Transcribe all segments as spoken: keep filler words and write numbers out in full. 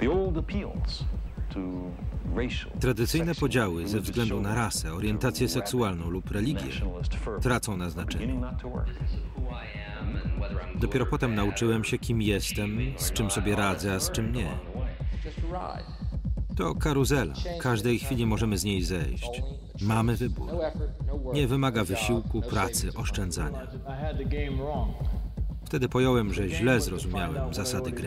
Tradycyjne podziały ze względu na rasę, orientację seksualną lub religię tracą na znaczeniu. Dopiero potem nauczyłem się, kim jestem, z czym sobie radzę, a z czym nie. To karuzela. W każdej chwili możemy z niej zejść. Mamy wybór. Nie wymaga wysiłku, pracy, oszczędzania. Wtedy pojąłem, że źle zrozumiałem zasady gry.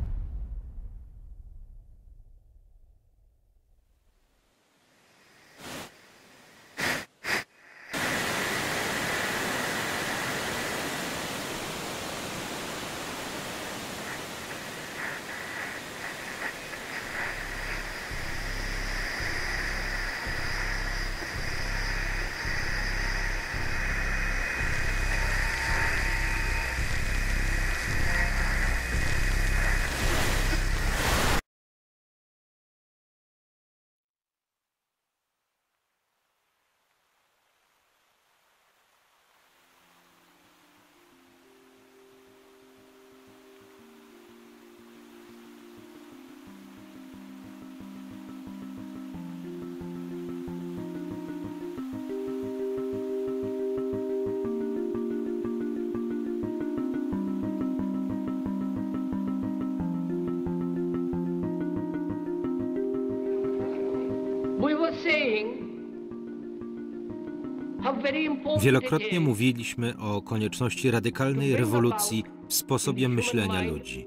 Wielokrotnie mówiliśmy o konieczności radykalnej rewolucji w sposobie myślenia ludzi.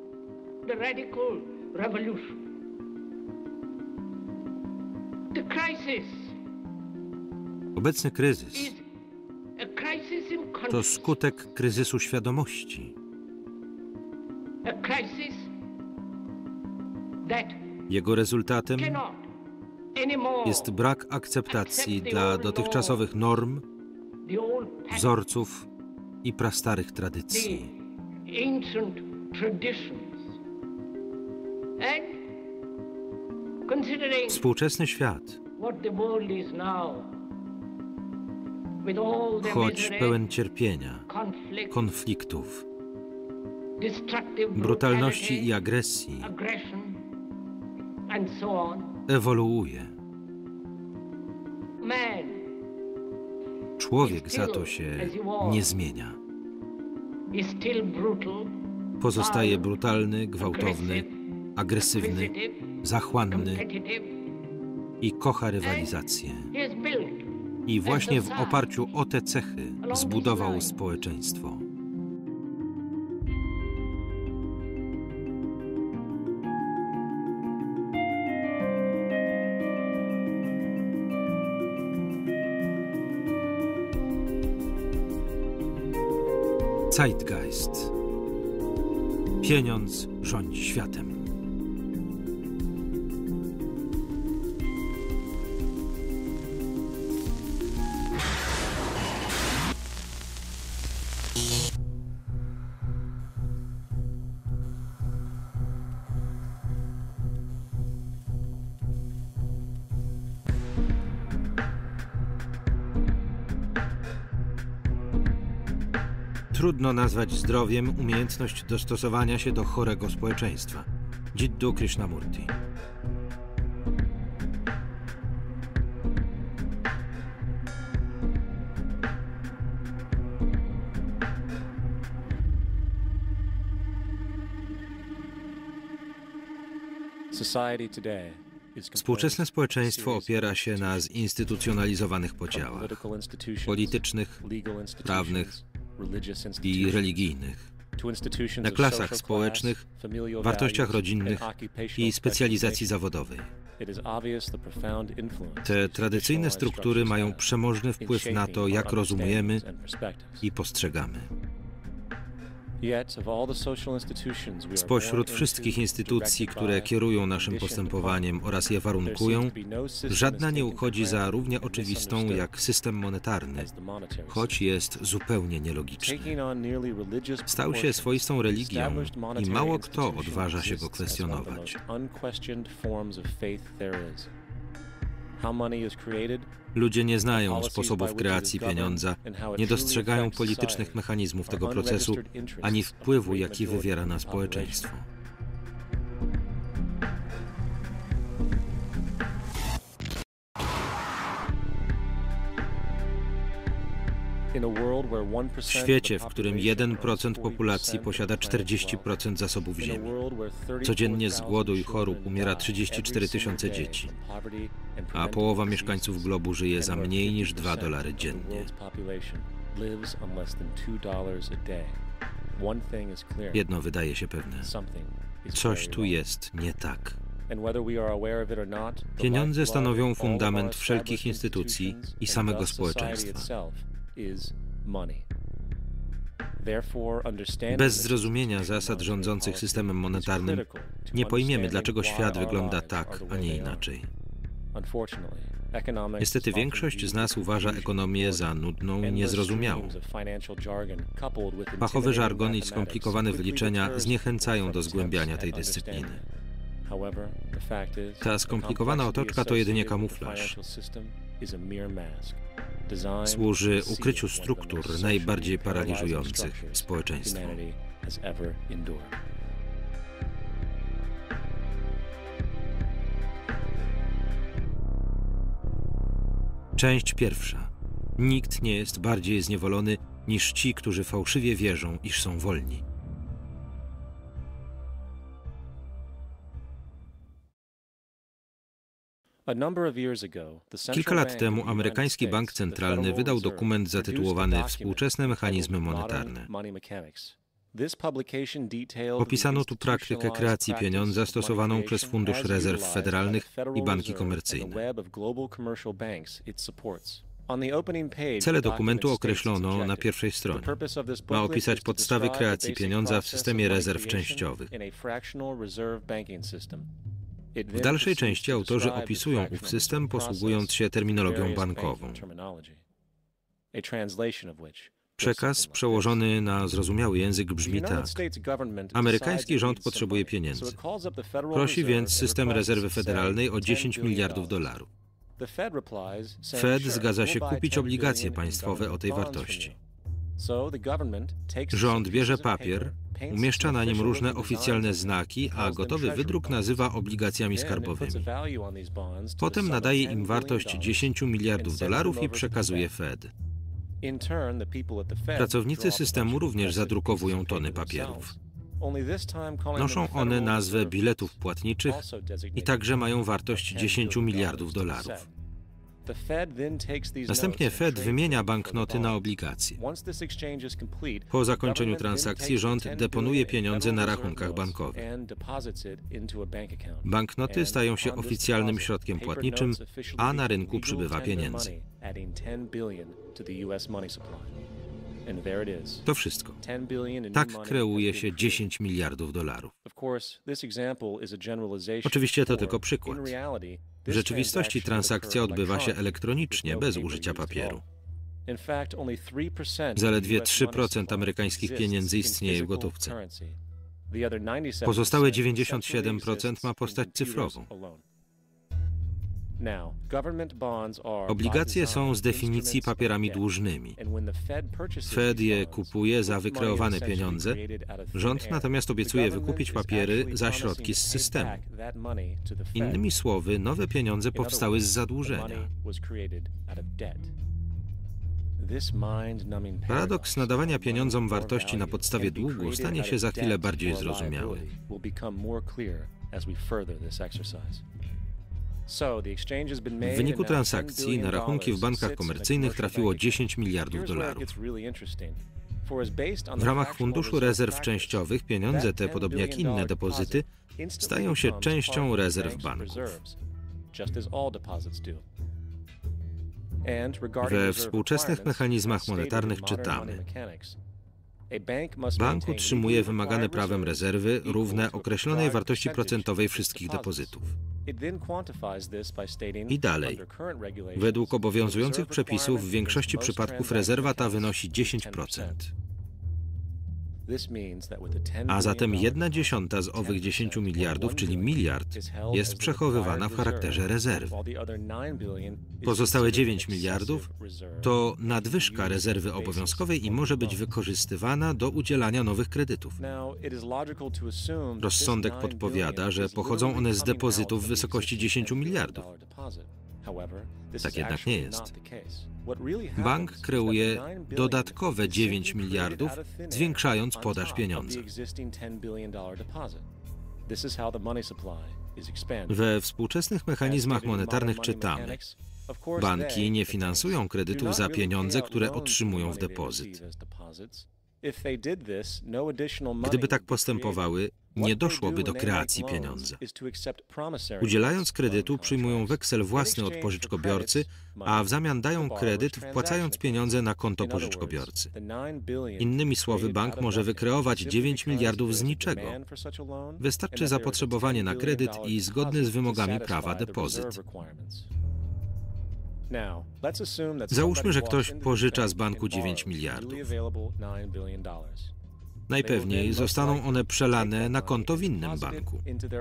Obecny kryzys to skutek kryzysu świadomości. Jego rezultatem jest brak akceptacji dla dotychczasowych norm, wzorców i prastarych tradycji. Współczesny świat, choć pełen cierpienia, konfliktów, brutalności i agresji, ewoluuje. Człowiek za to się nie zmienia. Pozostaje brutalny, gwałtowny, agresywny, zachłanny i kocha rywalizację. I właśnie w oparciu o te cechy zbudował społeczeństwo. Zeitgeist. Pieniądz rządzi światem. Trudno nazwać zdrowiem umiejętność dostosowania się do chorego społeczeństwa. Jiddu Krishnamurti. Współczesne społeczeństwo opiera się na zinstytucjonalizowanych podziałach politycznych, prawnych i religijnych, na klasach społecznych, wartościach rodzinnych i specjalizacji zawodowej. Te tradycyjne struktury mają przemożny wpływ na to, jak rozumiemy i postrzegamy. Spośród wszystkich instytucji, które kierują naszym postępowaniem oraz je warunkują, żadna nie uchodzi za równie oczywistą jak system monetarny, choć jest zupełnie nielogiczny. Stał się swoistą religią i mało kto odważa się go kwestionować. Ludzie nie znają sposobów kreacji pieniądza, nie dostrzegają politycznych mechanizmów tego procesu, ani wpływu, jaki wywiera na społeczeństwo. W świecie, w którym jeden procent populacji posiada czterdzieści procent zasobów ziemi, codziennie z głodu i chorób umiera trzydzieści cztery tysiące dzieci, a połowa mieszkańców globu żyje za mniej niż dwa dolary dziennie. Jedno wydaje się pewne. Coś tu jest nie tak. Pieniądze stanowią fundament wszelkich instytucji i samego społeczeństwa. Bez zrozumienia zasad rządzących systemem monetarnym nie pojmiemy, dlaczego świat wygląda tak, a nie inaczej. Niestety większość z nas uważa ekonomię za nudną i niezrozumiałą. Fachowy żargon i skomplikowane wyliczenia zniechęcają do zgłębiania tej dyscypliny. Ta skomplikowana otoczka to jedynie kamuflaż. Służy ukryciu struktur najbardziej paraliżujących społeczeństwo. Część pierwsza. Nikt nie jest bardziej zniewolony niż ci, którzy fałszywie wierzą, iż są wolni. Kilka lat temu amerykański bank centralny wydał dokument zatytułowany Współczesne mechanizmy monetarne. Opisano tu praktykę kreacji pieniądza stosowaną przez Fundusz Rezerw Federalnych i banki komercyjne. Cele dokumentu określono na pierwszej stronie. Ma opisać podstawy kreacji pieniądza w systemie rezerw częściowych. W dalszej części autorzy opisują ów system, posługując się terminologią bankową. Przekaz przełożony na zrozumiały język brzmi tak. Amerykański rząd potrzebuje pieniędzy. Prosi więc system rezerwy federalnej o dziesięć miliardów dolarów. Fed zgadza się kupić obligacje państwowe o tej wartości. Rząd bierze papier, umieszcza na nim różne oficjalne znaki, a gotowy wydruk nazywa obligacjami skarbowymi. Potem nadaje im wartość dziesięć miliardów dolarów i przekazuje Fed. Pracownicy systemu również zadrukowują tony papierów. Noszą one nazwę biletów płatniczych i także mają wartość dziesięć miliardów dolarów. Następnie Fed wymienia banknoty na obligacje. Po zakończeniu transakcji rząd deponuje pieniądze na rachunkach bankowych. Banknoty stają się oficjalnym środkiem płatniczym, a na rynku przybywa pieniędzy. To wszystko. Tak kreuje się dziesięć miliardów dolarów. Oczywiście to tylko przykład. W rzeczywistości transakcja odbywa się elektronicznie, bez użycia papieru. Zaledwie trzy procent amerykańskich pieniędzy istnieje w gotówce. Pozostałe dziewięćdziesiąt siedem procent ma postać cyfrową. Obligacje są z definicji papierami dłużnymi. Fed je kupuje za wykreowane pieniądze, rząd natomiast obiecuje wykupić papiery za środki z systemu. Innymi słowy, nowe pieniądze powstały z zadłużenia. Paradoks nadawania pieniądzom wartości na podstawie długu stanie się za chwilę bardziej zrozumiały. W wyniku transakcji na rachunki w bankach komercyjnych trafiło dziesięć miliardów dolarów. W ramach Funduszu Rezerw Częściowych pieniądze te, podobnie jak inne depozyty, stają się częścią rezerw banków. We współczesnych mechanizmach monetarnych czytamy: bank utrzymuje wymagane prawem rezerwy równe określonej wartości procentowej wszystkich depozytów. I dalej. Według obowiązujących przepisów w większości przypadków rezerwa ta wynosi dziesięć procent. A zatem jedna dziesiąta z owych dziesięciu miliardów, czyli miliard, jest przechowywana w charakterze rezerwy. Pozostałe dziewięć miliardów to nadwyżka rezerwy obowiązkowej i może być wykorzystywana do udzielania nowych kredytów. Rozsądek podpowiada, że pochodzą one z depozytów w wysokości dziesięć miliardów. Tak jednak nie jest. Bank kreuje dodatkowe dziewięć miliardów, zwiększając podaż pieniądza. We współczesnych mechanizmach monetarnych czytamy: banki nie finansują kredytów za pieniądze, które otrzymują w depozyt. Gdyby tak postępowały, nie doszłoby do kreacji pieniądza. Udzielając kredytu, przyjmują weksel własny od pożyczkobiorcy, a w zamian dają kredyt, wpłacając pieniądze na konto pożyczkobiorcy. Innymi słowy, bank może wykreować dziewięć miliardów z niczego. Wystarczy zapotrzebowanie na kredyt i zgodny z wymogami prawa depozyt. Załóżmy, że ktoś pożycza z banku dziewięć miliardów. Najpewniej zostaną one przelane na konto w innym banku.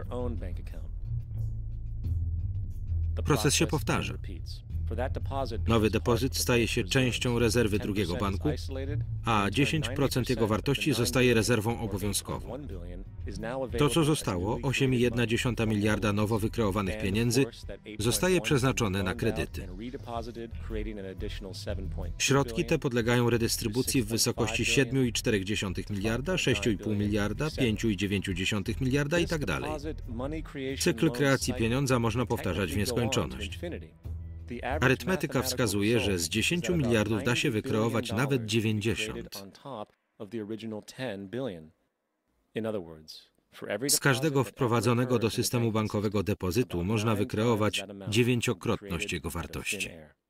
Proces się powtarza. Nowy depozyt staje się częścią rezerwy drugiego banku, a dziesięć procent jego wartości zostaje rezerwą obowiązkową. To, co zostało, osiem przecinek jedna miliarda nowo wykreowanych pieniędzy, zostaje przeznaczone na kredyty. Środki te podlegają redystrybucji w wysokości siedem przecinek cztery miliarda, sześć przecinek pięć miliarda, pięć przecinek dziewięć miliarda i tak dalej. Cykl kreacji pieniądza można powtarzać w nieskończoność. Arytmetyka wskazuje, że z dziesięciu miliardów da się wykreować nawet dziewięćdziesiąt. Z każdego wprowadzonego do systemu bankowego depozytu można wykreować dziewięciokrotność jego wartości.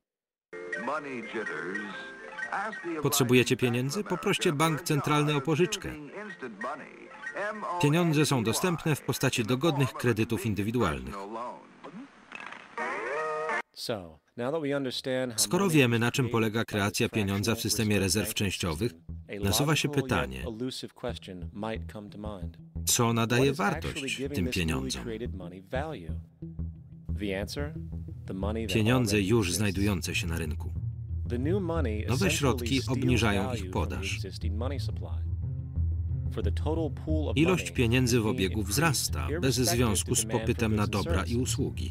Potrzebujecie pieniędzy? Poproście bank centralny o pożyczkę. Pieniądze są dostępne w postaci dogodnych kredytów indywidualnych. Skoro wiemy, na czym polega kreacja pieniądza w systemie rezerw częściowych, nasuwa się pytanie, co nadaje wartość tym pieniądzom? Pieniądze już znajdujące się na rynku. Nowe środki obniżają ich podaż. Ilość pieniędzy w obiegu wzrasta, bez związku z popytem na dobra i usługi.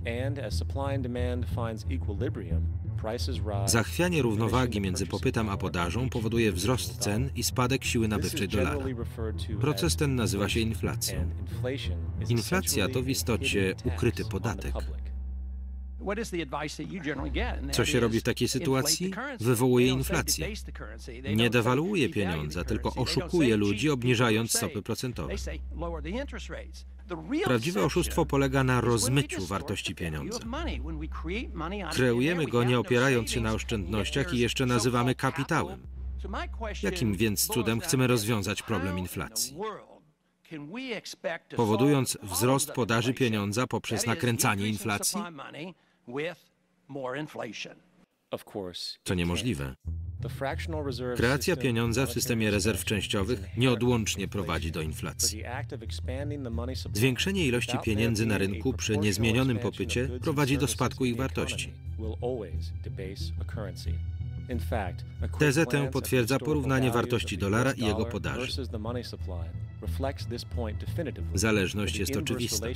Zachwianie równowagi między popytem a podażą powoduje wzrost cen i spadek siły nabywczej dolara. Proces ten nazywa się inflacją. Inflacja to w istocie ukryty podatek. Co się robi w takiej sytuacji? Wywołuje inflację. Nie dewaluuje pieniądza, tylko oszukuje ludzi, obniżając stopy procentowe. Prawdziwe oszustwo polega na rozmyciu wartości pieniądza. Kreujemy go, nie opierając się na oszczędnościach, i jeszcze nazywamy kapitałem. Jakim więc cudem chcemy rozwiązać problem inflacji? Powodując wzrost podaży pieniądza poprzez nakręcanie inflacji? To niemożliwe. Kreacja pieniądza w systemie rezerw częściowych nieodłącznie prowadzi do inflacji. Zwiększenie ilości pieniędzy na rynku przy niezmienionym popycie prowadzi do spadku ich wartości. Tezę tę potwierdza porównanie wartości dolara i jego podaży. Zależność jest oczywista.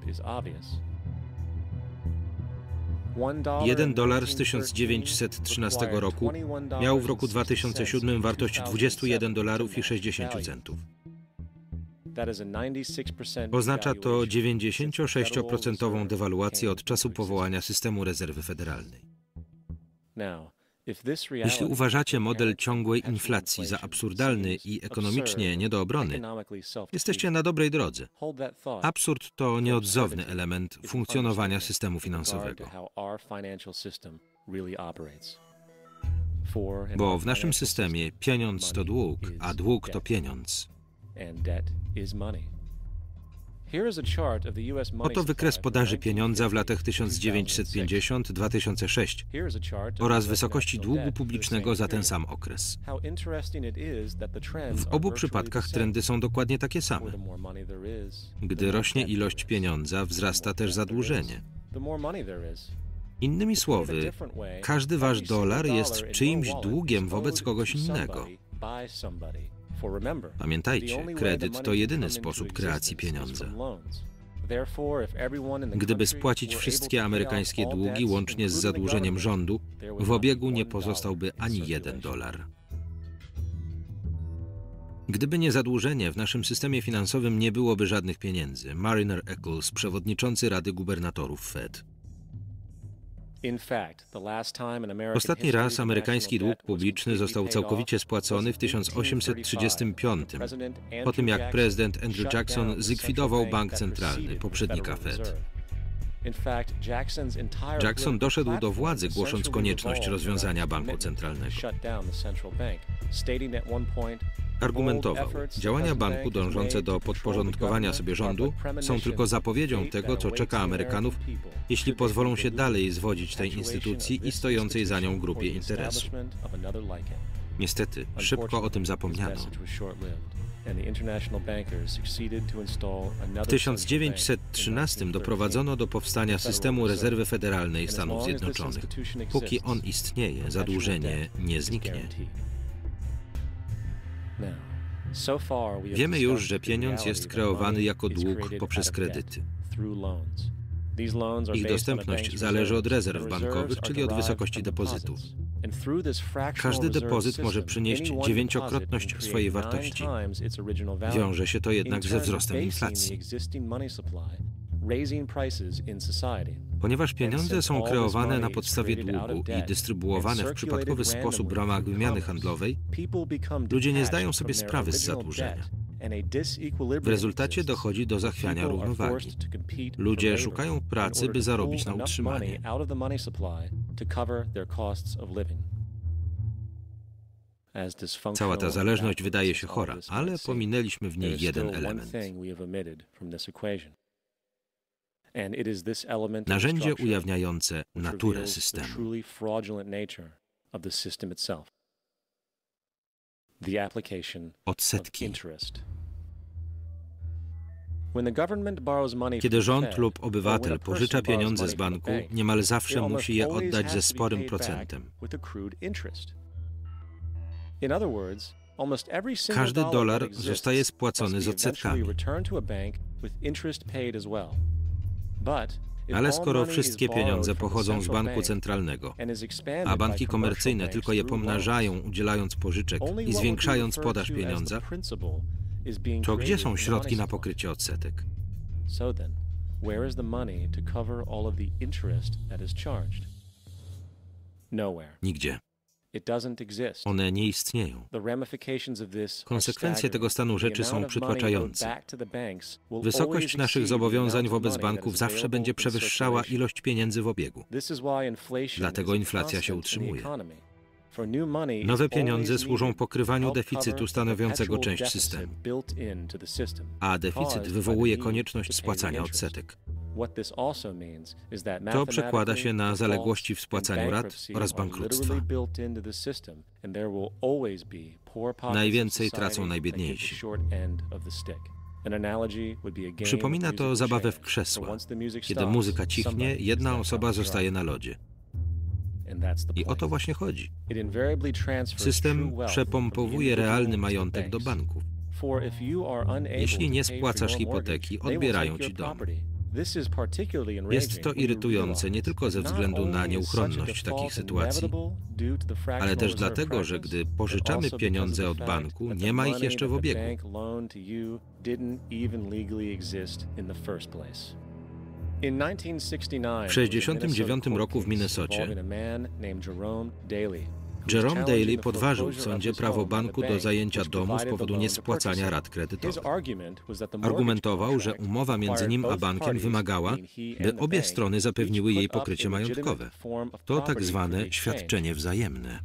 Jeden dolar z tysiąc dziewięćset trzynastego roku miał w roku dwa tysiące siódmym wartość dwadzieścia jeden dolarów i sześćdziesiąt centów. Oznacza to dziewięćdziesięciosześcioprocentową dewaluację od czasu powołania systemu rezerwy federalnej. Jeśli uważacie model ciągłej inflacji za absurdalny i ekonomicznie nie do obrony, jesteście na dobrej drodze. Absurd to nieodzowny element funkcjonowania systemu finansowego. Bo w naszym systemie pieniądz to dług, a dług to pieniądz. Oto wykres podaży pieniądza w latach tysiąc dziewięćset pięćdziesiąt do dwa tysiące szóstego oraz wysokości długu publicznego za ten sam okres. W obu przypadkach trendy są dokładnie takie same. Gdy rośnie ilość pieniądza, wzrasta też zadłużenie. Innymi słowy, każdy wasz dolar jest czyimś długiem wobec kogoś innego. Pamiętajcie, kredyt to jedyny sposób kreacji pieniądza. Gdyby spłacić wszystkie amerykańskie długi łącznie z zadłużeniem rządu, w obiegu nie pozostałby ani jeden dolar. Gdyby nie zadłużenie, w naszym systemie finansowym nie byłoby żadnych pieniędzy. Mariner Eccles, przewodniczący Rady Gubernatorów Fed. Ostatni raz amerykański dług publiczny został całkowicie spłacony w tysiąc osiemset trzydziestym piątym, po tym jak prezydent Andrew Jackson zlikwidował bank centralny, poprzednika Fed. Jackson doszedł do władzy, głosząc konieczność rozwiązania banku centralnego. Argumentował, działania banku dążące do podporządkowania sobie rządu są tylko zapowiedzią tego, co czeka Amerykanów, jeśli pozwolą się dalej zwodzić tej instytucji i stojącej za nią grupie interesu. Niestety, szybko o tym zapomniano. W tysiąc dziewięćset trzynastym doprowadzono do powstania systemu rezerwy federalnej Stanów Zjednoczonych. Póki on istnieje, zadłużenie nie zniknie. Wiemy już, że pieniądz jest kreowany jako dług poprzez kredyty. Ich dostępność zależy od rezerw bankowych, czyli od wysokości depozytów. Każdy depozyt może przynieść dziewięciokrotność swojej wartości. Wiąże się to jednak ze wzrostem inflacji. Ponieważ pieniądze są kreowane na podstawie długu i dystrybuowane w przypadkowy sposób w ramach wymiany handlowej, ludzie nie zdają sobie sprawy z zadłużenia. W rezultacie dochodzi do zachwiania równowagi. Ludzie szukają pracy, by zarobić na utrzymanie. Cała ta zależność wydaje się chora, ale pominęliśmy w niej jeden element. Narzędzie ujawniające naturę systemu. Odsetki. Kiedy rząd lub obywatel pożycza pieniądze z banku, niemal zawsze musi je oddać ze sporym procentem. Każdy dolar zostaje spłacony z odsetkami. Ale skoro wszystkie pieniądze pochodzą z banku centralnego, a banki komercyjne tylko je pomnażają, udzielając pożyczek i zwiększając podaż pieniądza, to gdzie są środki na pokrycie odsetek? Nigdzie. One nie istnieją. Konsekwencje tego stanu rzeczy są przytłaczające. Wysokość naszych zobowiązań wobec banków zawsze będzie przewyższała ilość pieniędzy w obiegu. Dlatego inflacja się utrzymuje. Nowe pieniądze służą pokrywaniu deficytu stanowiącego część systemu, a deficyt wywołuje konieczność spłacania odsetek. To przekłada się na zaległości w spłacaniu rat oraz bankructwa. Najwięcej tracą najbiedniejsi. Przypomina to zabawę w krzesła. Kiedy muzyka cichnie, jedna osoba zostaje na lodzie. I o to właśnie chodzi. System przepompowuje realny majątek do banków. Jeśli nie spłacasz hipoteki, odbierają ci dom. Jest to irytujące nie tylko ze względu na nieuchronność takich sytuacji, ale też dlatego, że gdy pożyczamy pieniądze od banku, nie ma ich jeszcze w obiegu. W tysiąc dziewięćset sześćdziesiątym dziewiątym roku w Minnesocie Jerome Daly podważył w sądzie prawo banku do zajęcia domu z powodu niespłacania rat kredytowych. Argumentował, że umowa między nim a bankiem wymagała, by obie strony zapewniły jej pokrycie majątkowe. To tak zwane świadczenie wzajemne.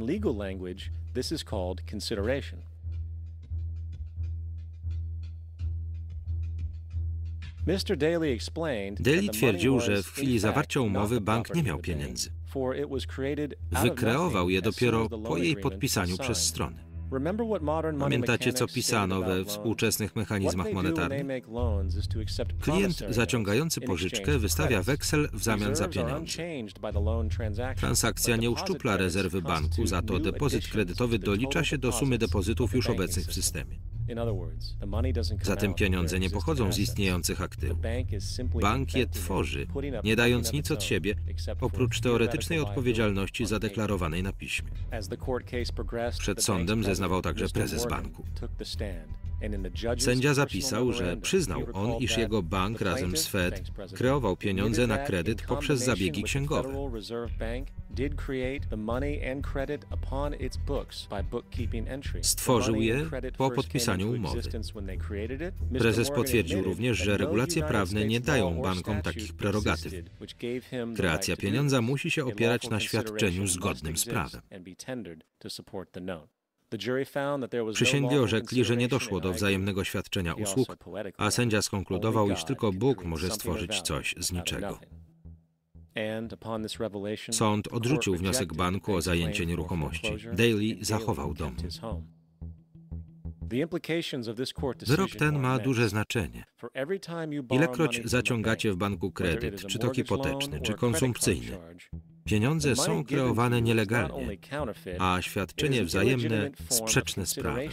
Daly twierdził, że w chwili zawarcia umowy bank nie miał pieniędzy. Wykreował je dopiero po jej podpisaniu przez strony. Pamiętacie, co pisano we współczesnych mechanizmach monetarnych? Klient zaciągający pożyczkę wystawia weksel w zamian za pieniądze. Transakcja nie uszczupla rezerwy banku, za to depozyt kredytowy dolicza się do sumy depozytów już obecnych w systemie. Zatem pieniądze nie pochodzą z istniejących aktywów. Bank je tworzy, nie dając nic od siebie, oprócz teoretycznej odpowiedzialności zadeklarowanej na piśmie. Przed sądem zeznawał także prezes banku. Sędzia zapisał, że przyznał on, iż jego bank razem z Fed kreował pieniądze na kredyt poprzez zabiegi księgowe. Stworzył je po podpisaniu umowy. Prezes potwierdził również, że regulacje prawne nie dają bankom takich prerogatyw. Kreacja pieniądza musi się opierać na świadczeniu zgodnym z prawem. Przysięgli orzekli, że nie doszło do wzajemnego świadczenia usług, a sędzia skonkludował, iż tylko Bóg może stworzyć coś z niczego. Sąd odrzucił wniosek banku o zajęcie nieruchomości. Daly zachował dom. Wyrok ten ma duże znaczenie. Ilekroć zaciągacie w banku kredyt, czy to hipoteczny, czy konsumpcyjny, pieniądze są kreowane nielegalnie, a świadczenie wzajemne sprzeczne z prawem.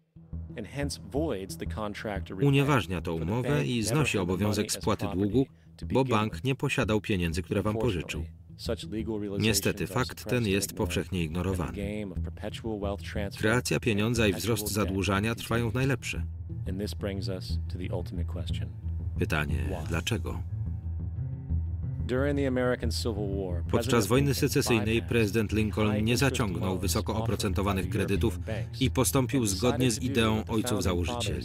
Unieważnia to umowę i znosi obowiązek spłaty długu, bo bank nie posiadał pieniędzy, które wam pożyczył. Niestety fakt ten jest powszechnie ignorowany. Kreacja pieniądza i wzrost zadłużania trwają w najlepsze. Pytanie, dlaczego? Podczas wojny secesyjnej prezydent Lincoln nie zaciągnął wysoko oprocentowanych kredytów i postąpił zgodnie z ideą ojców założycieli.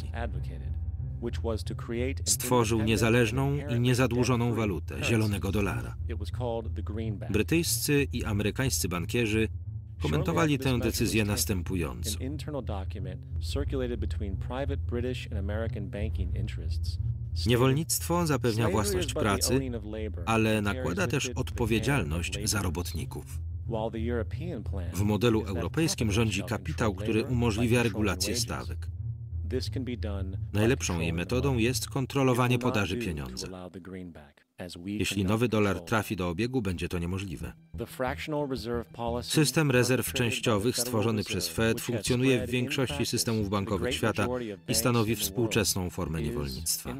Stworzył niezależną i niezadłużoną walutę, zielonego dolara. Brytyjscy i amerykańscy bankierzy komentowali tę decyzję następująco. Niewolnictwo zapewnia własność pracy, ale nakłada też odpowiedzialność za robotników. W modelu europejskim rządzi kapitał, który umożliwia regulację stawek. Najlepszą jej metodą jest kontrolowanie podaży pieniądza. Jeśli nowy dolar trafi do obiegu, będzie to niemożliwe. System rezerw częściowych stworzony przez Fed funkcjonuje w większości systemów bankowych świata i stanowi współczesną formę niewolnictwa.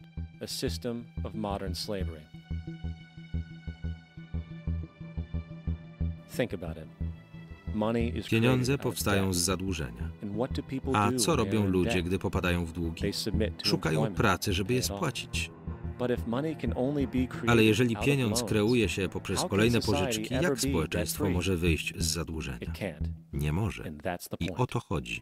Pieniądze powstają z zadłużenia. A co robią ludzie, gdy popadają w długi? Szukają pracy, żeby je spłacić. Ale jeżeli pieniądz kreuje się poprzez kolejne pożyczki, jak społeczeństwo może wyjść z zadłużenia? Nie może. I o to chodzi.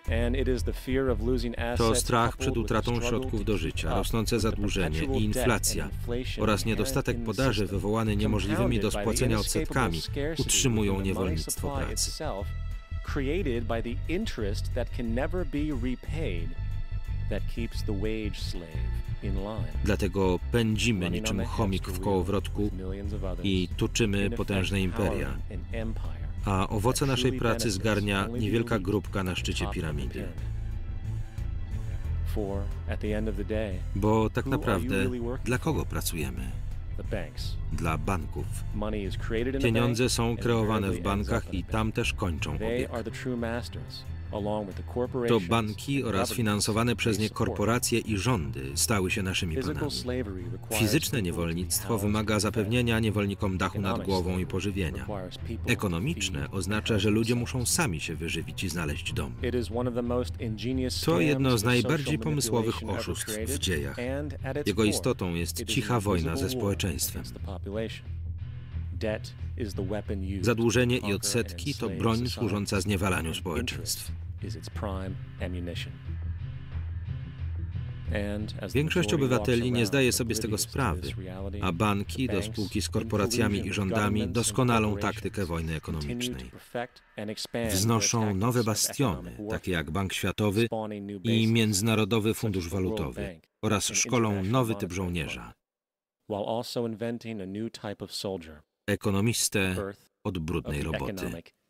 To strach przed utratą środków do życia, rosnące zadłużenie i inflacja oraz niedostatek podaży wywołany niemożliwymi do spłacenia odsetkami utrzymują niewolnictwo pracy. Dlatego pędzimy niczym chomik w kołowrotku i tuczymy potężne imperia, a owoce naszej pracy zgarnia niewielka grupka na szczycie piramidy. Bo tak naprawdę dla kogo pracujemy? Dla banków. Pieniądze są kreowane w bankach i tam też kończą obieg. To banki oraz finansowane przez nie korporacje i rządy stały się naszymi panami. Fizyczne niewolnictwo wymaga zapewnienia niewolnikom dachu nad głową i pożywienia. Ekonomiczne oznacza, że ludzie muszą sami się wyżywić i znaleźć dom. To jedno z najbardziej pomysłowych oszustw w dziejach. Jego istotą jest cicha wojna ze społeczeństwem. Zadłużenie i odsetki to broń służąca zniewalaniu społeczeństw. Większość obywateli nie zdaje sobie z tego sprawy, a banki do spółki z korporacjami i rządami doskonalą taktykę wojny ekonomicznej. Wznoszą nowe bastiony, takie jak Bank Światowy i Międzynarodowy Fundusz Walutowy, oraz szkolą nowy typ żołnierza. Ekonomistę od brudnej roboty.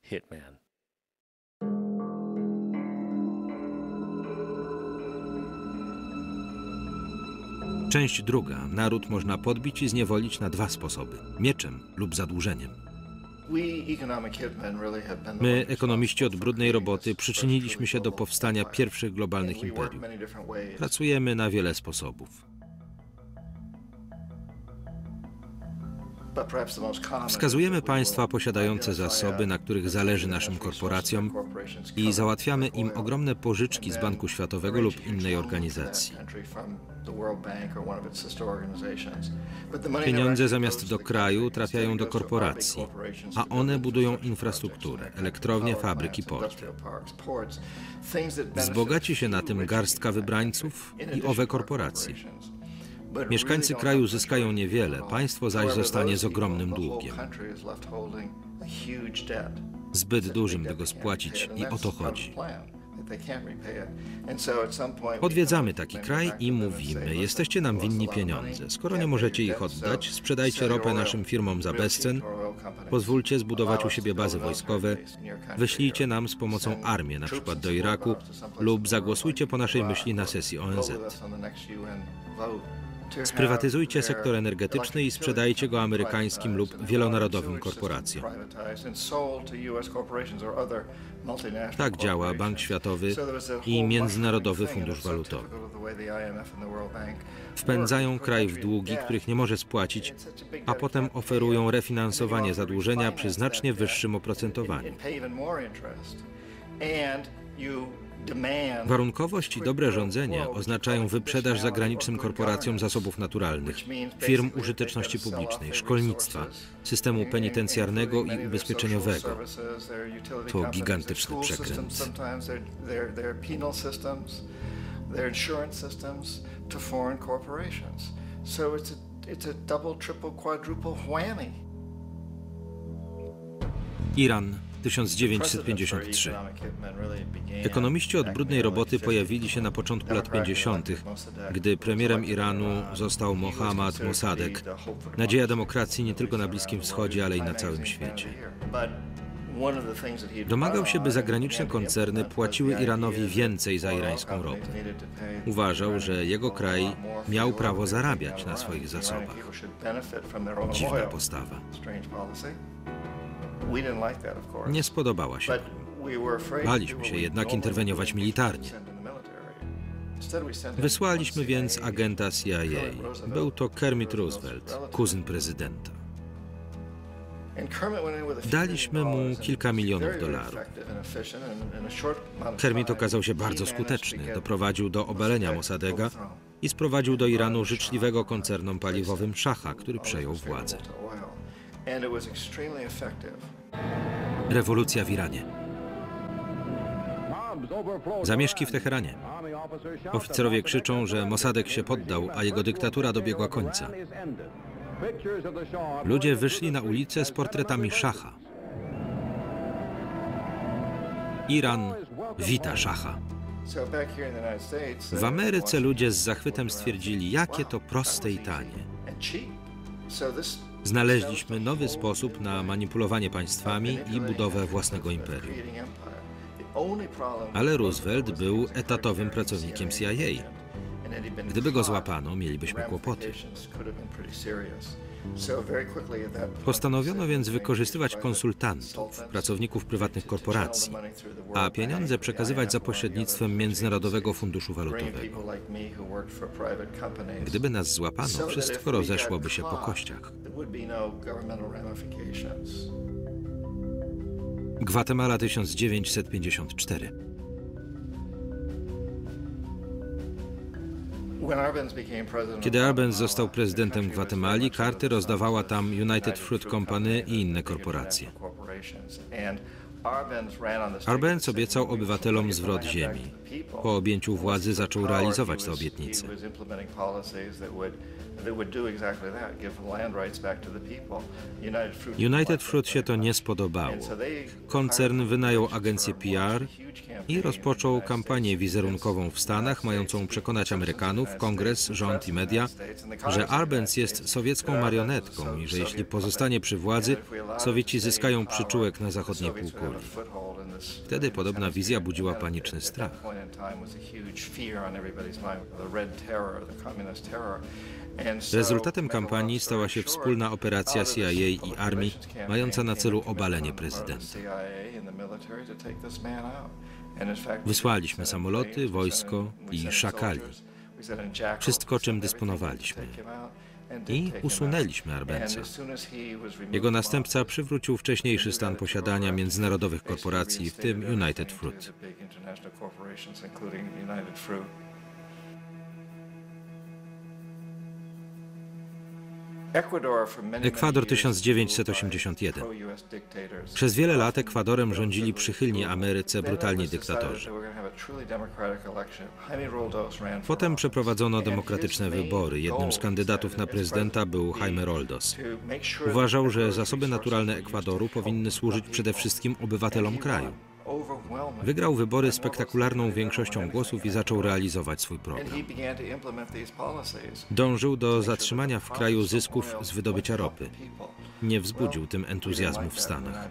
Część druga. Naród można podbić i zniewolić na dwa sposoby: mieczem lub zadłużeniem. My, ekonomiści od brudnej roboty, przyczyniliśmy się do powstania pierwszych globalnych imperiów. Pracujemy na wiele sposobów. Wskazujemy państwa posiadające zasoby, na których zależy naszym korporacjom, i załatwiamy im ogromne pożyczki z Banku Światowego lub innej organizacji. Pieniądze zamiast do kraju trafiają do korporacji, a one budują infrastrukturę, elektrownie, fabryki, porty. Wzbogaci się na tym garstka wybrańców i owe korporacje. Mieszkańcy kraju zyskają niewiele, państwo zaś zostanie z ogromnym długiem. Zbyt dużym, by go spłacić, i o to chodzi. Odwiedzamy taki kraj i mówimy: jesteście nam winni pieniądze. Skoro nie możecie ich oddać, sprzedajcie ropę naszym firmom za bezcen, pozwólcie zbudować u siebie bazy wojskowe, wyślijcie nam z pomocą armię, na przykład do Iraku, lub zagłosujcie po naszej myśli na sesji O N Z. Sprywatyzujcie sektor energetyczny i sprzedajcie go amerykańskim lub wielonarodowym korporacjom. Tak działa Bank Światowy i Międzynarodowy Fundusz Walutowy. Wpędzają kraj w długi, których nie może spłacić, a potem oferują refinansowanie zadłużenia przy znacznie wyższym oprocentowaniu. Warunkowość i dobre rządzenie oznaczają wyprzedaż zagranicznym korporacjom zasobów naturalnych, firm użyteczności publicznej, szkolnictwa, systemu penitencjarnego i ubezpieczeniowego. To gigantyczny przekręt. Iran, tysiąc dziewięćset pięćdziesiąt trzy. Ekonomiści od brudnej roboty pojawili się na początku lat pięćdziesiątych, gdy premierem Iranu został Mohammad Mossadegh, nadzieja demokracji nie tylko na Bliskim Wschodzie, ale i na całym świecie. Domagał się, by zagraniczne koncerny płaciły Iranowi więcej za irańską ropę. Uważał, że jego kraj miał prawo zarabiać na swoich zasobach. Dziwna postawa. Nie spodobała się. Baliśmy się jednak interweniować militarnie. Wysłaliśmy więc agenta C I A. Był to Kermit Roosevelt, kuzyn prezydenta. Daliśmy mu kilka milionów dolarów. Kermit okazał się bardzo skuteczny. Doprowadził do obalenia Mossadegha i sprowadził do Iranu życzliwego koncernom paliwowym szacha, który przejął władzę. Rewolucja w Iranie. Zamieszki w Teheranie. Oficerowie krzyczą, że Mossadegh się poddał, a jego dyktatura dobiegła końca. Ludzie wyszli na ulicę z portretami szacha. Iran wita szacha. W Ameryce ludzie z zachwytem stwierdzili, jakie to proste i tanie. Znaleźliśmy nowy sposób na manipulowanie państwami i budowę własnego imperium. Ale Roosevelt był etatowym pracownikiem C I A. Gdyby go złapano, mielibyśmy kłopoty. Postanowiono więc wykorzystywać konsultantów, pracowników prywatnych korporacji, a pieniądze przekazywać za pośrednictwem Międzynarodowego Funduszu Walutowego. Gdyby nas złapano, wszystko rozeszłoby się po kościach. Gwatemala tysiąc dziewięćset pięćdziesiąt cztery. Kiedy Arbenz został prezydentem Gwatemali, karty rozdawała tam United Fruit Company i inne korporacje. Arbenz obiecał obywatelom zwrot ziemi. Po objęciu władzy zaczął realizować te obietnice. United Fruit się to nie spodobało. Koncern wynajął agencję P R i rozpoczął kampanię wizerunkową w Stanach, mającą przekonać Amerykanów, Kongres, rząd i media, że Arbenz jest sowiecką marionetką i że jeśli pozostanie przy władzy, Sowieci zyskają przyczółek na zachodniej półkuli. Wtedy podobna wizja budziła paniczny strach. Rezultatem kampanii stała się wspólna operacja C I A i armii, mająca na celu obalenie prezydenta. Wysłaliśmy samoloty, wojsko i szakali. Wszystko, czym dysponowaliśmy. I usunęliśmy Arbenza. Jego następca przywrócił wcześniejszy stan posiadania międzynarodowych korporacji, w tym United Fruit. Ekwador tysiąc dziewięćset osiemdziesiąt jeden. Przez wiele lat Ekwadorem rządzili przychylni Ameryce brutalni dyktatorzy. Potem przeprowadzono demokratyczne wybory. Jednym z kandydatów na prezydenta był Jaime Roldos. Uważał, że zasoby naturalne Ekwadoru powinny służyć przede wszystkim obywatelom kraju. Wygrał wybory spektakularną większością głosów i zaczął realizować swój program. Dążył do zatrzymania w kraju zysków z wydobycia ropy. Nie wzbudził tym entuzjazmu w Stanach.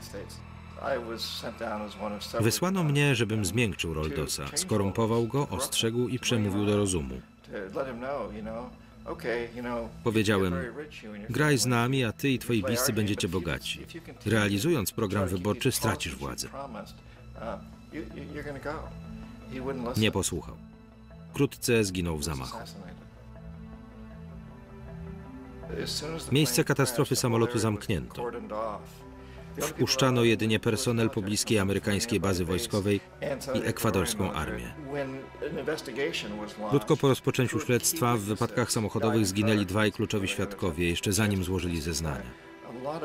Wysłano mnie, żebym zmiękczył Roldosa, skorumpował go, ostrzegł i przemówił do rozumu. Powiedziałem, graj z nami, a ty i twoi bliscy będziecie bogaci. Realizując program wyborczy, stracisz władzę. Nie posłuchał. Wkrótce zginął w zamachu. Miejsce katastrofy samolotu zamknięto. Wpuszczano jedynie personel pobliskiej amerykańskiej bazy wojskowej i ekwadorską armię. Krótko po rozpoczęciu śledztwa w wypadkach samochodowych zginęli dwaj kluczowi świadkowie, jeszcze zanim złożyli zeznania.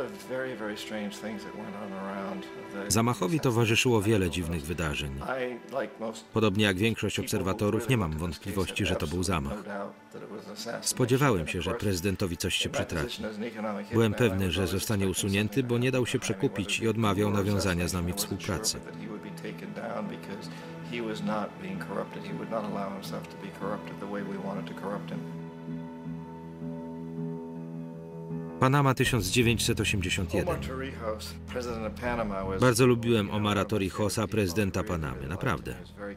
Zamachowi towarzyszyło wiele dziwnych wydarzeń. Podobnie jak większość obserwatorów, nie mam wątpliwości, że to był zamach. Spodziewałem się, że prezydentowi coś się przytrafi. Byłem pewny, że zostanie usunięty, bo nie dał się przekupić i odmawiał nawiązania z nami współpracy. Panama tysiąc dziewięćset osiemdziesiąt jeden. Bardzo lubiłem Omara Torrijosa, prezydenta Panamy, naprawdę.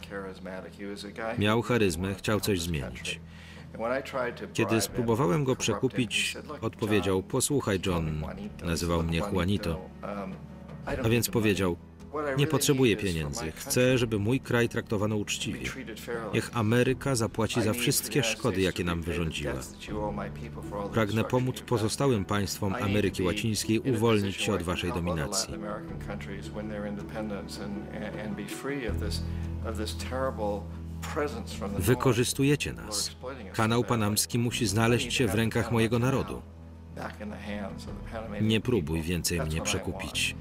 Miał charyzmę, chciał coś zmienić. Kiedy spróbowałem go przekupić, odpowiedział, posłuchaj John, nazywał mnie Juanito, a więc powiedział, nie potrzebuję pieniędzy, chcę, żeby mój kraj traktowano uczciwie. Niech Ameryka zapłaci za wszystkie szkody, jakie nam wyrządziła. Pragnę pomóc pozostałym państwom Ameryki Łacińskiej uwolnić się od waszej dominacji. Wykorzystujecie nas. Kanał panamski musi znaleźć się w rękach mojego narodu. Nie próbuj więcej mnie przekupić.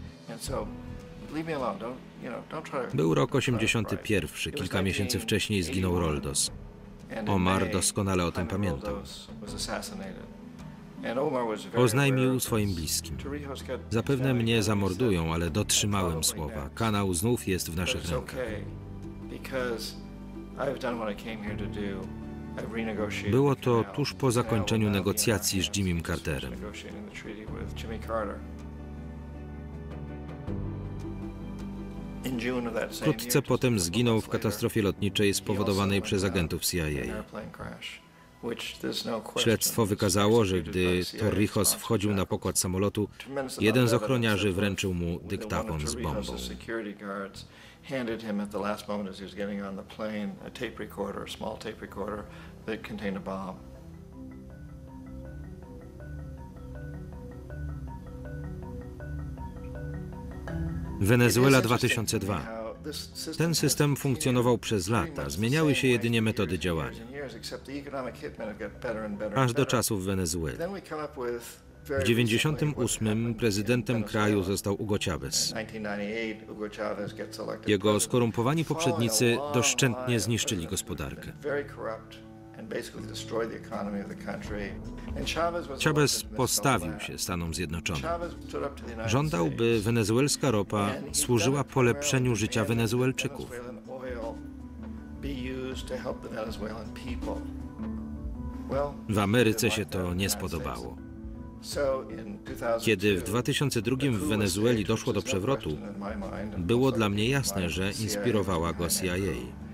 Był rok osiemdziesiąty pierwszy. Kilka miesięcy wcześniej zginął Roldos. Omar doskonale o tym pamiętał. Oznajmił swoim bliskim. Zapewne mnie zamordują, ale dotrzymałem słowa. Kanał znów jest w naszych rękach. Było to tuż po zakończeniu negocjacji z Jimmym Carterem. Wkrótce potem zginął w katastrofie lotniczej spowodowanej przez agentów C I A. Śledztwo wykazało, że gdy Torrijos wchodził na pokład samolotu, jeden z ochroniarzy wręczył mu dyktafon z bombą. Wenezuela dwa tysiące dwa. Ten system funkcjonował przez lata, zmieniały się jedynie metody działania. Aż do czasów Wenezueli. W dziewięćdziesiątym ósmym prezydentem kraju został Hugo Chávez. Jego skorumpowani poprzednicy doszczętnie zniszczyli gospodarkę. Chávez postawił się Stanom Zjednoczonym. Żądał, by wenezuelska ropa służyła polepszeniu życia Wenezuelczyków. W Ameryce się to nie spodobało. Kiedy w dwa tysiące drugim w Wenezueli doszło do przewrotu, było dla mnie jasne, że inspirowała go C I A.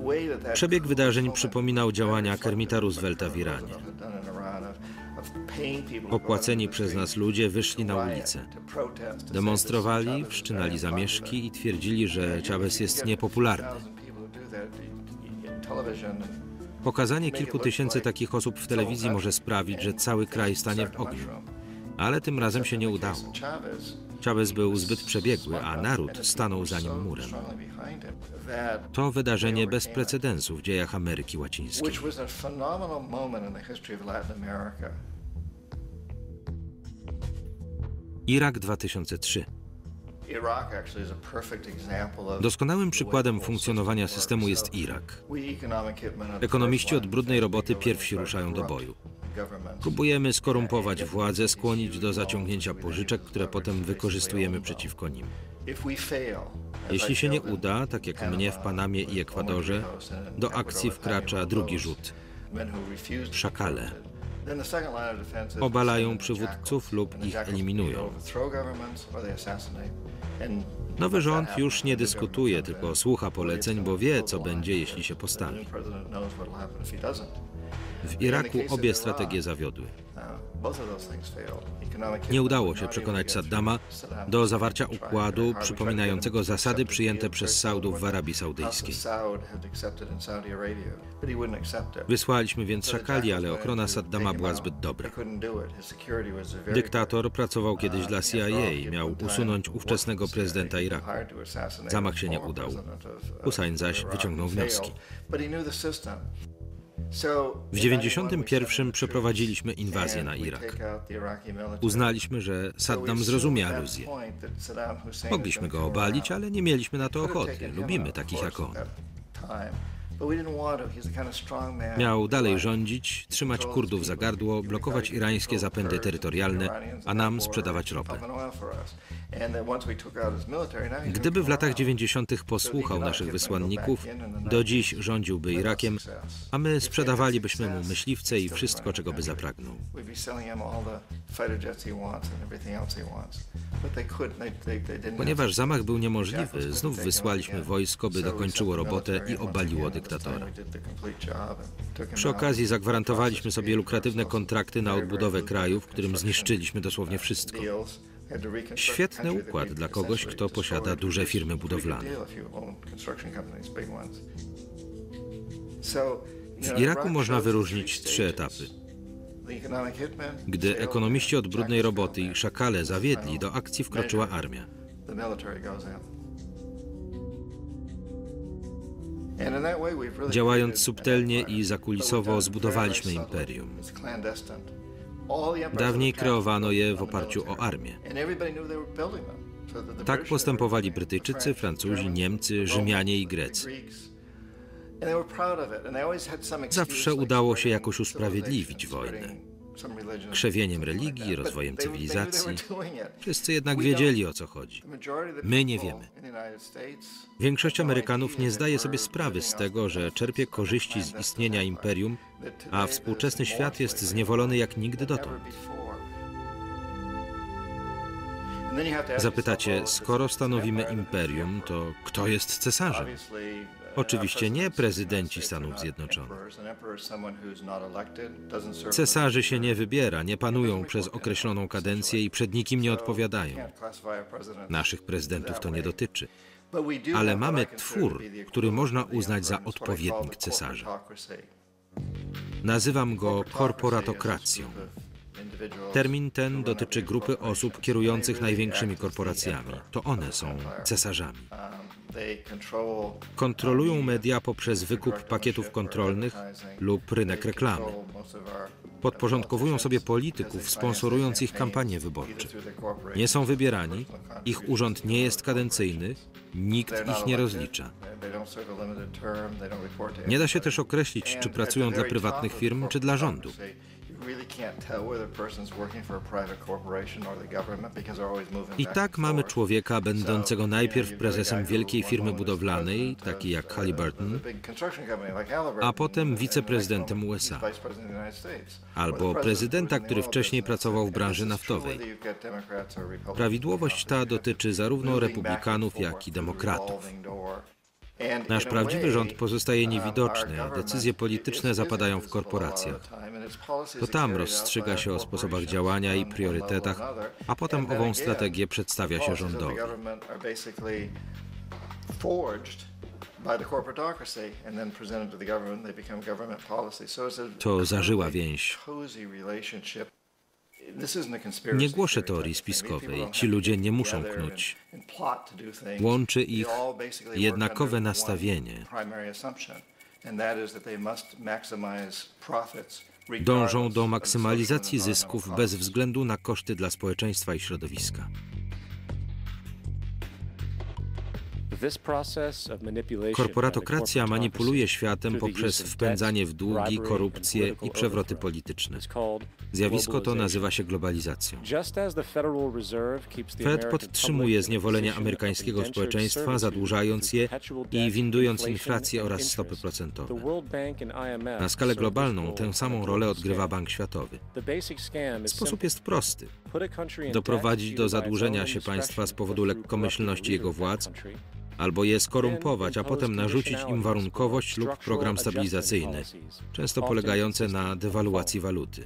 Przebieg wydarzeń przypominał działania Kermita Roosevelta w Iranie. Opłaceni przez nas ludzie wyszli na ulicę. Demonstrowali, wszczynali zamieszki i twierdzili, że Chávez jest niepopularny. Pokazanie kilku tysięcy takich osób w telewizji może sprawić, że cały kraj stanie w ogniu. Ale tym razem się nie udało. Chávez był zbyt przebiegły, a naród stanął za nim murem. To wydarzenie bez precedensu w dziejach Ameryki Łacińskiej. Irak dwa tysiące trzy. Doskonałym przykładem funkcjonowania systemu jest Irak. Ekonomiści od brudnej roboty pierwsi ruszają do boju. Próbujemy skorumpować władzę, skłonić do zaciągnięcia pożyczek, które potem wykorzystujemy przeciwko nim. Jeśli się nie uda, tak jak mnie w Panamie i Ekwadorze, do akcji wkracza drugi rzut. Szakale. Obalają przywódców lub ich eliminują. Nowy rząd już nie dyskutuje, tylko słucha poleceń, bo wie, co będzie, jeśli się postawi. W Iraku obie strategie zawiodły. Nie udało się przekonać Saddama do zawarcia układu przypominającego zasady przyjęte przez Saudów w Arabii Saudyjskiej. Wysłaliśmy więc szakali, ale ochrona Saddama była zbyt dobra. Dyktator pracował kiedyś dla C I A, miał usunąć ówczesnego prezydenta Iraku. Zamach się nie udał. Hussein zaś wyciągnął wnioski. W dziewięćdziesiątym pierwszym przeprowadziliśmy inwazję na Irak. Uznaliśmy, że Saddam zrozumie aluzję. Mogliśmy go obalić, ale nie mieliśmy na to ochoty. Lubimy takich jak on. Miał dalej rządzić, trzymać Kurdów za gardło, blokować irańskie zapędy terytorialne, a nam sprzedawać ropę. Gdyby w latach dziewięćdziesiątych posłuchał naszych wysłanników, do dziś rządziłby Irakiem, a my sprzedawalibyśmy mu myśliwce i wszystko, czego by zapragnął. Ponieważ zamach był niemożliwy, znów wysłaliśmy wojsko, by dokończyło robotę i obaliło dyktatora. Przy okazji zagwarantowaliśmy sobie lukratywne kontrakty na odbudowę kraju, w którym zniszczyliśmy dosłownie wszystko. Świetny układ dla kogoś, kto posiada duże firmy budowlane. W Iraku można wyróżnić trzy etapy. Gdy ekonomiści od brudnej roboty i szakale zawiedli, do akcji wkroczyła armia. Działając subtelnie i zakulisowo zbudowaliśmy imperium. Dawniej kreowano je w oparciu o armię. Tak postępowali Brytyjczycy, Francuzi, Niemcy, Rzymianie i Grecy. Zawsze udało się jakoś usprawiedliwić wojnę. Krzewieniem religii, rozwojem cywilizacji. Wszyscy jednak wiedzieli, o co chodzi. My nie wiemy. Większość Amerykanów nie zdaje sobie sprawy z tego, że czerpie korzyści z istnienia imperium, a współczesny świat jest zniewolony jak nigdy dotąd. Zapytacie, skoro stanowimy imperium, to kto jest cesarzem? Oczywiście nie prezydenci Stanów Zjednoczonych. Cesarzy się nie wybiera, nie panują przez określoną kadencję i przed nikim nie odpowiadają. Naszych prezydentów to nie dotyczy. Ale mamy twór, który można uznać za odpowiednik cesarza. Nazywam go korporatokracją. Termin ten dotyczy grupy osób kierujących największymi korporacjami. To one są cesarzami. Kontrolują media poprzez wykup pakietów kontrolnych lub rynek reklamy. Podporządkowują sobie polityków, sponsorując ich kampanie wyborcze. Nie są wybierani, ich urząd nie jest kadencyjny, nikt ich nie rozlicza. Nie da się też określić, czy pracują dla prywatnych firm, czy dla rządu. I tak mamy człowieka będącego najpierw prezesem wielkiej firmy budowlanej, takiej jak Halliburton, a potem wiceprezydentem U S A. Albo prezydenta, który wcześniej pracował w branży naftowej. Prawidłowość ta dotyczy zarówno republikanów, jak i demokratów. Nasz prawdziwy rząd pozostaje niewidoczny, a decyzje polityczne zapadają w korporacjach. To tam rozstrzyga się o sposobach działania i priorytetach, a potem ową strategię przedstawia się rządowi. To zażyła więź. Nie głoszę teorii spiskowej. Ci ludzie nie muszą knuć. Łączy ich jednakowe nastawienie. Dążą do maksymalizacji zysków bez względu na koszty dla społeczeństwa i środowiska. Korporatokracja manipuluje światem poprzez wpędzanie w długi, korupcję i przewroty polityczne. Zjawisko to nazywa się globalizacją. Fed podtrzymuje zniewolenie amerykańskiego społeczeństwa, zadłużając je i windując inflację oraz stopy procentowe. Na skalę globalną tę samą rolę odgrywa Bank Światowy. Sposób jest prosty. Doprowadzić do zadłużenia się państwa z powodu lekkomyślności jego władz, albo je skorumpować, a potem narzucić im warunkowość lub program stabilizacyjny, często polegający na dewaluacji waluty.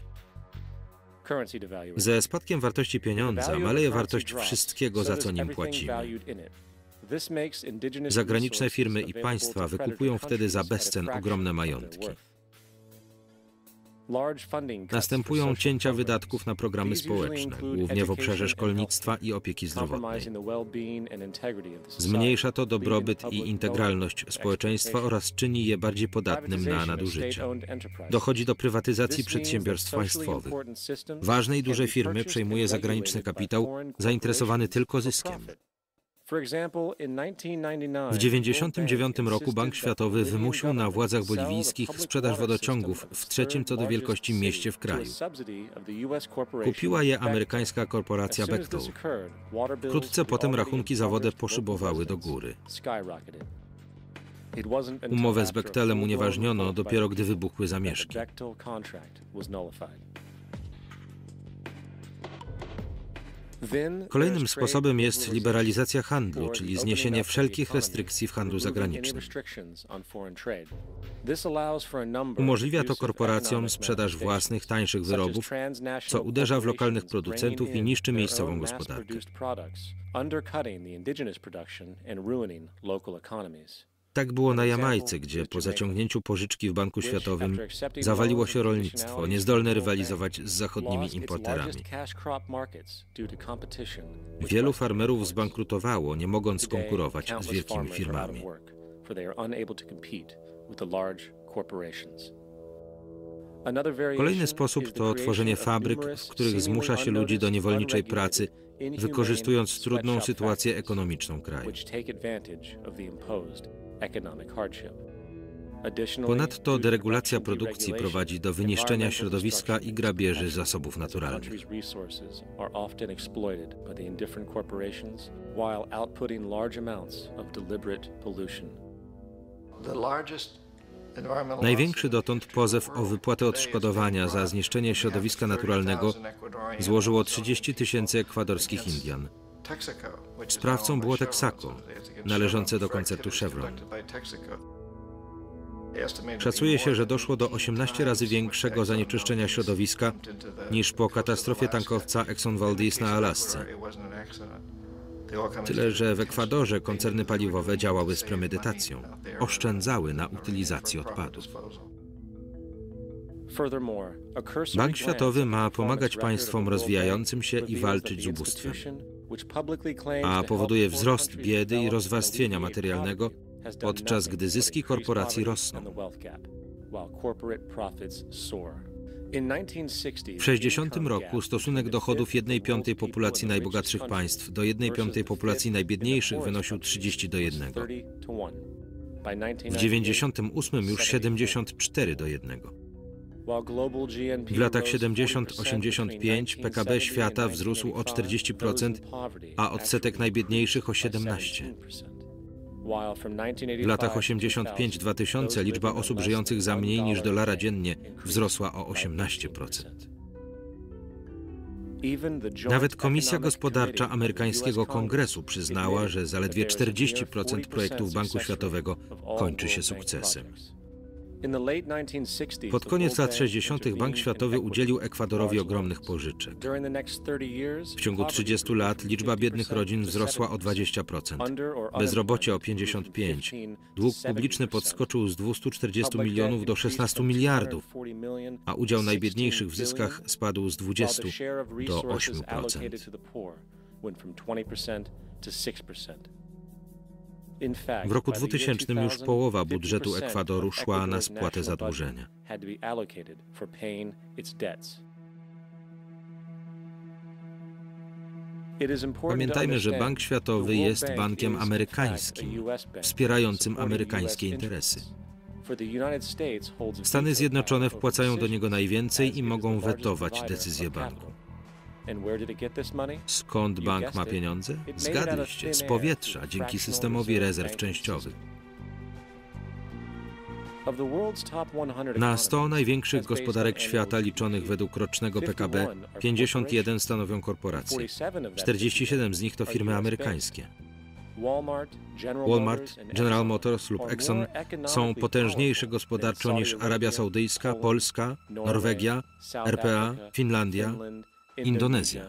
Ze spadkiem wartości pieniądza maleje wartość wszystkiego, za co nim płacimy. Zagraniczne firmy i państwa wykupują wtedy za bezcen ogromne majątki. Następują cięcia wydatków na programy społeczne, głównie w obszarze szkolnictwa i opieki zdrowotnej. Zmniejsza to dobrobyt i integralność społeczeństwa oraz czyni je bardziej podatnym na nadużycia. Dochodzi do prywatyzacji przedsiębiorstw państwowych. Ważne i duże firmy przejmuje zagraniczny kapitał zainteresowany tylko zyskiem. W tysiąc dziewięćset dziewięćdziesiątym dziewiątym roku Bank Światowy wymusił na władzach boliwijskich sprzedaż wodociągów w trzecim co do wielkości mieście w kraju. Kupiła je amerykańska korporacja Bechtel. Wkrótce potem rachunki za wodę poszybowały do góry. Umowę z Bechtelem unieważniono dopiero gdy wybuchły zamieszki. Kolejnym sposobem jest liberalizacja handlu, czyli zniesienie wszelkich restrykcji w handlu zagranicznym. Umożliwia to korporacjom sprzedaż własnych, tańszych wyrobów, co uderza w lokalnych producentów i niszczy miejscową gospodarkę. Tak było na Jamajce, gdzie po zaciągnięciu pożyczki w Banku Światowym zawaliło się rolnictwo, niezdolne rywalizować z zachodnimi importerami. Wielu farmerów zbankrutowało, nie mogąc konkurować z wielkimi firmami. Kolejny sposób to tworzenie fabryk, w których zmusza się ludzi do niewolniczej pracy, wykorzystując trudną sytuację ekonomiczną kraju. Ponadto deregulacja produkcji prowadzi do wyniszczenia środowiska i grabieży zasobów naturalnych. Największy dotąd pozew o wypłatę odszkodowania za zniszczenie środowiska naturalnego złożyło trzydzieści tysięcy ekwadorskich Indian. Sprawcą było Texaco, należące do koncertu Chevron. Szacuje się, że doszło do osiemnastu razy większego zanieczyszczenia środowiska niż po katastrofie tankowca Exxon Valdez na Alasce. Tyle, że w Ekwadorze koncerny paliwowe działały z premedytacją. Oszczędzały na utylizacji odpadów. Bank Światowy ma pomagać państwom rozwijającym się i walczyć z ubóstwem, a powoduje wzrost biedy i rozwarstwienia materialnego, podczas gdy zyski korporacji rosną. W tysiąc dziewięćset sześćdziesiątym roku stosunek dochodów jednej piątej populacji najbogatszych państw do jednej piątej populacji najbiedniejszych wynosił trzydzieści do jednego. W tysiąc dziewięćset dziewięćdziesiątym ósmym już siedemdziesiąt cztery do jednego. W latach siedemdziesiątym do osiemdziesiątego piątego P K B świata wzrósł o czterdzieści procent, a odsetek najbiedniejszych o siedemnaście procent. W latach osiemdziesiątym piątym do dwa tysiące liczba osób żyjących za mniej niż dolara dziennie wzrosła o osiemnaście procent. Nawet Komisja Gospodarcza amerykańskiego Kongresu przyznała, że zaledwie czterdzieści procent projektów Banku Światowego kończy się sukcesem. Pod koniec lat sześćdziesiątych Bank Światowy udzielił Ekwadorowi ogromnych pożyczek. W ciągu trzydziestu lat liczba biednych rodzin wzrosła o dwadzieścia procent, bezrobocie o pięćdziesiąt pięć procent, dług publiczny podskoczył z dwustu czterdziestu milionów do szesnastu miliardów, a udział najbiedniejszych w zyskach spadł z dwudziestu do ośmiu procent. W roku dwutysięcznym już połowa budżetu Ekwadoru szła na spłatę zadłużenia. Pamiętajmy, że Bank Światowy jest bankiem amerykańskim, wspierającym amerykańskie interesy. Stany Zjednoczone wpłacają do niego najwięcej i mogą wetować decyzje banku. Skąd bank ma pieniądze? Zgadliście, z powietrza, dzięki systemowi rezerw częściowych. Na sto największych gospodarek świata liczonych według rocznego P K B pięćdziesiąt jeden stanowią korporacje. czterdzieści siedem z nich to firmy amerykańskie. Walmart, General Motors lub Exxon są potężniejsze gospodarczo niż Arabia Saudyjska, Polska, Norwegia, R P A, Finlandia, Indonezja.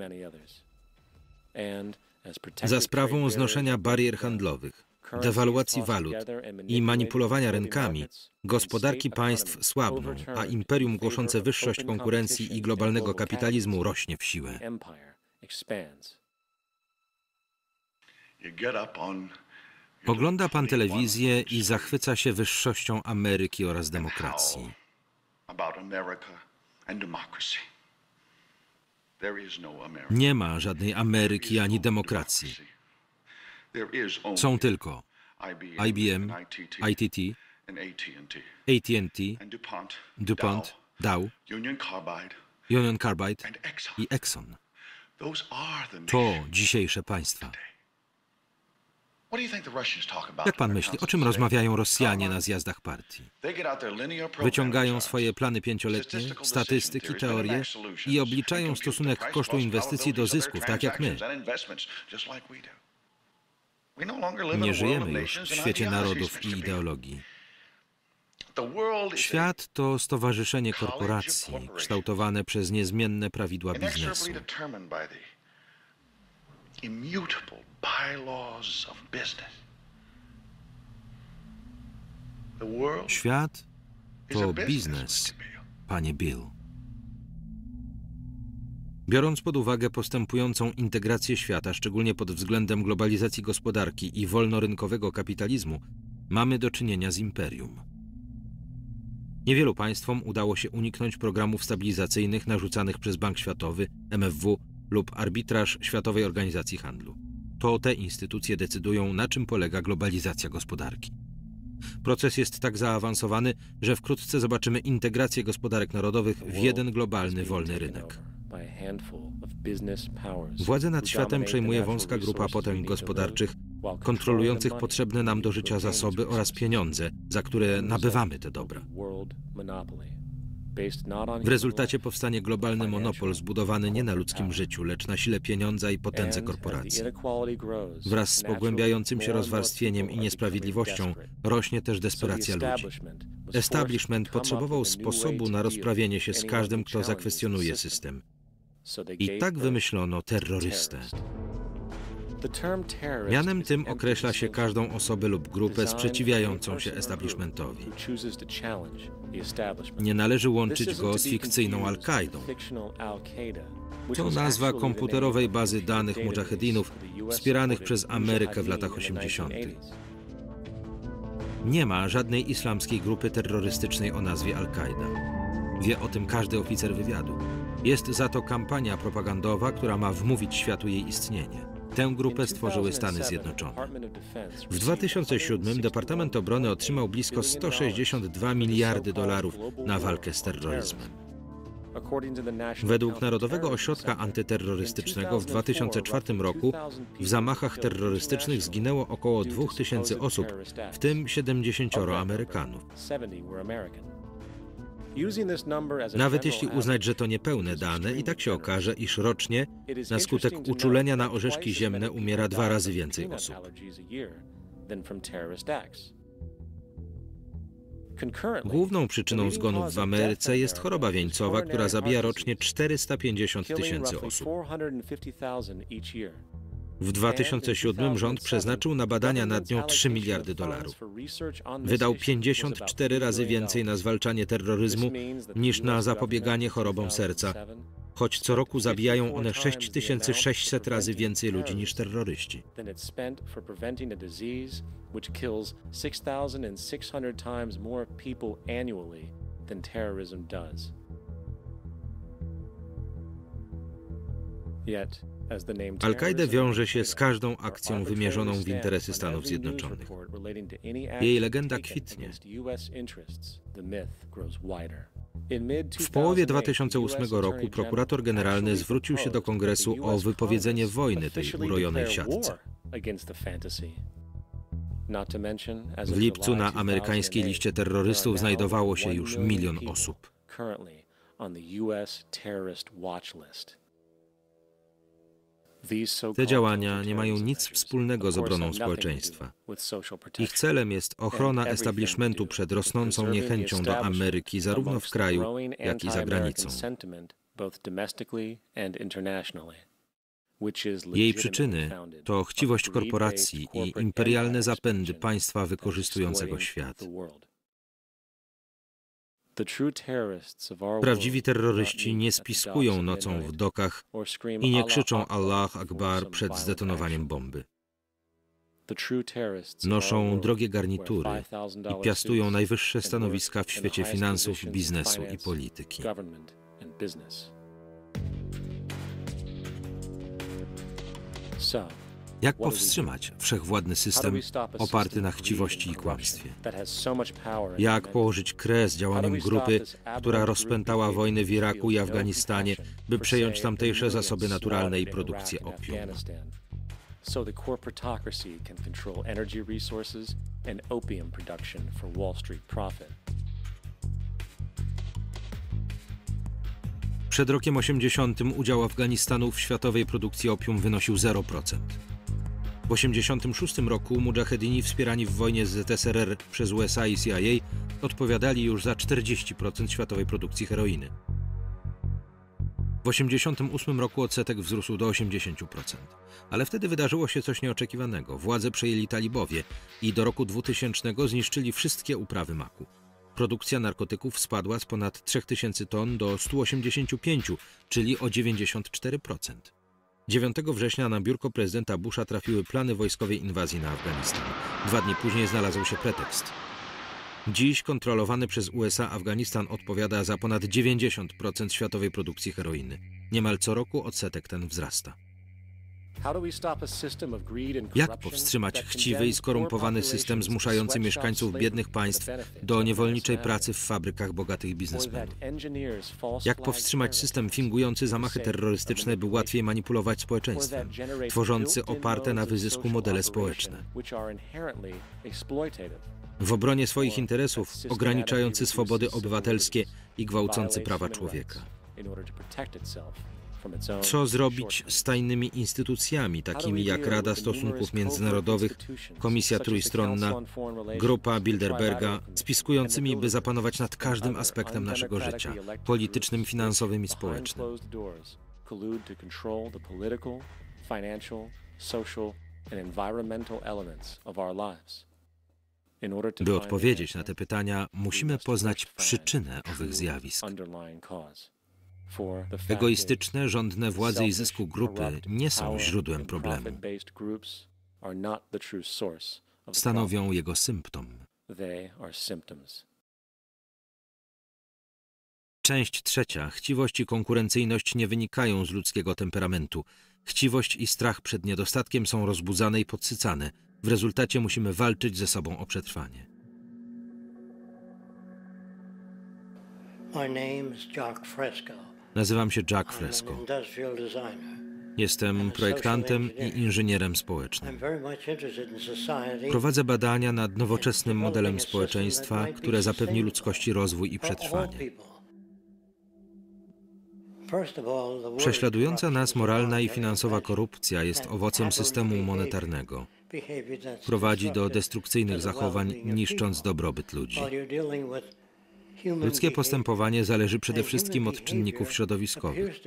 Za sprawą znoszenia barier handlowych, dewaluacji walut i manipulowania rynkami, gospodarki państw słabną, a imperium głoszące wyższość konkurencji i globalnego kapitalizmu rośnie w siłę. Ogląda pan telewizję i zachwyca się wyższością Ameryki oraz demokracji. Nie ma żadnej Ameryki ani demokracji. Są tylko I B M, I T T, A T and T, DuPont, Dow, Union Carbide i Exxon. To dzisiejsze państwa. Jak pan myśli, o czym rozmawiają Rosjanie na zjazdach partii? Wyciągają swoje plany pięcioletnie, statystyki, teorie i obliczają stosunek kosztu inwestycji do zysków, tak jak my. Nie żyjemy już w świecie narodów i ideologii. Świat to stowarzyszenie korporacji, kształtowane przez niezmienne prawidła biznesu. Świat to biznes, panie Bill. Biorąc pod uwagę postępującą integrację świata, szczególnie pod względem globalizacji gospodarki i wolnorynkowego kapitalizmu, mamy do czynienia z imperium. Niewielu państwom udało się uniknąć programów stabilizacyjnych narzucanych przez Bank Światowy, M F W lub arbitraż Światowej Organizacji Handlu. To te instytucje decydują, na czym polega globalizacja gospodarki. Proces jest tak zaawansowany, że wkrótce zobaczymy integrację gospodarek narodowych w jeden globalny, wolny rynek. Władzę nad światem przejmuje wąska grupa potęg gospodarczych, kontrolujących potrzebne nam do życia zasoby oraz pieniądze, za które nabywamy te dobra. W rezultacie powstanie globalny monopol zbudowany nie na ludzkim życiu, lecz na sile pieniądza i potędze korporacji. Wraz z pogłębiającym się rozwarstwieniem i niesprawiedliwością rośnie też desperacja ludzi. Establishment potrzebował sposobu na rozprawienie się z każdym, kto zakwestionuje system. I tak wymyślono terrorystę. Mianem tym określa się każdą osobę lub grupę sprzeciwiającą się establishmentowi. Nie należy łączyć go z fikcyjną Al-Kaidą. To nazwa komputerowej bazy danych mudżahedinów wspieranych przez Amerykę w latach osiemdziesiątych. Nie ma żadnej islamskiej grupy terrorystycznej o nazwie Al-Kaida. Wie o tym każdy oficer wywiadu. Jest za to kampania propagandowa, która ma wmówić światu jej istnienie. Tę grupę stworzyły Stany Zjednoczone. W dwa tysiące siódmym Departament Obrony otrzymał blisko sto sześćdziesiąt dwa miliardy dolarów na walkę z terroryzmem. Według Narodowego Ośrodka Antyterrorystycznego w dwa tysiące czwartym roku w zamachach terrorystycznych zginęło około dwóch tysięcy osób, w tym siedemdziesięcioro Amerykanów. Nawet jeśli uznać, że to niepełne dane, i tak się okaże, iż rocznie na skutek uczulenia na orzeszki ziemne umiera dwa razy więcej osób. Główną przyczyną zgonów w Ameryce jest choroba wieńcowa, która zabija rocznie czterysta pięćdziesiąt tysięcy osób. W dwa tysiące siódmym rząd przeznaczył na badania nad nią trzy miliardy dolarów. Wydał pięćdziesiąt cztery razy więcej na zwalczanie terroryzmu niż na zapobieganie chorobom serca, choć co roku zabijają one sześć tysięcy sześćset razy więcej ludzi niż terroryści. Al-Kaidę wiąże się z każdą akcją wymierzoną w interesy Stanów Zjednoczonych. Jej legenda kwitnie. W połowie dwa tysiące ósmego roku prokurator generalny zwrócił się do Kongresu o wypowiedzenie wojny tej urojonej siatce. W lipcu na amerykańskiej liście terrorystów znajdowało się już milion osób. Te działania nie mają nic wspólnego z obroną społeczeństwa. Ich celem jest ochrona establishmentu przed rosnącą niechęcią do Ameryki zarówno w kraju, jak i za granicą. Jej przyczyny to chciwość korporacji i imperialne zapędy państwa wykorzystującego świat. Prawdziwi terroryści nie spiskują nocą w dokach i nie krzyczą Allah Akbar przed zdetonowaniem bomby. Noszą drogie garnitury i piastują najwyższe stanowiska w świecie finansów, biznesu i polityki. Jak powstrzymać wszechwładny system oparty na chciwości i kłamstwie? Jak położyć kres działaniom grupy, która rozpętała wojny w Iraku i Afganistanie, by przejąć tamtejsze zasoby naturalne i produkcję opium? Przed rokiem osiemdziesiątym udział Afganistanu w światowej produkcji opium wynosił zero procent. W osiemdziesiątym szóstym roku mudżahedini wspierani w wojnie z Z S R R przez U S A i C I A odpowiadali już za czterdzieści procent światowej produkcji heroiny. W osiemdziesiątym ósmym roku odsetek wzrósł do osiemdziesięciu procent. Ale wtedy wydarzyło się coś nieoczekiwanego. Władzę przejęli talibowie i do roku dwutysięcznego zniszczyli wszystkie uprawy maku. Produkcja narkotyków spadła z ponad trzech tysięcy ton do stu osiemdziesięciu pięciu, czyli o dziewięćdziesiąt cztery procent. dziewiątego września na biurko prezydenta Busha trafiły plany wojskowej inwazji na Afganistan. Dwa dni później znalazł się pretekst. Dziś kontrolowany przez U S A Afganistan odpowiada za ponad dziewięćdziesiąt procent światowej produkcji heroiny. Niemal co roku odsetek ten wzrasta. Jak powstrzymać chciwy i skorumpowany system zmuszający mieszkańców biednych państw do niewolniczej pracy w fabrykach bogatych biznesmenów? Jak powstrzymać system fingujący zamachy terrorystyczne, by łatwiej manipulować społeczeństwem, tworzący oparte na wyzysku modele społeczne? W obronie swoich interesów ograniczający swobody obywatelskie i gwałcący prawa człowieka. Co zrobić z tajnymi instytucjami, takimi jak Rada Stosunków Międzynarodowych, Komisja Trójstronna, Grupa Bilderberga, spiskującymi, by zapanować nad każdym aspektem naszego życia, politycznym, finansowym i społecznym? By odpowiedzieć na te pytania, musimy poznać przyczynę owych zjawisk. Egoistyczne, żądne władzy i zysku grupy nie są źródłem problemu. Stanowią jego symptom. Część trzecia. Chciwość i konkurencyjność nie wynikają z ludzkiego temperamentu. Chciwość i strach przed niedostatkiem są rozbudzane i podsycane. W rezultacie musimy walczyć ze sobą o przetrwanie. My name is Jack Fresco. Nazywam się Jack Fresco. Jestem projektantem i inżynierem społecznym. Prowadzę badania nad nowoczesnym modelem społeczeństwa, które zapewni ludzkości rozwój i przetrwanie. Prześladująca nas moralna i finansowa korupcja jest owocem systemu monetarnego. Prowadzi do destrukcyjnych zachowań, niszcząc dobrobyt ludzi. Ludzkie postępowanie zależy przede wszystkim od czynników środowiskowych.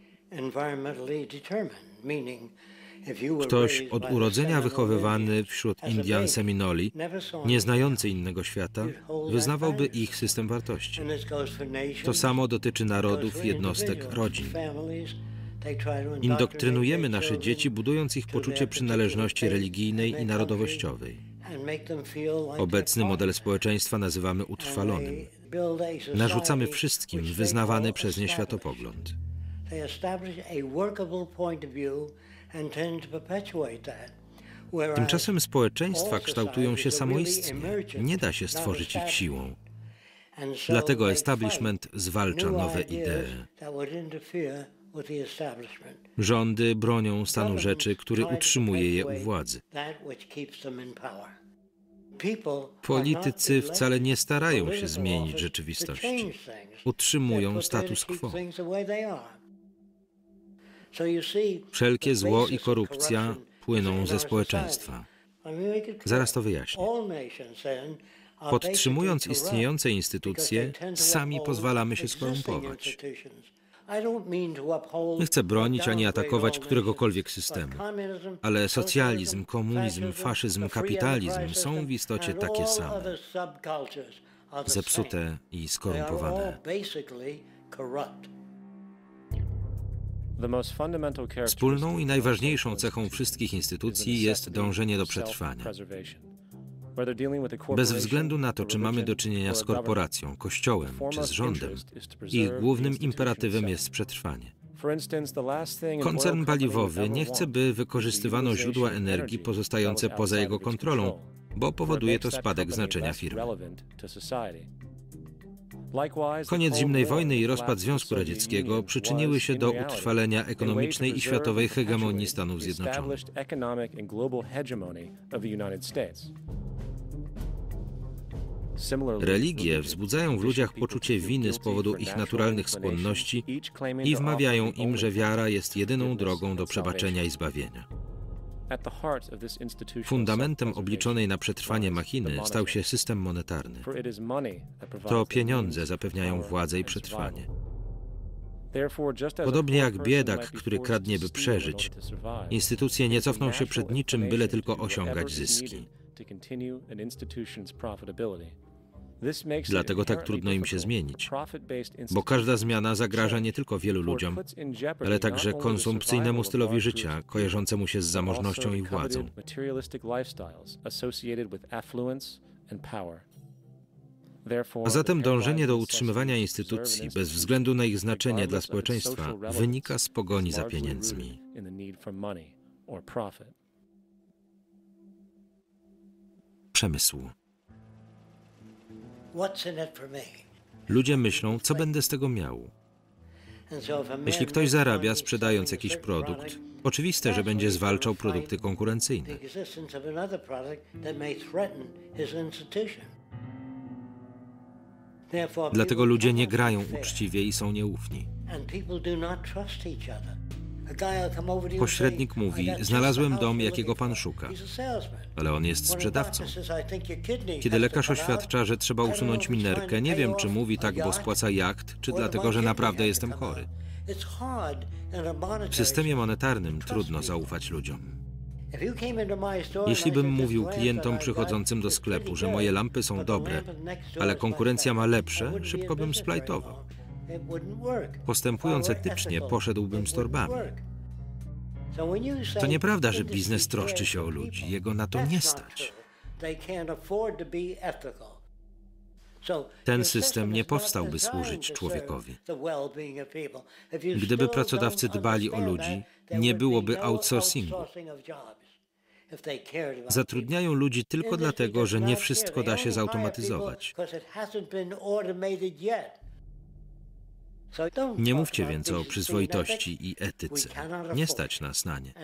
Ktoś od urodzenia wychowywany wśród Indian Seminoli, nie znający innego świata, wyznawałby ich system wartości. To samo dotyczy narodów, jednostek, rodzin. Indoktrynujemy nasze dzieci, budując ich poczucie przynależności religijnej i narodowościowej. Obecny model społeczeństwa nazywamy utrwalonym. Narzucamy wszystkim wyznawany przez nie światopogląd. Tymczasem społeczeństwa kształtują się samoistnie. Nie da się stworzyć ich siłą. Dlatego establishment zwalcza nowe idee. Rządy bronią stanu rzeczy, który utrzymuje je u władzy. Politycy wcale nie starają się zmienić rzeczywistości. Utrzymują status quo. Wszelkie zło i korupcja płyną ze społeczeństwa. Zaraz to wyjaśnię. Podtrzymując istniejące instytucje, sami pozwalamy się skorumpować. Nie chcę bronić ani atakować któregokolwiek systemu, ale socjalizm, komunizm, faszyzm, kapitalizm są w istocie takie same. Zepsute i skorumpowane. Wspólną i najważniejszą cechą wszystkich instytucji jest dążenie do przetrwania. Bez względu na to, czy mamy do czynienia z korporacją, kościołem czy z rządem, ich głównym imperatywem jest przetrwanie. Koncern paliwowy nie chce, by wykorzystywano źródła energii pozostające poza jego kontrolą, bo powoduje to spadek znaczenia firmy. Koniec zimnej wojny i rozpad Związku Radzieckiego przyczyniły się do utrwalenia ekonomicznej i światowej hegemonii Stanów Zjednoczonych. Religie wzbudzają w ludziach poczucie winy z powodu ich naturalnych skłonności i wmawiają im, że wiara jest jedyną drogą do przebaczenia i zbawienia. Fundamentem obliczonej na przetrwanie machiny stał się system monetarny. To pieniądze zapewniają władzę i przetrwanie. Podobnie jak biedak, który kradnie, by przeżyć, instytucje nie cofną się przed niczym, byle tylko osiągać zyski. Dlatego tak trudno im się zmienić, bo każda zmiana zagraża nie tylko wielu ludziom, ale także konsumpcyjnemu stylowi życia, kojarzącemu się z zamożnością i władzą. A zatem dążenie do utrzymywania instytucji, bez względu na ich znaczenie dla społeczeństwa, wynika z pogoni za pieniędzmi. Przemysł. Ludzie myślą, co będę z tego miał. Jeśli ktoś zarabia, sprzedając jakiś produkt, oczywiste, że będzie zwalczał produkty konkurencyjne. Dlatego ludzie nie grają uczciwie i są nieufni. Pośrednik mówi, znalazłem dom, jakiego pan szuka, ale on jest sprzedawcą. Kiedy lekarz oświadcza, że trzeba usunąć minerkę, nie wiem, czy mówi tak, bo spłaca jacht, czy dlatego, że naprawdę jestem chory. W systemie monetarnym trudno zaufać ludziom. Jeśli bym mówił klientom przychodzącym do sklepu, że moje lampy są dobre, ale konkurencja ma lepsze, szybko bym splajtował. Postępując etycznie, poszedłbym z torbami. To nieprawda, że biznes troszczy się o ludzi. Jego na to nie stać. Ten system nie powstał, by służyć człowiekowi. Gdyby pracodawcy dbali o ludzi, nie byłoby outsourcingu. Zatrudniają ludzi tylko dlatego, że nie wszystko da się zautomatyzować. Nie mówcie więc o przyzwoitości i etyce. Nie stać nas na nie.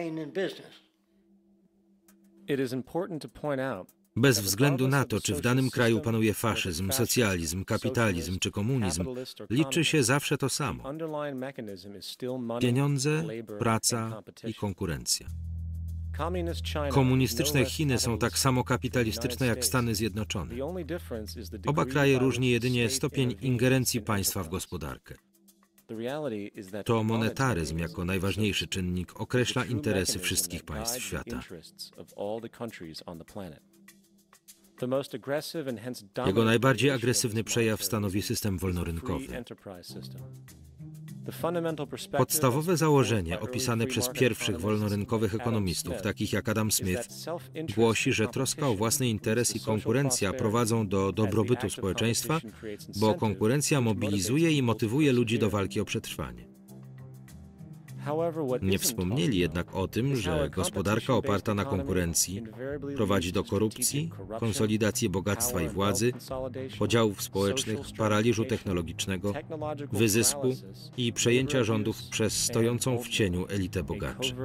Bez względu na to, czy w danym kraju panuje faszyzm, socjalizm, kapitalizm czy komunizm, liczy się zawsze to samo: pieniądze, praca i konkurencja. Komunistyczne Chiny są tak samo kapitalistyczne jak Stany Zjednoczone. Oba kraje różni jedynie stopień ingerencji państwa w gospodarkę. To monetaryzm jako najważniejszy czynnik określa interesy wszystkich państw świata. Jego najbardziej agresywny przejaw stanowi system wolnorynkowy. Podstawowe założenie opisane przez pierwszych wolnorynkowych ekonomistów, takich jak Adam Smith, głosi, że troska o własny interes i konkurencja prowadzą do dobrobytu społeczeństwa, bo konkurencja mobilizuje i motywuje ludzi do walki o przetrwanie. Nie wspomnieli jednak o tym, że gospodarka oparta na konkurencji prowadzi do korupcji, konsolidacji bogactwa i władzy, podziałów społecznych, paraliżu technologicznego, wyzysku i przejęcia rządów przez stojącą w cieniu elitę bogaczy.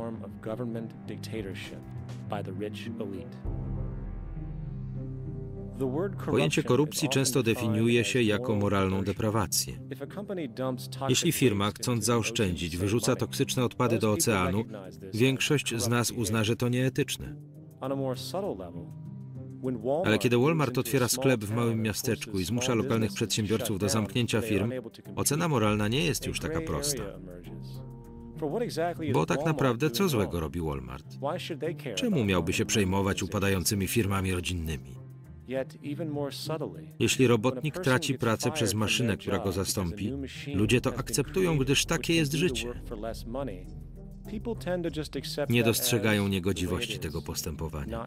Pojęcie korupcji często definiuje się jako moralną deprawację. Jeśli firma, chcąc zaoszczędzić, wyrzuca toksyczne odpady do oceanu, większość z nas uzna, że to nieetyczne. Ale kiedy Walmart otwiera sklep w małym miasteczku i zmusza lokalnych przedsiębiorców do zamknięcia firm, ocena moralna nie jest już taka prosta. Bo tak naprawdę co złego robi Walmart? Czemu miałby się przejmować upadającymi firmami rodzinnymi? Jeśli robotnik traci pracę przez maszynę, która go zastąpi, ludzie to akceptują, gdyż takie jest życie. Nie dostrzegają niegodziwości tego postępowania.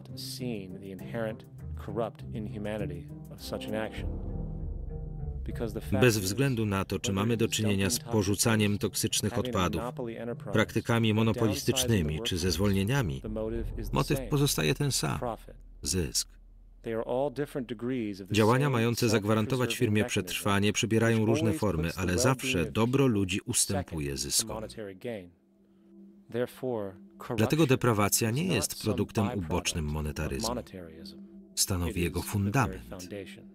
Bez względu na to, czy mamy do czynienia z porzucaniem toksycznych odpadów, praktykami monopolistycznymi czy ze zwolnieniami, motyw pozostaje ten sam – zysk. Działania mające zagwarantować firmie przetrwanie przybierają różne formy, ale zawsze dobro ludzi ustępuje zyskom. Dlatego deprawacja nie jest produktem ubocznym monetaryzmu. Stanowi jego fundament.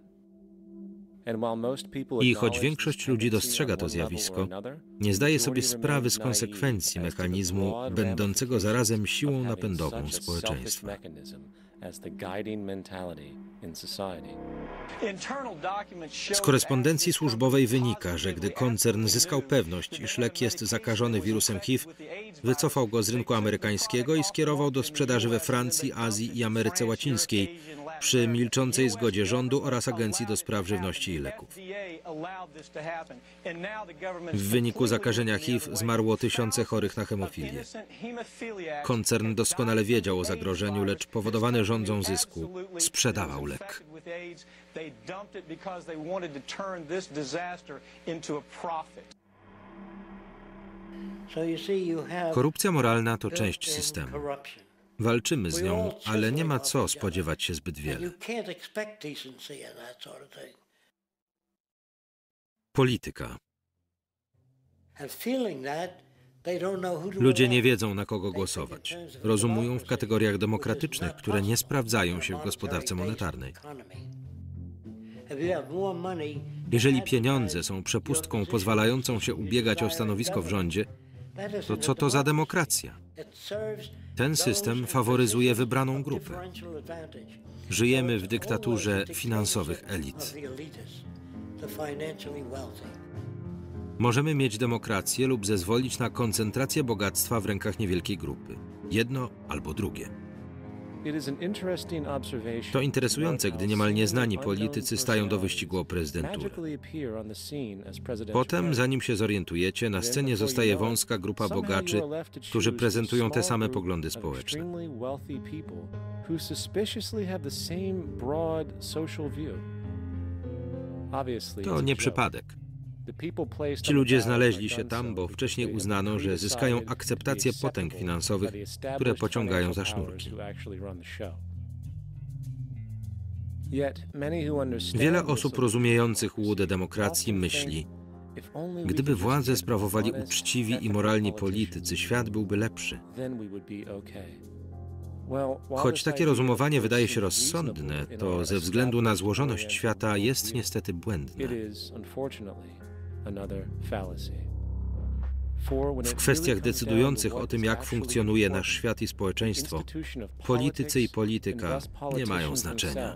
I choć większość ludzi dostrzega to zjawisko, nie zdaje sobie sprawy z konsekwencji mechanizmu będącego zarazem siłą napędową społeczeństwa. Z korespondencji służbowej wynika, że gdy koncern zyskał pewność, iż lek jest zakażony wirusem H I V, wycofał go z rynku amerykańskiego i skierował do sprzedaży we Francji, Azji i Ameryce Łacińskiej przy milczącej zgodzie rządu oraz Agencji do Spraw Żywności i Leków. W wyniku zakażenia H I V zmarło tysiące chorych na hemofilię. Koncern doskonale wiedział o zagrożeniu, lecz powodowany rządzą zysku sprzedawał lek. Korupcja moralna to część systemu. Walczymy z nią, ale nie ma co spodziewać się zbyt wiele. Polityka. Ludzie nie wiedzą, na kogo głosować. Rozumują w kategoriach demokratycznych, które nie sprawdzają się w gospodarce monetarnej. Jeżeli pieniądze są przepustką pozwalającą się ubiegać o stanowisko w rządzie, to co to za demokracja? Ten system faworyzuje wybraną grupę. Żyjemy w dyktaturze finansowych elit. Możemy mieć demokrację lub zezwolić na koncentrację bogactwa w rękach niewielkiej grupy. Jedno albo drugie. To interesujące, gdy niemal nieznani politycy stają do wyścigu o prezydenturę. Potem, zanim się zorientujecie, na scenie zostaje wąska grupa bogaczy, którzy prezentują te same poglądy społeczne. To nie przypadek. Ci ludzie znaleźli się tam, bo wcześniej uznano, że zyskają akceptację potęg finansowych, które pociągają za sznurki. Wiele osób rozumiejących ułudę demokracji myśli, Gdyby władzę sprawowali uczciwi i moralni politycy, świat byłby lepszy. Choć takie rozumowanie wydaje się rozsądne, to ze względu na złożoność świata jest niestety błędne. W kwestiach decydujących o tym, jak funkcjonuje nasz świat i społeczeństwo, politycy i polityka nie mają znaczenia.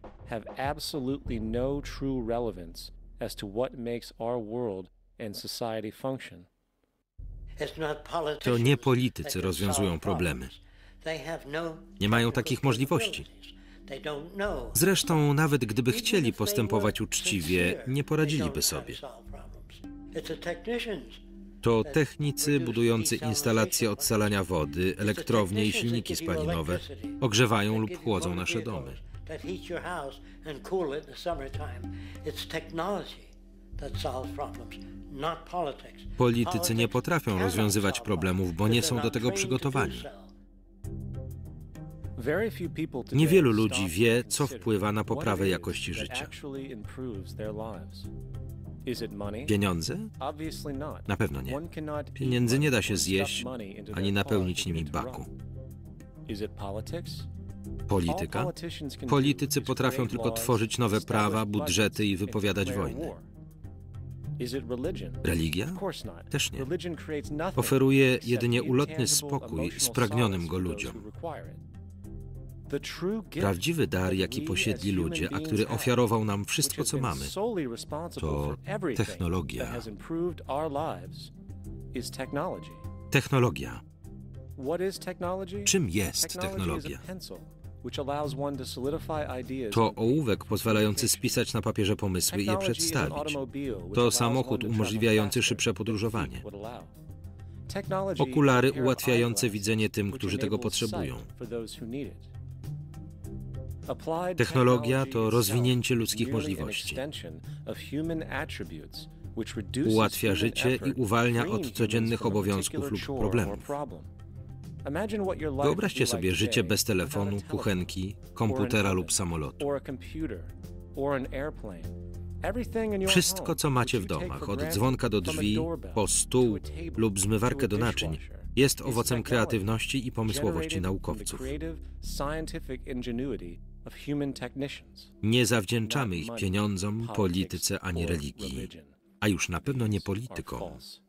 To nie politycy rozwiązują problemy. Nie mają takich możliwości. Zresztą, nawet gdyby chcieli postępować uczciwie, nie poradziliby sobie. To technicy budujący instalacje odsalania wody, elektrownie i silniki spalinowe ogrzewają lub chłodzą nasze domy. Politycy nie potrafią rozwiązywać problemów, bo nie są do tego przygotowani. Niewielu ludzi wie, co wpływa na poprawę jakości życia. Pieniądze? Na pewno nie. Pieniędzy nie da się zjeść, ani napełnić nimi baku. Polityka? Politycy potrafią tylko tworzyć nowe prawa, budżety i wypowiadać wojny. Religia? Też nie. Oferuje jedynie ulotny spokój spragnionym go ludziom. Prawdziwy dar, jaki posiedli ludzie, a który ofiarował nam wszystko, co mamy, to technologia. Technologia. Czym jest technologia? To ołówek pozwalający spisać na papierze pomysły i je przedstawić. To samochód umożliwiający szybsze podróżowanie. Okulary ułatwiające widzenie tym, którzy tego potrzebują. Technologia to rozwinięcie ludzkich możliwości. Ułatwia życie i uwalnia od codziennych obowiązków lub problemów. Wyobraźcie sobie życie bez telefonu, kuchenki, komputera lub samolotu. Wszystko, co macie w domach, od dzwonka do drzwi, po stół lub zmywarkę do naczyń, jest owocem kreatywności i pomysłowości naukowców. Nie zawdzięczamy ich pieniądzom, polityce ani religii, a już na pewno nie politykom.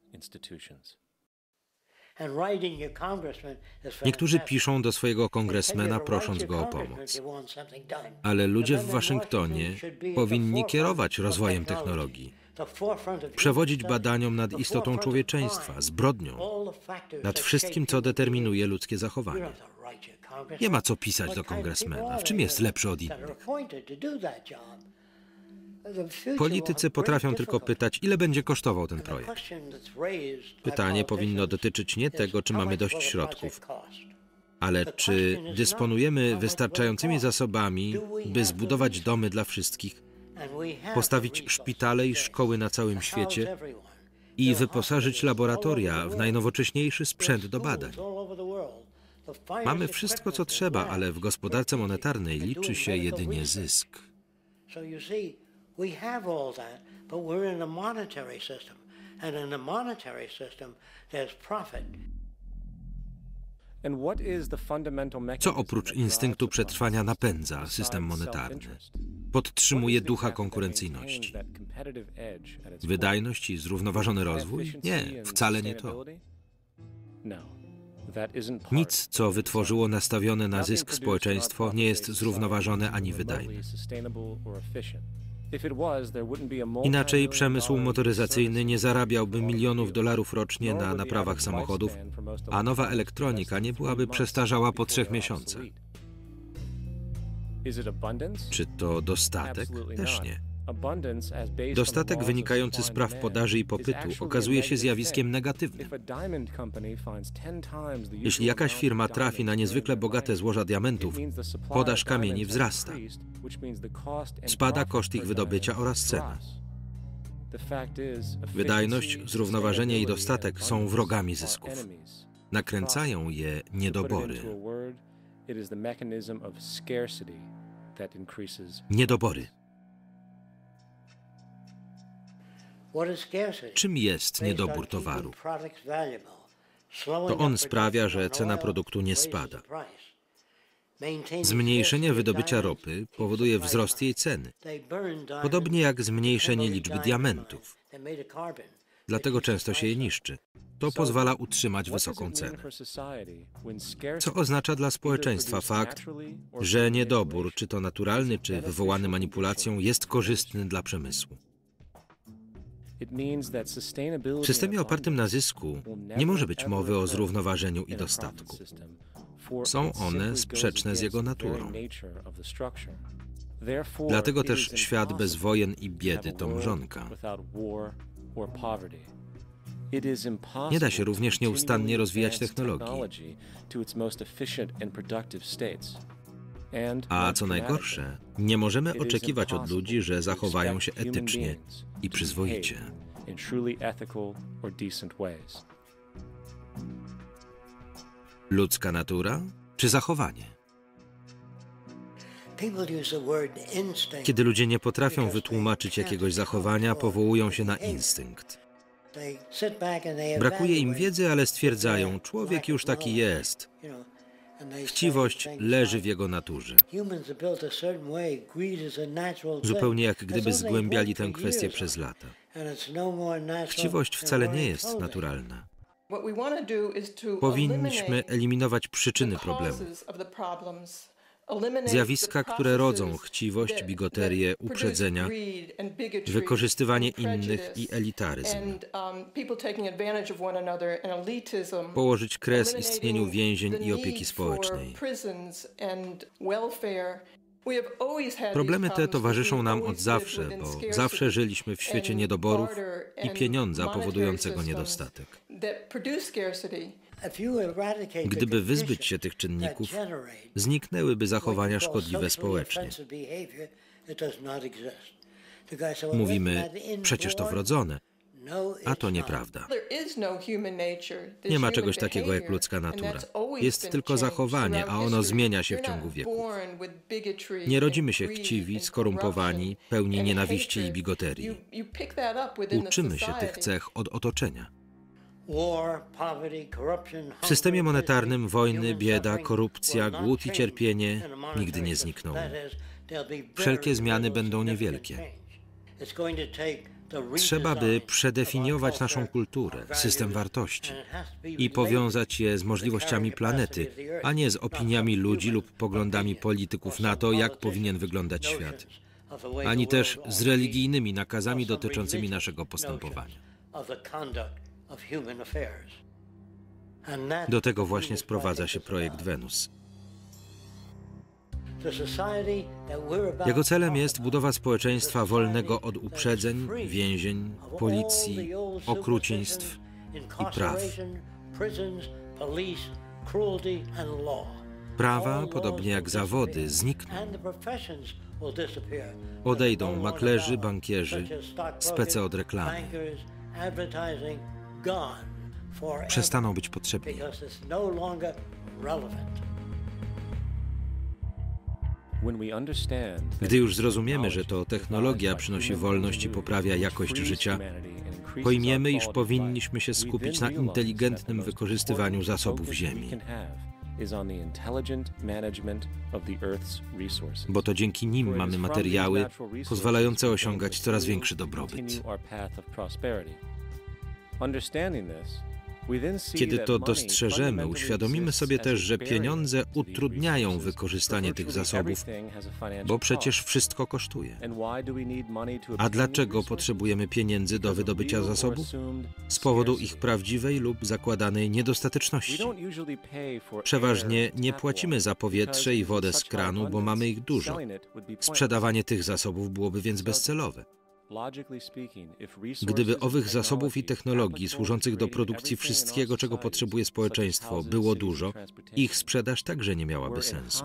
Niektórzy piszą do swojego kongresmena, prosząc go o pomoc. Ale ludzie w Waszyngtonie powinni kierować rozwojem technologii, przewodzić badaniom nad istotą człowieczeństwa, zbrodnią, nad wszystkim, co determinuje ludzkie zachowanie. Nie ma co pisać do kongresmena. W czym jest lepszy od innych? Politycy potrafią tylko pytać, ile będzie kosztował ten projekt. Pytanie powinno dotyczyć nie tego, czy mamy dość środków, ale czy dysponujemy wystarczającymi zasobami, by zbudować domy dla wszystkich, postawić szpitale i szkoły na całym świecie i wyposażyć laboratoria w najnowocześniejszy sprzęt do badań. Mamy wszystko, co trzeba, ale w gospodarce monetarnej liczy się jedynie zysk. We have all that, but we're in a monetary system, and in a monetary system there's profit. Co oprócz instynktu przetrwania napędza system monetarny? Podtrzymuje ducha konkurencyjności. Wydajność i zrównoważony rozwój? Nie, wcale nie to. Nic, co wytworzyło nastawione na zysk społeczeństwo, nie jest zrównoważone ani wydajne. Inaczej przemysł motoryzacyjny nie zarabiałby milionów dolarów rocznie na naprawach samochodów, a nowa elektronika nie byłaby przestarzała po trzech miesiącach. Czy to dostatek? Też nie. Dostatek wynikający z praw podaży i popytu okazuje się zjawiskiem negatywnym. Jeśli jakaś firma trafi na niezwykle bogate złoża diamentów, podaż kamieni wzrasta. Spada koszt ich wydobycia oraz cena. Wydajność, zrównoważenie i dostatek są wrogami zysków. Nakręcają je niedobory. Niedobory. Czym jest niedobór towaru? To on sprawia, że cena produktu nie spada. Zmniejszenie wydobycia ropy powoduje wzrost jej ceny, podobnie jak zmniejszenie liczby diamentów. Dlatego często się je niszczy. To pozwala utrzymać wysoką cenę. Co oznacza dla społeczeństwa fakt, że niedobór, czy to naturalny, czy wywołany manipulacją, jest korzystny dla przemysłu. W systemie opartym na zysku nie może być mowy o zrównoważeniu i dostatku. Są one sprzeczne z jego naturą. Dlatego też świat bez wojen i biedy to mrzonka. Nie da się również nieustannie rozwijać technologii. A co najgorsze, nie możemy oczekiwać od ludzi, że zachowają się etycznie i przyzwoicie. Ludzka natura czy zachowanie? Kiedy ludzie nie potrafią wytłumaczyć jakiegoś zachowania, powołują się na instynkt. Brakuje im wiedzy, ale stwierdzają, człowiek już taki jest. Chciwość leży w jego naturze. Zupełnie jak gdyby zgłębiali tę kwestię przez lata. Chciwość wcale nie jest naturalna. Powinniśmy eliminować przyczyny problemu. Zjawiska, które rodzą chciwość, bigoterię, uprzedzenia, wykorzystywanie innych i elitaryzm. Położyć kres istnieniu więzień i opieki społecznej. Problemy te towarzyszą nam od zawsze, bo zawsze żyliśmy w świecie niedoborów i pieniądza powodującego niedostatek. Gdyby wyzbyć się tych czynników, zniknęłyby zachowania szkodliwe społecznie. Mówimy, przecież to wrodzone, a to nieprawda. Nie ma czegoś takiego jak ludzka natura. Jest tylko zachowanie, a ono zmienia się w ciągu wieków. Nie rodzimy się chciwi, skorumpowani, pełni nienawiści i bigoterii. Uczymy się tych cech od otoczenia. W systemie monetarnym wojny, bieda, korupcja, głód i cierpienie nigdy nie znikną. Wszelkie zmiany będą niewielkie. Trzeba by przedefiniować naszą kulturę, system wartości i powiązać je z możliwościami planety, a nie z opiniami ludzi lub poglądami polityków na to, jak powinien wyglądać świat, ani też z religijnymi nakazami dotyczącymi naszego postępowania. Do tego właśnie sprowadza się projekt Wenus. Jego celem jest budowa społeczeństwa wolnego od uprzedzeń, więzień, policji, okrucieństw i praw. Prawa, podobnie jak zawody, znikną. Odejdą maklerzy, bankierzy, spece od reklamy. Przestaną być potrzebni. Gdy już zrozumiemy, że to technologia przynosi wolność i poprawia jakość życia, pojmiemy, iż powinniśmy się skupić na inteligentnym wykorzystywaniu zasobów Ziemi. Bo to dzięki nim mamy materiały pozwalające osiągać coraz większy dobrobyt. Kiedy to dostrzeżemy, uświadomimy sobie też, że pieniądze utrudniają wykorzystanie tych zasobów, bo przecież wszystko kosztuje. A dlaczego potrzebujemy pieniędzy do wydobycia zasobów? Z powodu ich prawdziwej lub zakładanej niedostateczności. Przeważnie nie płacimy za powietrze i wodę z kranu, bo mamy ich dużo. Sprzedawanie tych zasobów byłoby więc bezcelowe. Gdyby owych zasobów i technologii służących do produkcji wszystkiego, czego potrzebuje społeczeństwo, było dużo, ich sprzedaż także nie miałaby sensu.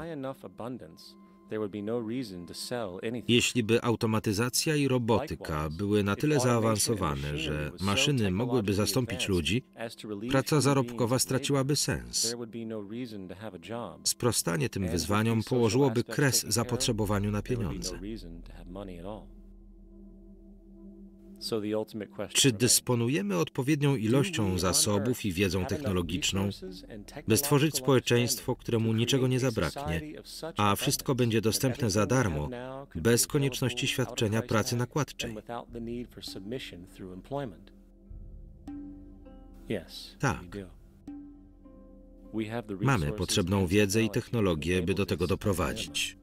Jeśli by automatyzacja i robotyka były na tyle zaawansowane, że maszyny mogłyby zastąpić ludzi, praca zarobkowa straciłaby sens. Sprostanie tym wyzwaniom położyłoby kres zapotrzebowaniu na pieniądze. Czy dysponujemy odpowiednią ilością zasobów i wiedzą technologiczną, by stworzyć społeczeństwo, któremu niczego nie zabraknie, a wszystko będzie dostępne za darmo, bez konieczności świadczenia pracy nakładczej? Tak. Mamy potrzebną wiedzę i technologię, by do tego doprowadzić.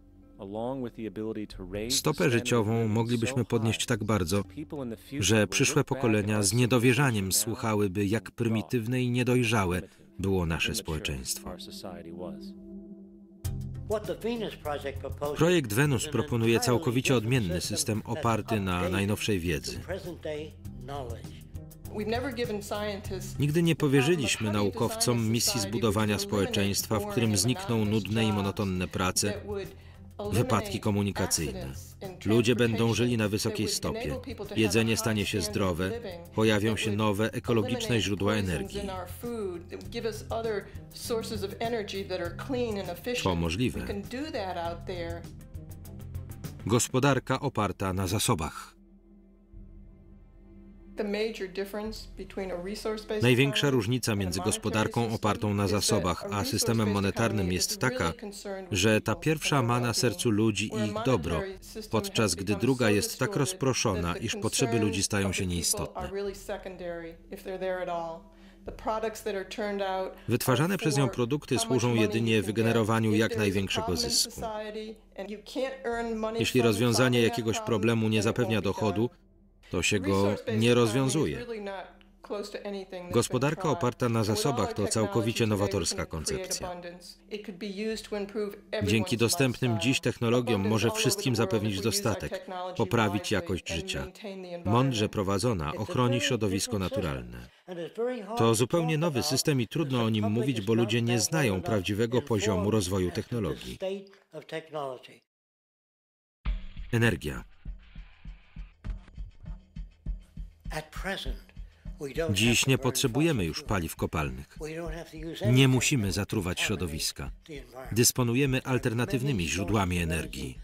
Stopę życiową moglibyśmy podnieść tak bardzo, że przyszłe pokolenia z niedowierzaniem słuchałyby, jak prymitywne i niedojrzałe było nasze społeczeństwo. Projekt Wenus proponuje całkowicie odmienny system oparty na najnowszej wiedzy. Nigdy nie powierzyliśmy naukowcom misji zbudowania społeczeństwa, w którym znikną nudne i monotonne prace, wypadki komunikacyjne. Ludzie będą żyli na wysokiej stopie. Jedzenie stanie się zdrowe, pojawią się nowe, ekologiczne źródła energii. To możliwe. Gospodarka oparta na zasobach. Największa różnica między gospodarką opartą na zasobach a systemem monetarnym jest taka, że ta pierwsza ma na sercu ludzi i ich dobro, podczas gdy druga jest tak rozproszona, iż potrzeby ludzi stają się nieistotne. Wytwarzane przez nią produkty służą jedynie wygenerowaniu jak największego zysku. Jeśli rozwiązanie jakiegoś problemu nie zapewnia dochodu, to się go nie rozwiązuje. Gospodarka oparta na zasobach to całkowicie nowatorska koncepcja. Dzięki dostępnym dziś technologiom może wszystkim zapewnić dostatek, poprawić jakość życia. Mądrze prowadzona ochroni środowisko naturalne. To zupełnie nowy system i trudno o nim mówić, bo ludzie nie znają prawdziwego poziomu rozwoju technologii. Energia. Dziś nie potrzebujemy już paliw kopalnych. Nie musimy zatruwać środowiska. Dysponujemy alternatywnymi źródłami energii.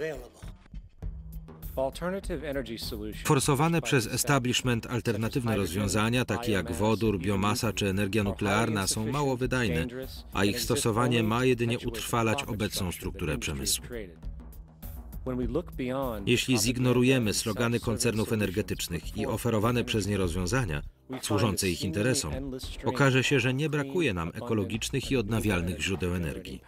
Forsowane przez establishment alternatywne rozwiązania, takie jak wodór, biomasa czy energia nuklearna, są mało wydajne, a ich stosowanie ma jedynie utrwalać obecną strukturę przemysłu. Jeśli zignorujemy slogany koncernów energetycznych i oferowane przez nie rozwiązania, służące ich interesom, okaże się, że nie brakuje nam ekologicznych i odnawialnych źródeł energii.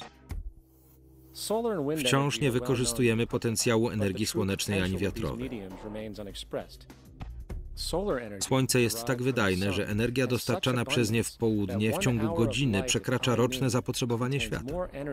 Wciąż nie wykorzystujemy potencjału energii słonecznej ani wiatrowej. Słońce jest tak wydajne, że energia dostarczana przez nie w południe w ciągu godziny przekracza roczne zapotrzebowanie świata.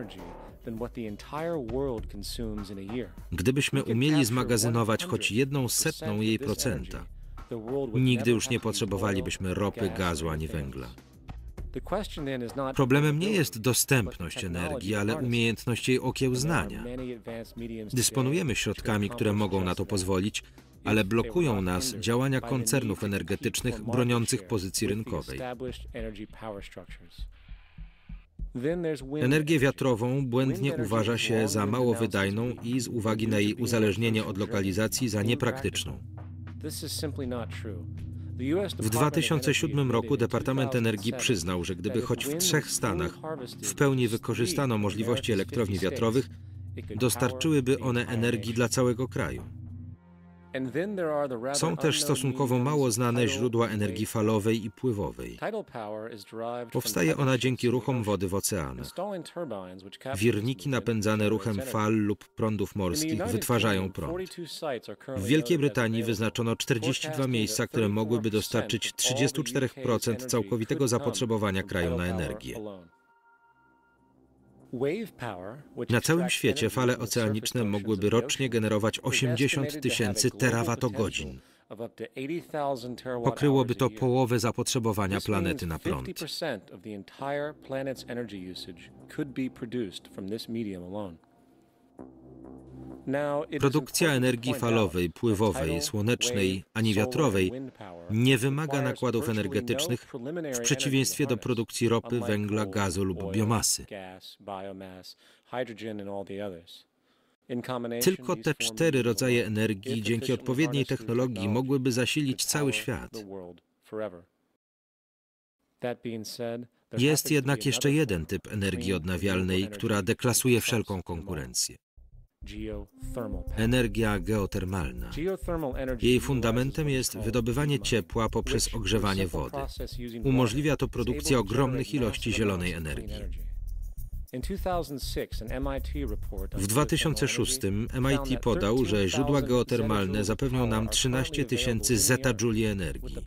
Gdybyśmy umieli zmagazynować choć jedną setną jej procenta, nigdy już nie potrzebowalibyśmy ropy, gazu ani węgla. Problemem nie jest dostępność energii, ale umiejętność jej okiełznania. Dysponujemy środkami, które mogą na to pozwolić, ale blokują nas działania koncernów energetycznych broniących pozycji rynkowej. Energię wiatrową błędnie uważa się za mało wydajną i z uwagi na jej uzależnienie od lokalizacji za niepraktyczną. W dwa tysiące siódmym roku Departament Energii przyznał, że gdyby choć w trzech stanach w pełni wykorzystano możliwości elektrowni wiatrowych, dostarczyłyby one energii dla całego kraju. Są też stosunkowo mało znane źródła energii falowej i pływowej. Powstaje ona dzięki ruchom wody w oceanach. Wirniki napędzane ruchem fal lub prądów morskich wytwarzają prąd. W Wielkiej Brytanii wyznaczono czterdzieści dwa miejsca, które mogłyby dostarczyć trzydzieści cztery procent całkowitego zapotrzebowania kraju na energię. Na całym świecie fale oceaniczne mogłyby rocznie generować osiemdziesiąt tysięcy terawatogodzin. Pokryłoby to połowę zapotrzebowania planety na prąd. Produkcja energii falowej, pływowej, słonecznej ani wiatrowej nie wymaga nakładów energetycznych w przeciwieństwie do produkcji ropy, węgla, gazu lub biomasy. Tylko te cztery rodzaje energii dzięki odpowiedniej technologii mogłyby zasilić cały świat. Jest jednak jeszcze jeden typ energii odnawialnej, która deklasuje wszelką konkurencję. Energia geotermalna. Jej fundamentem jest wydobywanie ciepła poprzez ogrzewanie wody. Umożliwia to produkcję ogromnych ilości zielonej energii. W dwa tysiące szóstym M I T podał, że źródła geotermalne zapewnią nam trzynaście tysięcy zetajuli energii.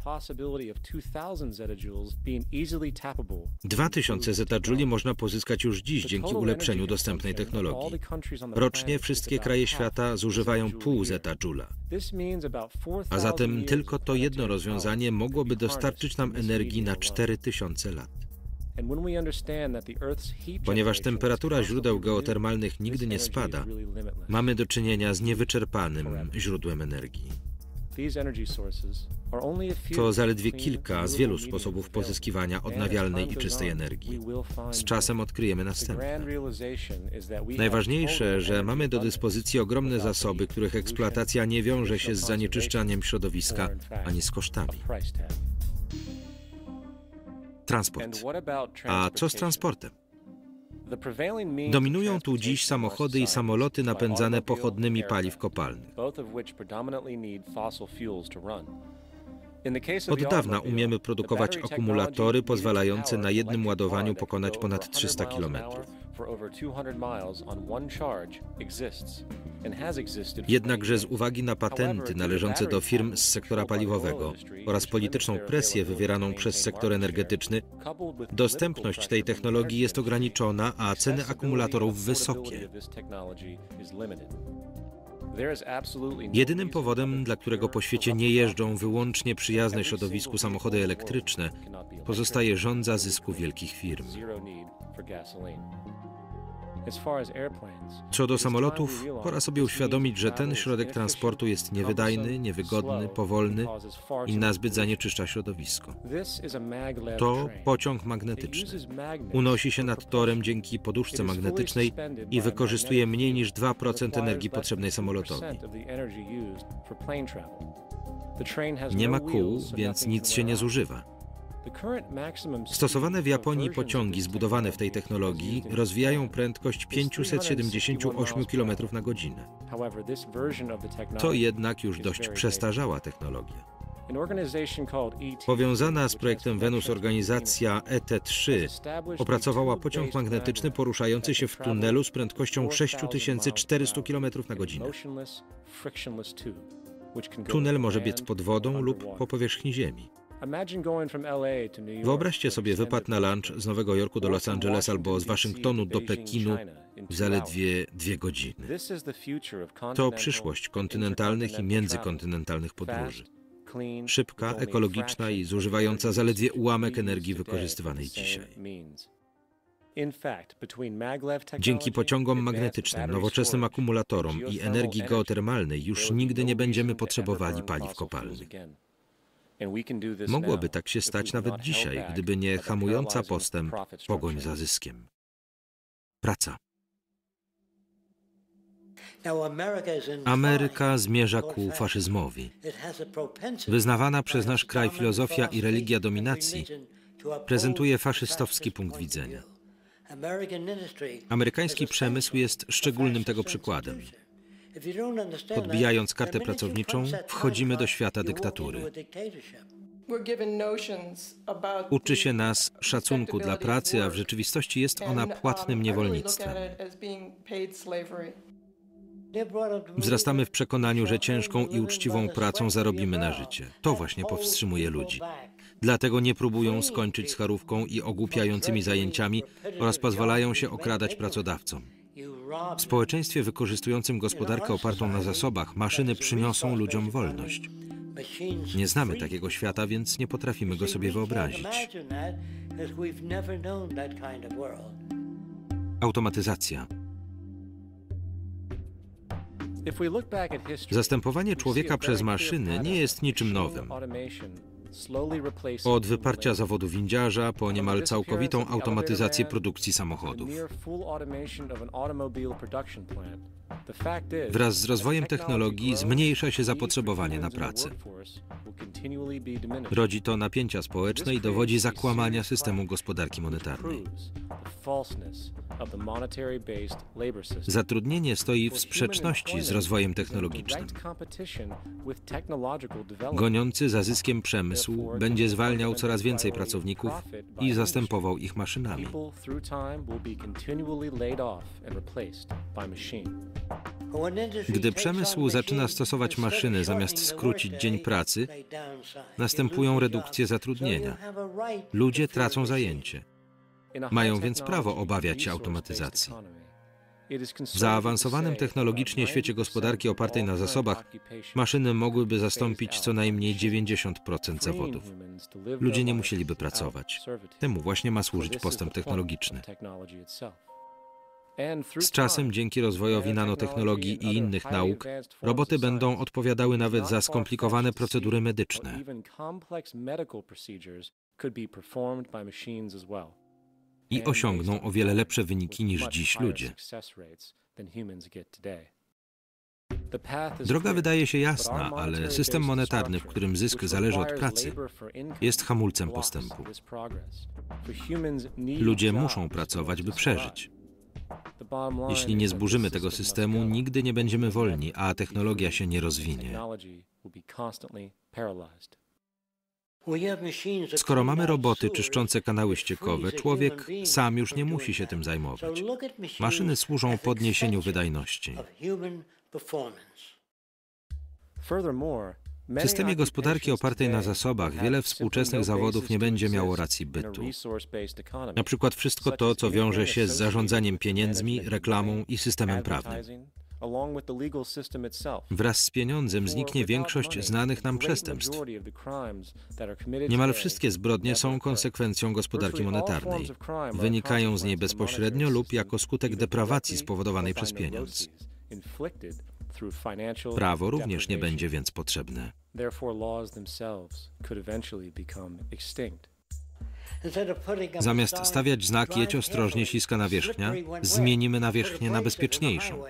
dwa tysiące zetajuli można pozyskać już dziś dzięki ulepszeniu dostępnej technologii. Rocznie wszystkie kraje świata zużywają pół zetajula. A zatem tylko to jedno rozwiązanie mogłoby dostarczyć nam energii na cztery tysiące lat. Ponieważ temperatura źródeł geotermalnych nigdy nie spada, mamy do czynienia z niewyczerpanym źródłem energii. To zaledwie kilka z wielu sposobów pozyskiwania odnawialnej i czystej energii. Z czasem odkryjemy następne. Najważniejsze, że mamy do dyspozycji ogromne zasoby, których eksploatacja nie wiąże się z zanieczyszczaniem środowiska ani z kosztami. Transport. A co z transportem? Dominują tu dziś samochody i samoloty napędzane pochodnymi paliw kopalnych. Od dawna umiemy produkować akumulatory pozwalające na jednym ładowaniu pokonać ponad trzysta kilometrów. Jednakże z uwagi na patenty należące do firm z sektora paliwowego oraz polityczną presję wywieraną przez sektor energetyczny, dostępność tej technologii jest ograniczona, a ceny akumulatorów wysokie. Jedynym powodem, dla którego po świecie nie jeżdżą wyłącznie przyjazne środowisku samochody elektryczne, pozostaje żądza zysku wielkich firm. Co do samolotów, pora sobie uświadomić, że ten środek transportu jest niewydajny, niewygodny, powolny i nazbyt zanieczyszcza środowisko. To pociąg magnetyczny. Unosi się nad torem dzięki poduszce magnetycznej i wykorzystuje mniej niż dwa procent energii potrzebnej samolotowi. Nie ma kół, więc nic się nie zużywa. Stosowane w Japonii pociągi zbudowane w tej technologii rozwijają prędkość pięćset siedemdziesiąt osiem kilometrów na godzinę. To jednak już dość przestarzała technologia. Powiązana z projektem Wenus organizacja E T trzy opracowała pociąg magnetyczny poruszający się w tunelu z prędkością sześć tysięcy czterysta kilometrów na godzinę. Tunel może biec pod wodą lub po powierzchni ziemi. Wyobraźcie sobie wypad na lunch z Nowego Jorku do Los Angeles albo z Waszyngtonu do Pekinu w zaledwie dwie godziny. To przyszłość kontynentalnych i międzykontynentalnych podróży. Szybka, ekologiczna i zużywająca zaledwie ułamek energii wykorzystywanej dzisiaj. Dzięki pociągom magnetycznym, nowoczesnym akumulatorom i energii geotermalnej już nigdy nie będziemy potrzebowali paliw kopalnych. Mogłoby tak się stać nawet dzisiaj, gdyby nie hamująca postęp pogoń za zyskiem. Praca. Ameryka zmierza ku faszyzmowi. Wyznawana przez nasz kraj filozofia i religia dominacji prezentuje faszystowski punkt widzenia. Amerykański przemysł jest szczególnym tego przykładem. Podbijając kartę pracowniczą, wchodzimy do świata dyktatury. Uczy się nas szacunku dla pracy, a w rzeczywistości jest ona płatnym niewolnictwem. Wzrastamy w przekonaniu, że ciężką i uczciwą pracą zarobimy na życie. To właśnie powstrzymuje ludzi. Dlatego nie próbują skończyć z charówką i ogłupiającymi zajęciami oraz pozwalają się okradać pracodawcom. W społeczeństwie wykorzystującym gospodarkę opartą na zasobach maszyny przyniosą ludziom wolność. Nie znamy takiego świata, więc nie potrafimy go sobie wyobrazić. Automatyzacja. Zastępowanie człowieka przez maszyny nie jest niczym nowym. Od wyparcia zawodu windziarza po niemal całkowitą automatyzację produkcji samochodów. Wraz z rozwojem technologii zmniejsza się zapotrzebowanie na pracę. Rodzi to napięcia społeczne i dowodzi zakłamania systemu gospodarki monetarnej. Zatrudnienie stoi w sprzeczności z rozwojem technologicznym. Goniący za zyskiem przemysł będzie zwalniał coraz więcej pracowników i zastępował ich maszynami. Gdy przemysł zaczyna stosować maszyny zamiast skrócić dzień pracy, następują redukcje zatrudnienia. Ludzie tracą zajęcie. Mają więc prawo obawiać się automatyzacji. W zaawansowanym technologicznie świecie gospodarki opartej na zasobach maszyny mogłyby zastąpić co najmniej dziewięćdziesiąt procent zawodów. Ludzie nie musieliby pracować. Temu właśnie ma służyć postęp technologiczny. Z czasem, dzięki rozwojowi nanotechnologii i innych nauk, roboty będą odpowiadały nawet za skomplikowane procedury medyczne. I osiągną o wiele lepsze wyniki niż dziś ludzie. Droga wydaje się jasna, ale system monetarny, w którym zysk zależy od pracy, jest hamulcem postępu. Ludzie muszą pracować, by przeżyć. Jeśli nie zburzymy tego systemu, nigdy nie będziemy wolni, a technologia się nie rozwinie. Skoro mamy roboty czyszczące kanały ściekowe, człowiek sam już nie musi się tym zajmować. Maszyny służą podniesieniu wydajności. W systemie gospodarki opartej na zasobach wiele współczesnych zawodów nie będzie miało racji bytu. Na przykład wszystko to, co wiąże się z zarządzaniem pieniędzmi, reklamą i systemem prawnym. Wraz z pieniądzem zniknie większość znanych nam przestępstw. Niemal wszystkie zbrodnie są konsekwencją gospodarki monetarnej. Wynikają z niej bezpośrednio lub jako skutek deprawacji spowodowanej przez pieniądz. Prawo również nie będzie więc potrzebne. Zamiast stawiać znak „jedź ostrożnie, śliska nawierzchnia”, zmienimy nawierzchnię na bezpieczniejszą.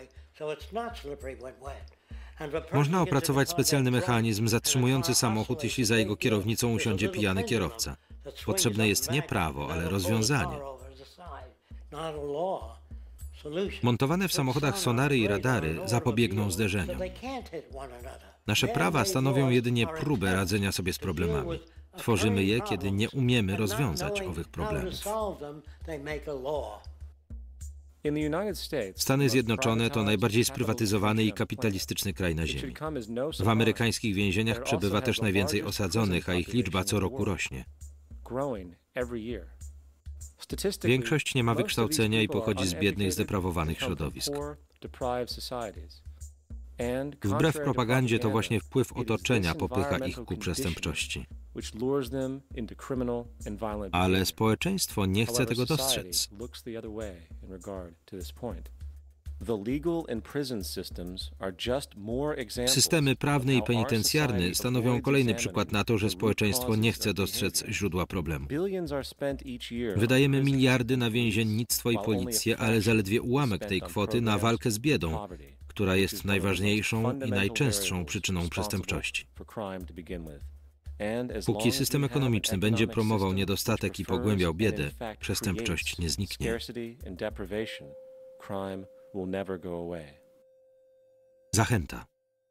Można opracować specjalny mechanizm zatrzymujący samochód, jeśli za jego kierownicą usiądzie pijany kierowca. Potrzebne jest nie prawo, ale rozwiązanie. Montowane w samochodach sonary i radary zapobiegną zderzeniom. Nasze prawa stanowią jedynie próbę radzenia sobie z problemami. Tworzymy je, kiedy nie umiemy rozwiązać owych problemów. Stany Zjednoczone to najbardziej sprywatyzowany i kapitalistyczny kraj na ziemi. W amerykańskich więzieniach przebywa też najwięcej osadzonych, a ich liczba co roku rośnie. Większość nie ma wykształcenia i pochodzi z biednych, zdeprawowanych środowisk. Wbrew propagandzie to właśnie wpływ otoczenia popycha ich ku przestępczości. Ale społeczeństwo nie chce tego dostrzec. Systemy prawny i penitencjarny stanowią kolejny przykład na to, że społeczeństwo nie chce dostrzec źródła problemu. Wydajemy miliardy na więziennictwo i policję, ale zaledwie ułamek tej kwoty na walkę z biedą, która jest najważniejszą i najczęstszą przyczyną przestępczości. Póki system ekonomiczny będzie promował niedostatek i pogłębiał biedę, przestępczość nie zniknie. Zachęta.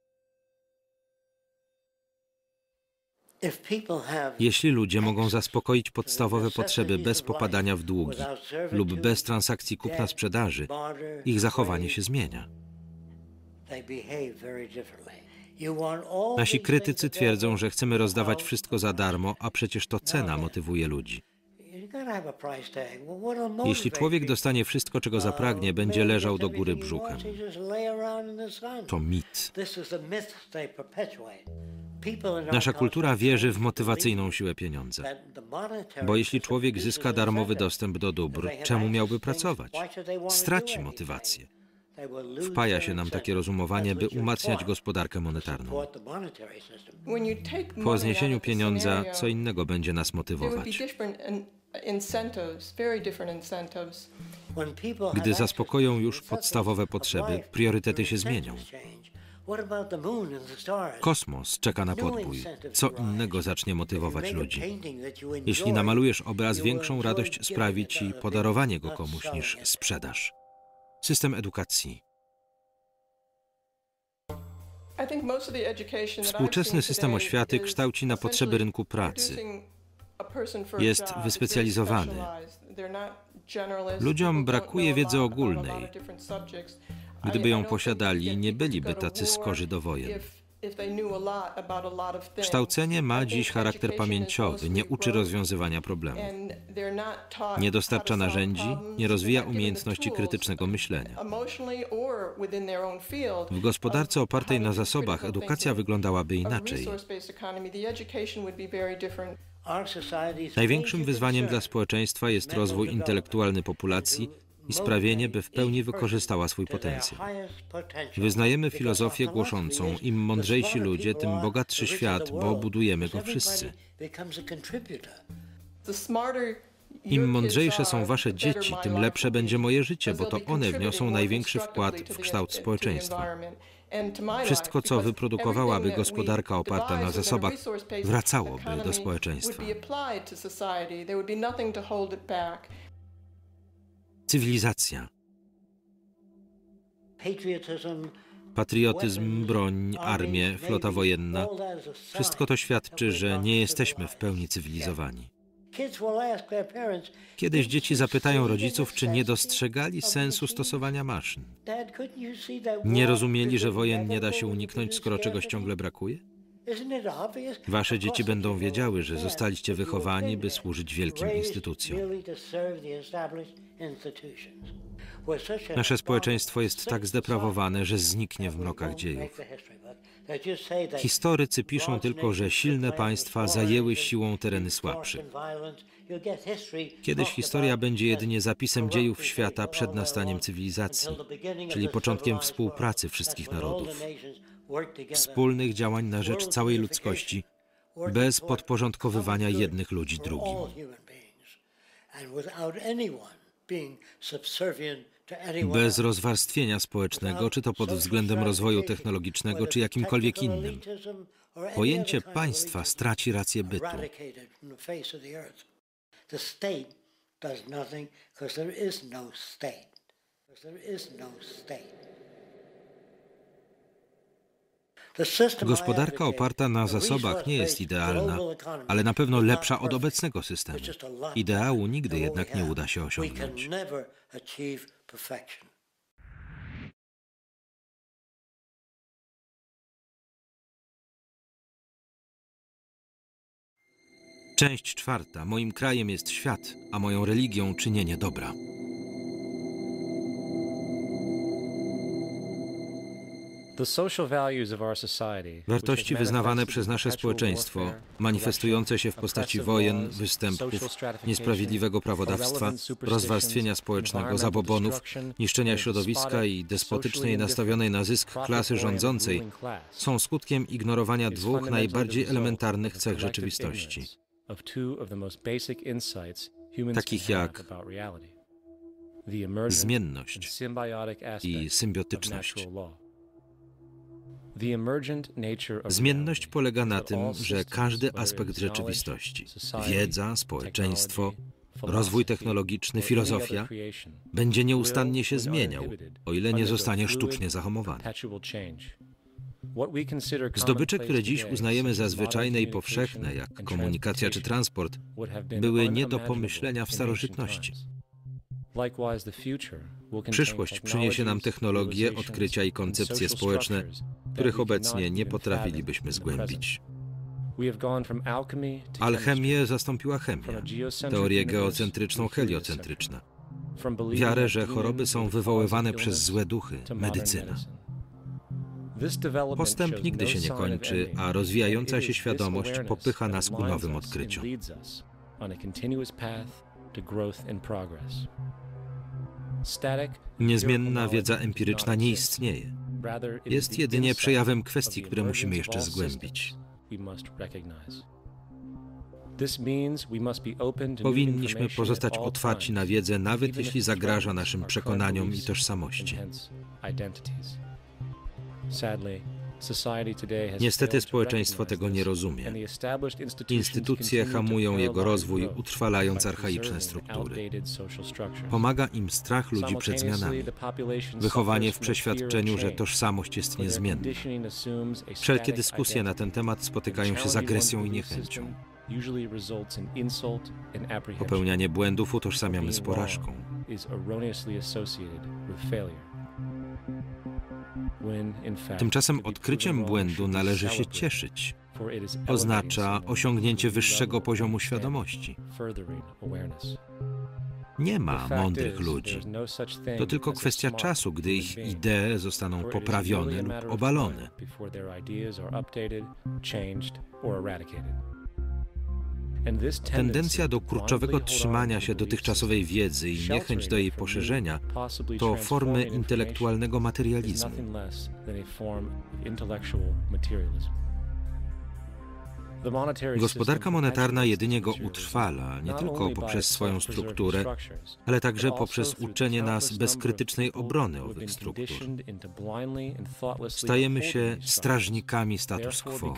Jeśli ludzie mogą zaspokoić podstawowe potrzeby bez popadania w długi lub bez transakcji kupna-sprzedaży, ich zachowanie się zmienia. Nasi krytycy twierdzą, że chcemy rozdawać wszystko za darmo, a przecież to cena motywuje ludzi. Jeśli człowiek dostanie wszystko, czego zapragnie, będzie leżał do góry brzuchem. To mit. Nasza kultura wierzy w motywacyjną siłę pieniądza. Bo jeśli człowiek zyska darmowy dostęp do dóbr, czemu miałby pracować? Straci motywację. Wpaja się nam takie rozumowanie, by umacniać gospodarkę monetarną. Po zniesieniu pieniądza, co innego będzie nas motywować. Gdy zaspokoją już podstawowe potrzeby, priorytety się zmienią. Kosmos czeka na podbój. Co innego zacznie motywować ludzi? Jeśli namalujesz obraz, większą radość sprawi ci podarowanie go komuś niż sprzedaż. System edukacji. Współczesny system oświaty kształci na potrzeby rynku pracy. Jest wyspecjalizowany. Ludziom brakuje wiedzy ogólnej. Gdyby ją posiadali, nie byliby tacy skorzy do wojen. Kształcenie ma dziś charakter pamięciowy, nie uczy rozwiązywania problemów. Nie dostarcza narzędzi, nie rozwija umiejętności krytycznego myślenia. W gospodarce opartej na zasobach edukacja wyglądałaby inaczej. Największym wyzwaniem dla społeczeństwa jest rozwój intelektualny populacji i sprawienie, by w pełni wykorzystała swój potencjał. Wyznajemy filozofię głoszącą: im mądrzejsi ludzie, tym bogatszy świat, bo budujemy go wszyscy. Im mądrzejsze są wasze dzieci, tym lepsze będzie moje życie, bo to one wniosą największy wkład w kształt społeczeństwa. Wszystko, co wyprodukowałaby gospodarka oparta na zasobach, wracałoby do społeczeństwa. Cywilizacja. Patriotyzm, broń, armię, flota wojenna. Wszystko to świadczy, że nie jesteśmy w pełni cywilizowani. Kiedyś dzieci zapytają rodziców, czy nie dostrzegali sensu stosowania maszyn. Nie rozumieli, że wojen nie da się uniknąć, skoro czegoś ciągle brakuje? Wasze dzieci będą wiedziały, że zostaliście wychowani, by służyć wielkim instytucjom. Nasze społeczeństwo jest tak zdeprawowane, że zniknie w mrokach dziejów. Historycy piszą tylko, że silne państwa zajęły siłą tereny słabsze. Kiedyś historia będzie jedynie zapisem dziejów świata przed nastaniem cywilizacji, czyli początkiem współpracy wszystkich narodów, wspólnych działań na rzecz całej ludzkości, bez podporządkowywania jednych ludzi drugim. Bez rozwarstwienia społecznego, czy to pod względem rozwoju technologicznego, czy jakimkolwiek innym. Pojęcie państwa straci rację bytu. Gospodarka oparta na zasobach nie jest idealna, ale na pewno lepsza od obecnego systemu. Ideału nigdy jednak nie uda się osiągnąć. Część czwarta. Moim krajem jest świat, a moją religią czynienie dobra. Wartości wyznawane przez nasze społeczeństwo, manifestujące się w postaci wojen, występków, niesprawiedliwego prawodawstwa, rozwarstwienia społecznego, zabobonów, niszczenia środowiska i despotycznej, nastawionej na zysk klasy rządzącej, są skutkiem ignorowania dwóch najbardziej elementarnych cech rzeczywistości, takich jak zmienność i symbiotyczność. Zmienność polega na tym, że każdy aspekt rzeczywistości, wiedza, społeczeństwo, rozwój technologiczny, filozofia, będzie nieustannie się zmieniał, o ile nie zostanie sztucznie zahamowany. Zdobycze, które dziś uznajemy za zwyczajne i powszechne, jak komunikacja czy transport, były nie do pomyślenia w starożytności. Przyszłość przyniesie nam technologie, odkrycia i koncepcje społeczne, których obecnie nie potrafilibyśmy zgłębić. Alchemię zastąpiła chemia, teorię geocentryczną heliocentryczna, wiarę, że choroby są wywoływane przez złe duchy, medycyna. Postęp nigdy się nie kończy, a rozwijająca się świadomość popycha nas ku nowym odkryciom. Niezmienna wiedza empiryczna nie istnieje. Jest jedynie przejawem kwestii, które musimy jeszcze zgłębić. Powinniśmy pozostać otwarci na wiedzę, nawet jeśli zagraża naszym przekonaniom i tożsamości. Niestety społeczeństwo tego nie rozumie. Instytucje hamują jego rozwój, utrwalając archaiczne struktury. Pomaga im strach ludzi przed zmianami, wychowanie w przeświadczeniu, że tożsamość jest niezmienna. Wszelkie dyskusje na ten temat spotykają się z agresją i niechęcią. Popełnianie błędów utożsamiamy z porażką. Tymczasem odkryciem błędu należy się cieszyć. Oznacza osiągnięcie wyższego poziomu świadomości. Nie ma mądrych ludzi. To tylko kwestia czasu, gdy ich idee zostaną poprawione lub obalone. Tendencja do kurczowego trzymania się dotychczasowej wiedzy i niechęć do jej poszerzenia to formy intelektualnego materializmu. Gospodarka monetarna jedynie go utrwala, nie tylko poprzez swoją strukturę, ale także poprzez uczenie nas bezkrytycznej obrony owych struktur. Stajemy się strażnikami status quo.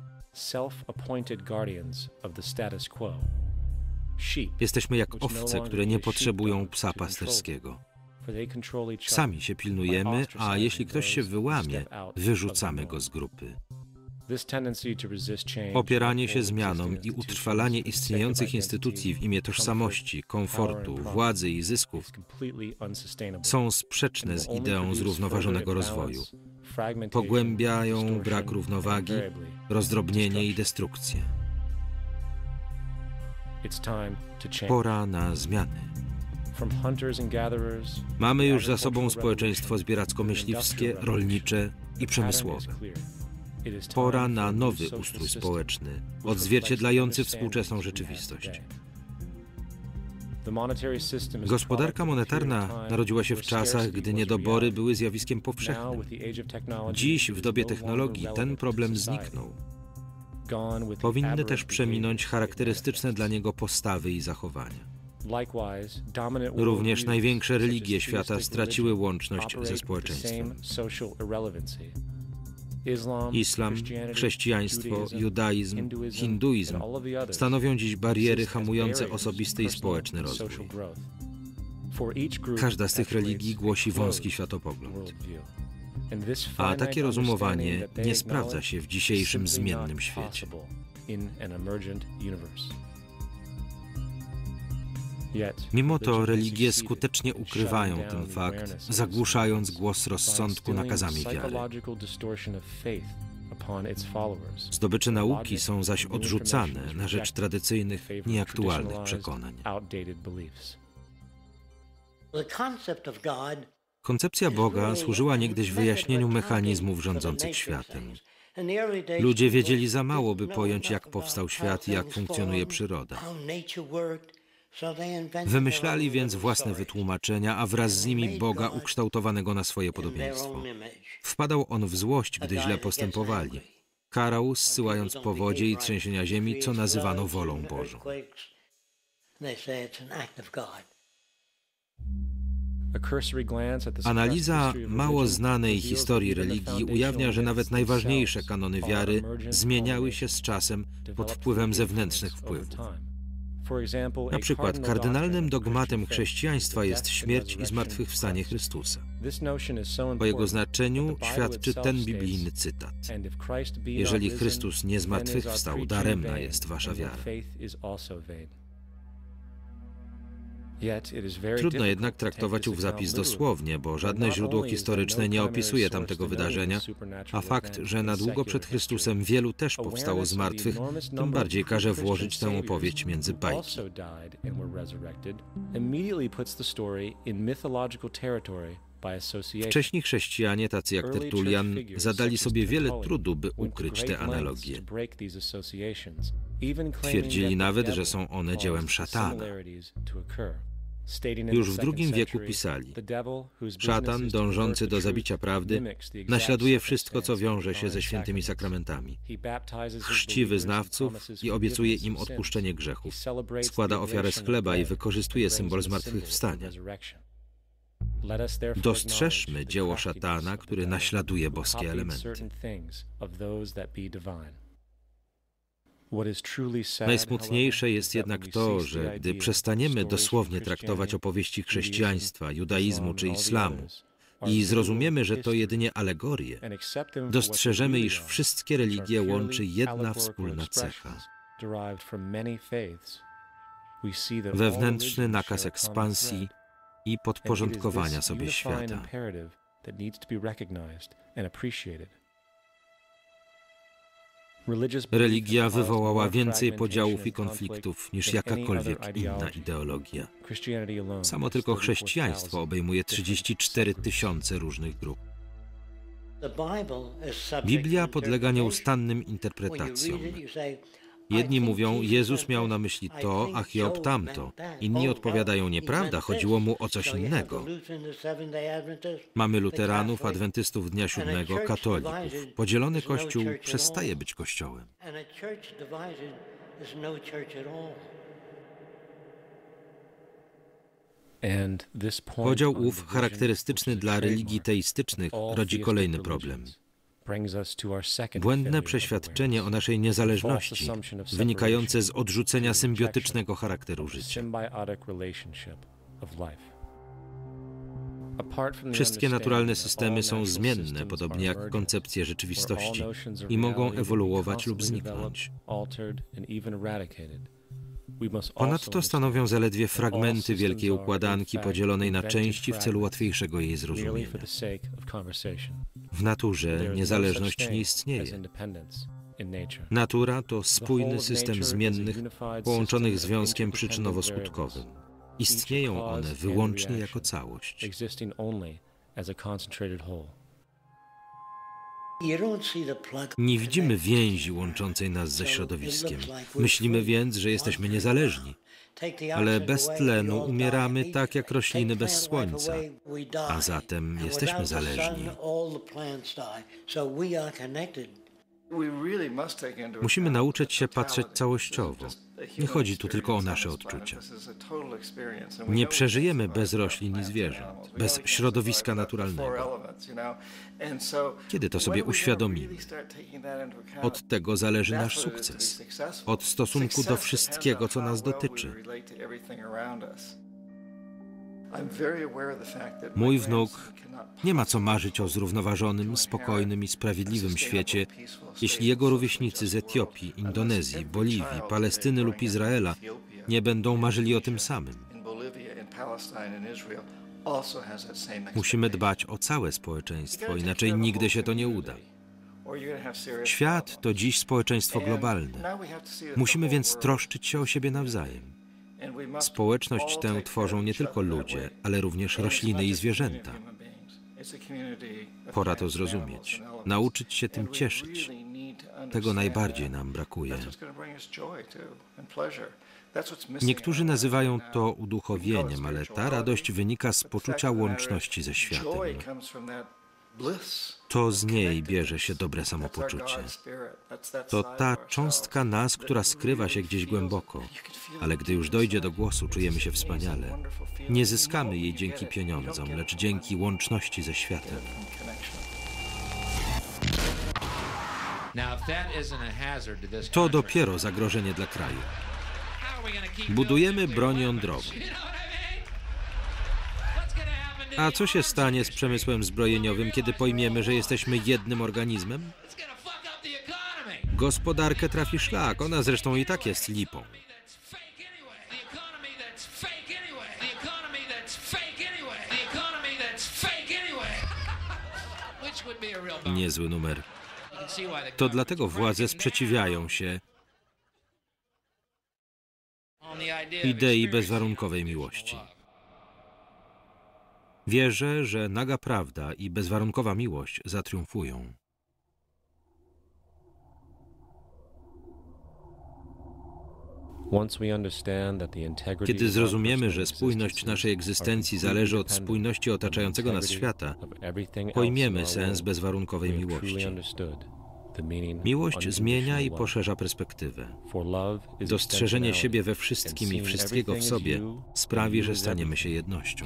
Jesteśmy jak owce, które nie potrzebują psa pasterskiego. Sami się pilnujemy, a jeśli ktoś się wyłamie, wyrzucamy go z grupy. Opieranie się zmianom i utrwalanie istniejących instytucji w imię tożsamości, komfortu, władzy i zysków są sprzeczne z ideą zrównoważonego rozwoju. Pogłębiają brak równowagi, rozdrobnienie i destrukcję. Pora na zmiany. Mamy już za sobą społeczeństwo zbieracko-myśliwskie, rolnicze i przemysłowe. Pora na nowy ustrój społeczny, odzwierciedlający współczesną rzeczywistość. Gospodarka monetarna narodziła się w czasach, gdy niedobory były zjawiskiem powszechnym. Dziś, w dobie technologii, ten problem zniknął. Powinny też przeminąć charakterystyczne dla niego postawy i zachowania. Również największe religie świata straciły łączność ze społeczeństwem. Islam, chrześcijaństwo, judaizm, hinduizm stanowią dziś bariery hamujące osobisty i społeczny rozwój. Każda z tych religii głosi wąski światopogląd. A takie rozumowanie nie sprawdza się w dzisiejszym zmiennym świecie. Mimo to religie skutecznie ukrywają ten fakt, zagłuszając głos rozsądku nakazami wiary. Zdobycze nauki są zaś odrzucane na rzecz tradycyjnych, nieaktualnych przekonań. Koncepcja Boga służyła niegdyś wyjaśnieniu mechanizmów rządzących światem. Ludzie wiedzieli za mało, by pojąć, jak powstał świat i jak funkcjonuje przyroda. Wymyślali więc własne wytłumaczenia, a wraz z nimi Boga ukształtowanego na swoje podobieństwo. Wpadał on w złość, gdy źle postępowali. Karał, zsyłając powodzie i trzęsienia ziemi, co nazywano wolą Bożą. Analiza mało znanej historii religii ujawnia, że nawet najważniejsze kanony wiary zmieniały się z czasem pod wpływem zewnętrznych wpływów. Na przykład kardynalnym dogmatem chrześcijaństwa jest śmierć i zmartwychwstanie Chrystusa. O jego znaczeniu świadczy ten biblijny cytat. Jeżeli Chrystus nie zmartwychwstał, daremna jest wasza wiara. Trudno jednak traktować ów zapis dosłownie, bo żadne źródło historyczne nie opisuje tamtego wydarzenia, a fakt, że na długo przed Chrystusem wielu też powstało z martwych, tym bardziej każe włożyć tę opowieść między bajki. Wcześni chrześcijanie, tacy jak Tertulian, zadali sobie wiele trudu, by ukryć te analogie. Twierdzili nawet, że są one dziełem szatana. Już w drugim wieku pisali: szatan, dążący do zabicia prawdy, naśladuje wszystko, co wiąże się ze świętymi sakramentami. Chrzci wyznawców i obiecuje im odpuszczenie grzechów. Składa ofiarę z chleba i wykorzystuje symbol zmartwychwstania. Dostrzeżmy dzieło szatana, który naśladuje boskie elementy. Najsmutniejsze jest jednak to, że gdy przestaniemy dosłownie traktować opowieści chrześcijaństwa, judaizmu czy islamu i zrozumiemy, że to jedynie alegorie, dostrzeżemy, iż wszystkie religie łączy jedna wspólna cecha. Wewnętrzny nakaz ekspansji i podporządkowania sobie świata. Religia wywołała więcej podziałów i konfliktów niż jakakolwiek inna ideologia. Samo tylko chrześcijaństwo obejmuje trzydzieści cztery tysiące różnych grup. Biblia podlega nieustannym interpretacjom. Jedni mówią, Jezus miał na myśli to, a Hiob tamto. Inni odpowiadają, nieprawda, chodziło mu o coś innego. Mamy luteranów, adwentystów Dnia Siódmego, katolików. Podzielony Kościół przestaje być Kościołem. Podział ów, charakterystyczny dla religii teistycznych, rodzi kolejny problem. Błędne przeświadczenie o naszej niezależności, wynikające z odrzucenia symbiotycznego charakteru życia. Wszystkie naturalne systemy są zmienne, podobnie jak koncepcje rzeczywistości, i mogą ewoluować lub zniknąć. Ponadto stanowią zaledwie fragmenty wielkiej układanki podzielonej na części w celu łatwiejszego jej zrozumienia. W naturze niezależność nie istnieje. Natura to spójny system zmiennych połączonych związkiem przyczynowo-skutkowym. Istnieją one wyłącznie jako całość. Nie widzimy więzi łączącej nas ze środowiskiem. Myślimy więc, że jesteśmy niezależni. Ale bez tlenu umieramy tak jak rośliny bez słońca. A zatem jesteśmy zależni. Musimy nauczyć się patrzeć całościowo. Nie chodzi tu tylko o nasze odczucia. Nie przeżyjemy bez roślin i zwierząt, bez środowiska naturalnego. Kiedy to sobie uświadomimy? Od tego zależy nasz sukces. Od stosunku do wszystkiego, co nas dotyczy. Mój wnuk nie ma co marzyć o zrównoważonym, spokojnym i sprawiedliwym świecie, jeśli jego rówieśnicy z Etiopii, Indonezji, Boliwii, Palestyny lub Izraela nie będą marzyli o tym samym. Musimy dbać o całe społeczeństwo, inaczej nigdy się to nie uda. Świat to dziś społeczeństwo globalne. Musimy więc troszczyć się o siebie nawzajem. Społeczność tę tworzą nie tylko ludzie, ale również rośliny i zwierzęta. Pora to zrozumieć, nauczyć się tym cieszyć. Tego najbardziej nam brakuje. Niektórzy nazywają to uduchowieniem, ale ta radość wynika z poczucia łączności ze światem. To z niej bierze się dobre samopoczucie. To ta cząstka nas, która skrywa się gdzieś głęboko, ale gdy już dojdzie do głosu, czujemy się wspaniale. Nie zyskamy jej dzięki pieniądzom, lecz dzięki łączności ze światem. To dopiero zagrożenie dla kraju. Budujemy broń jądrową. A co się stanie z przemysłem zbrojeniowym, kiedy pojmiemy, że jesteśmy jednym organizmem? Gospodarkę trafi szlak, ona zresztą i tak jest lipą. Niezły numer. To dlatego władze sprzeciwiają się idei bezwarunkowej miłości. Wierzę, że naga prawda i bezwarunkowa miłość zatriumfują. Kiedy zrozumiemy, że spójność naszej egzystencji zależy od spójności otaczającego nas świata, pojmiemy sens bezwarunkowej miłości. Miłość zmienia i poszerza perspektywę. Dostrzeżenie siebie we wszystkim i wszystkiego w sobie sprawi, że staniemy się jednością.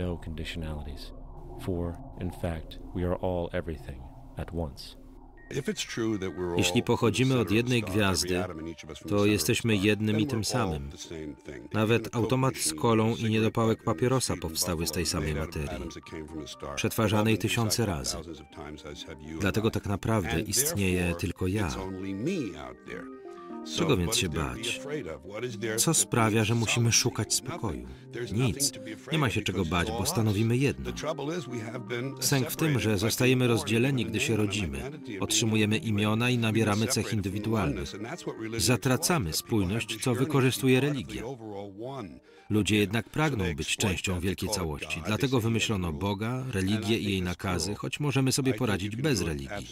Jeśli pochodzimy od jednej gwiazdy, to jesteśmy jednym i tym samym. Nawet automat z kolą i niedopałek papierosa powstały z tej samej materii, przetwarzanej tysiące razy. Dlatego tak naprawdę istnieje tylko ja. Czego więc się bać? Co sprawia, że musimy szukać spokoju? Nic. Nie ma się czego bać, bo stanowimy jedno. Sęk w tym, że zostajemy rozdzieleni, gdy się rodzimy. Otrzymujemy imiona i nabieramy cech indywidualnych. Zatracamy spójność, co wykorzystuje religia. Ludzie jednak pragną być częścią wielkiej całości. Dlatego wymyślono Boga, religię i jej nakazy, choć możemy sobie poradzić bez religii.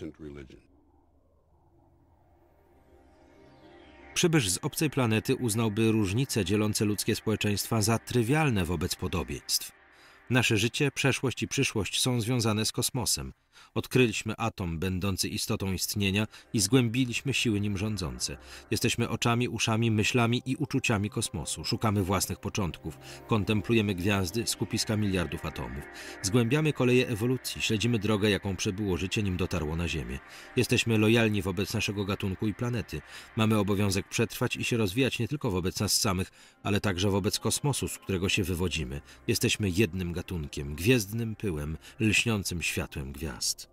Przybysz z obcej planety uznałby różnice dzielące ludzkie społeczeństwa za trywialne wobec podobieństw. Nasze życie, przeszłość i przyszłość są związane z kosmosem. Odkryliśmy atom będący istotą istnienia i zgłębiliśmy siły nim rządzące. Jesteśmy oczami, uszami, myślami i uczuciami kosmosu. Szukamy własnych początków. Kontemplujemy gwiazdy, skupiska miliardów atomów. Zgłębiamy koleje ewolucji. Śledzimy drogę, jaką przebyło życie, nim dotarło na Ziemię. Jesteśmy lojalni wobec naszego gatunku i planety. Mamy obowiązek przetrwać i się rozwijać nie tylko wobec nas samych, ale także wobec kosmosu, z którego się wywodzimy. Jesteśmy jednym gatunkiem, gwiezdnym pyłem, lśniącym światłem gwiazd.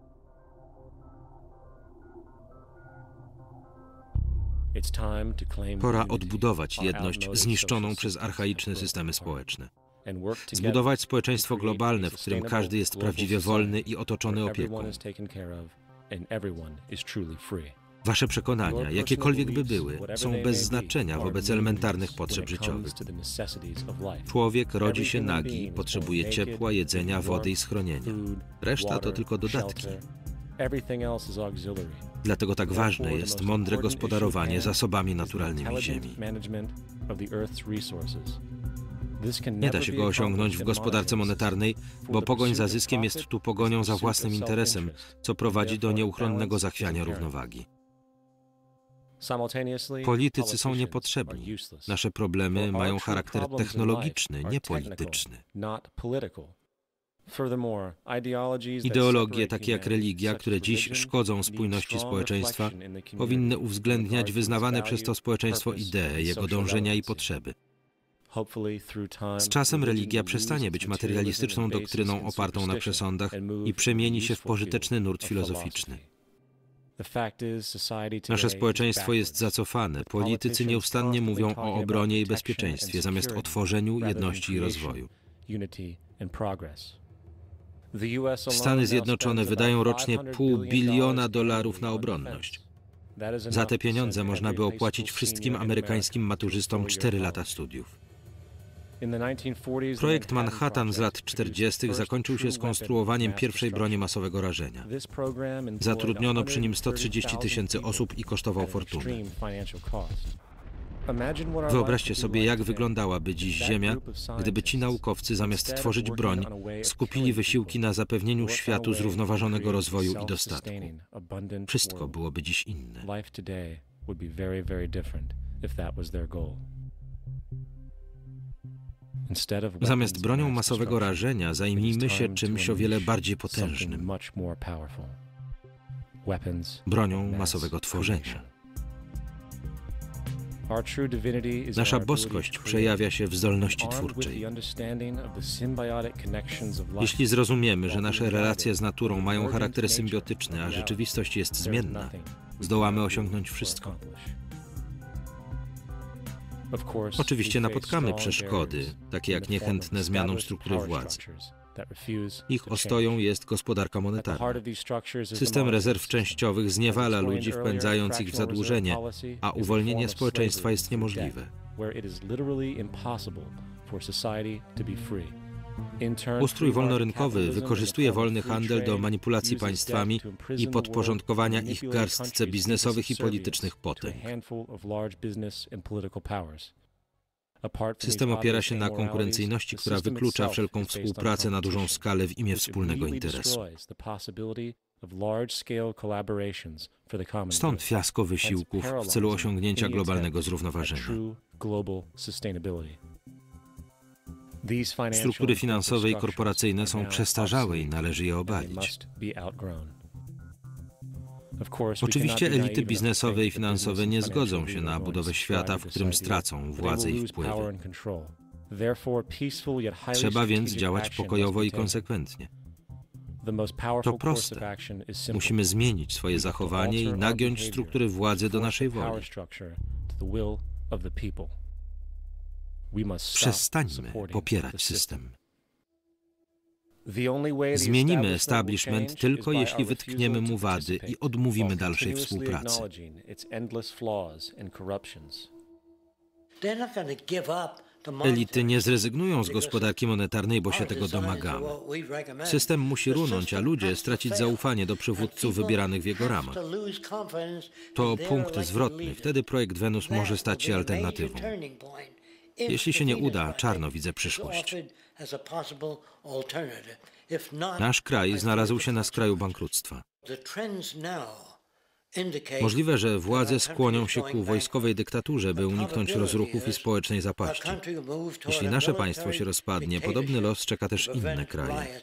Pora odbudować jedność zniszczoną przez archaiczne systemy społeczne. Zbudować społeczeństwo globalne, w którym każdy jest prawdziwie wolny i otoczony opieką. Wasze przekonania, jakiekolwiek by były, są bez znaczenia wobec elementarnych potrzeb życiowych. Człowiek rodzi się nagi, potrzebuje ciepła, jedzenia, wody i schronienia. Reszta to tylko dodatki. Dlatego tak ważne jest mądre gospodarowanie zasobami naturalnymi Ziemi. Nie da się go osiągnąć w gospodarce monetarnej, bo pogoń za zyskiem jest tu pogonią za własnym interesem, co prowadzi do nieuchronnego zachwiania równowagi. Politycy są niepotrzebni. Nasze problemy mają charakter technologiczny, nie polityczny. Ideologie takie jak religia, które dziś szkodzą spójności społeczeństwa, powinny uwzględniać wyznawane przez to społeczeństwo idee, jego dążenia i potrzeby. Z czasem religia przestanie być materialistyczną doktryną opartą na przesądach i przemieni się w pożyteczny nurt filozoficzny. Nasze społeczeństwo jest zacofane. Politycy nieustannie mówią o obronie i bezpieczeństwie, zamiast o tworzeniu, jedności i rozwoju. Stany Zjednoczone wydają rocznie pół biliona dolarów na obronność. Za te pieniądze można by opłacić wszystkim amerykańskim maturzystom cztery lata studiów. Projekt Manhattan z lat czterdziestych zakończył się skonstruowaniem pierwszej broni masowego rażenia. Zatrudniono przy nim sto trzydzieści tysięcy osób i kosztował fortunę. Wyobraźcie sobie, jak wyglądałaby dziś Ziemia, gdyby ci naukowcy zamiast tworzyć broń, skupili wysiłki na zapewnieniu światu zrównoważonego rozwoju i dostatku. Wszystko byłoby dziś inne. Zamiast bronią masowego rażenia zajmijmy się czymś o wiele bardziej potężnym. Bronią masowego tworzenia. Nasza boskość przejawia się w zdolności twórczej. Jeśli zrozumiemy, że nasze relacje z naturą mają charakter symbiotyczny, a rzeczywistość jest zmienna, zdołamy osiągnąć wszystko. Oczywiście napotkamy przeszkody, takie jak niechętne zmianą struktury władzy. Ich ostoją jest gospodarka monetarna. System rezerw częściowych zniewala ludzi, wpędzając ich w zadłużenie, a uwolnienie społeczeństwa jest niemożliwe. Ustrój wolnorynkowy wykorzystuje wolny handel do manipulacji państwami i podporządkowania ich garstce biznesowych i politycznych potęg. System opiera się na konkurencyjności, która wyklucza wszelką współpracę na dużą skalę w imię wspólnego interesu. Stąd fiasko wysiłków w celu osiągnięcia globalnego zrównoważenia. Struktury finansowe i korporacyjne są przestarzałe i należy je obalić. Oczywiście elity biznesowe i finansowe nie zgodzą się na budowę świata, w którym stracą władzę i wpływy. Trzeba więc działać pokojowo i konsekwentnie. To proste. Musimy zmienić swoje zachowanie i nagiąć struktury władzy do naszej woli. Przestańmy popierać system. Zmienimy establishment tylko jeśli wytkniemy mu wady i odmówimy dalszej współpracy. Elity nie zrezygnują z gospodarki monetarnej, bo się tego domagamy. System musi runąć, a ludzie stracić zaufanie do przywódców wybieranych w jego ramach. To punkt zwrotny. Wtedy projekt Wenus może stać się alternatywą. Jeśli się nie uda, czarno widzę przyszłość. Nasz kraj znalazł się na skraju bankructwa. Możliwe, że władze skłonią się ku wojskowej dyktaturze, by uniknąć rozruchów i społecznej zapaści. Jeśli nasze państwo się rozpadnie, podobny los czeka też inne kraje.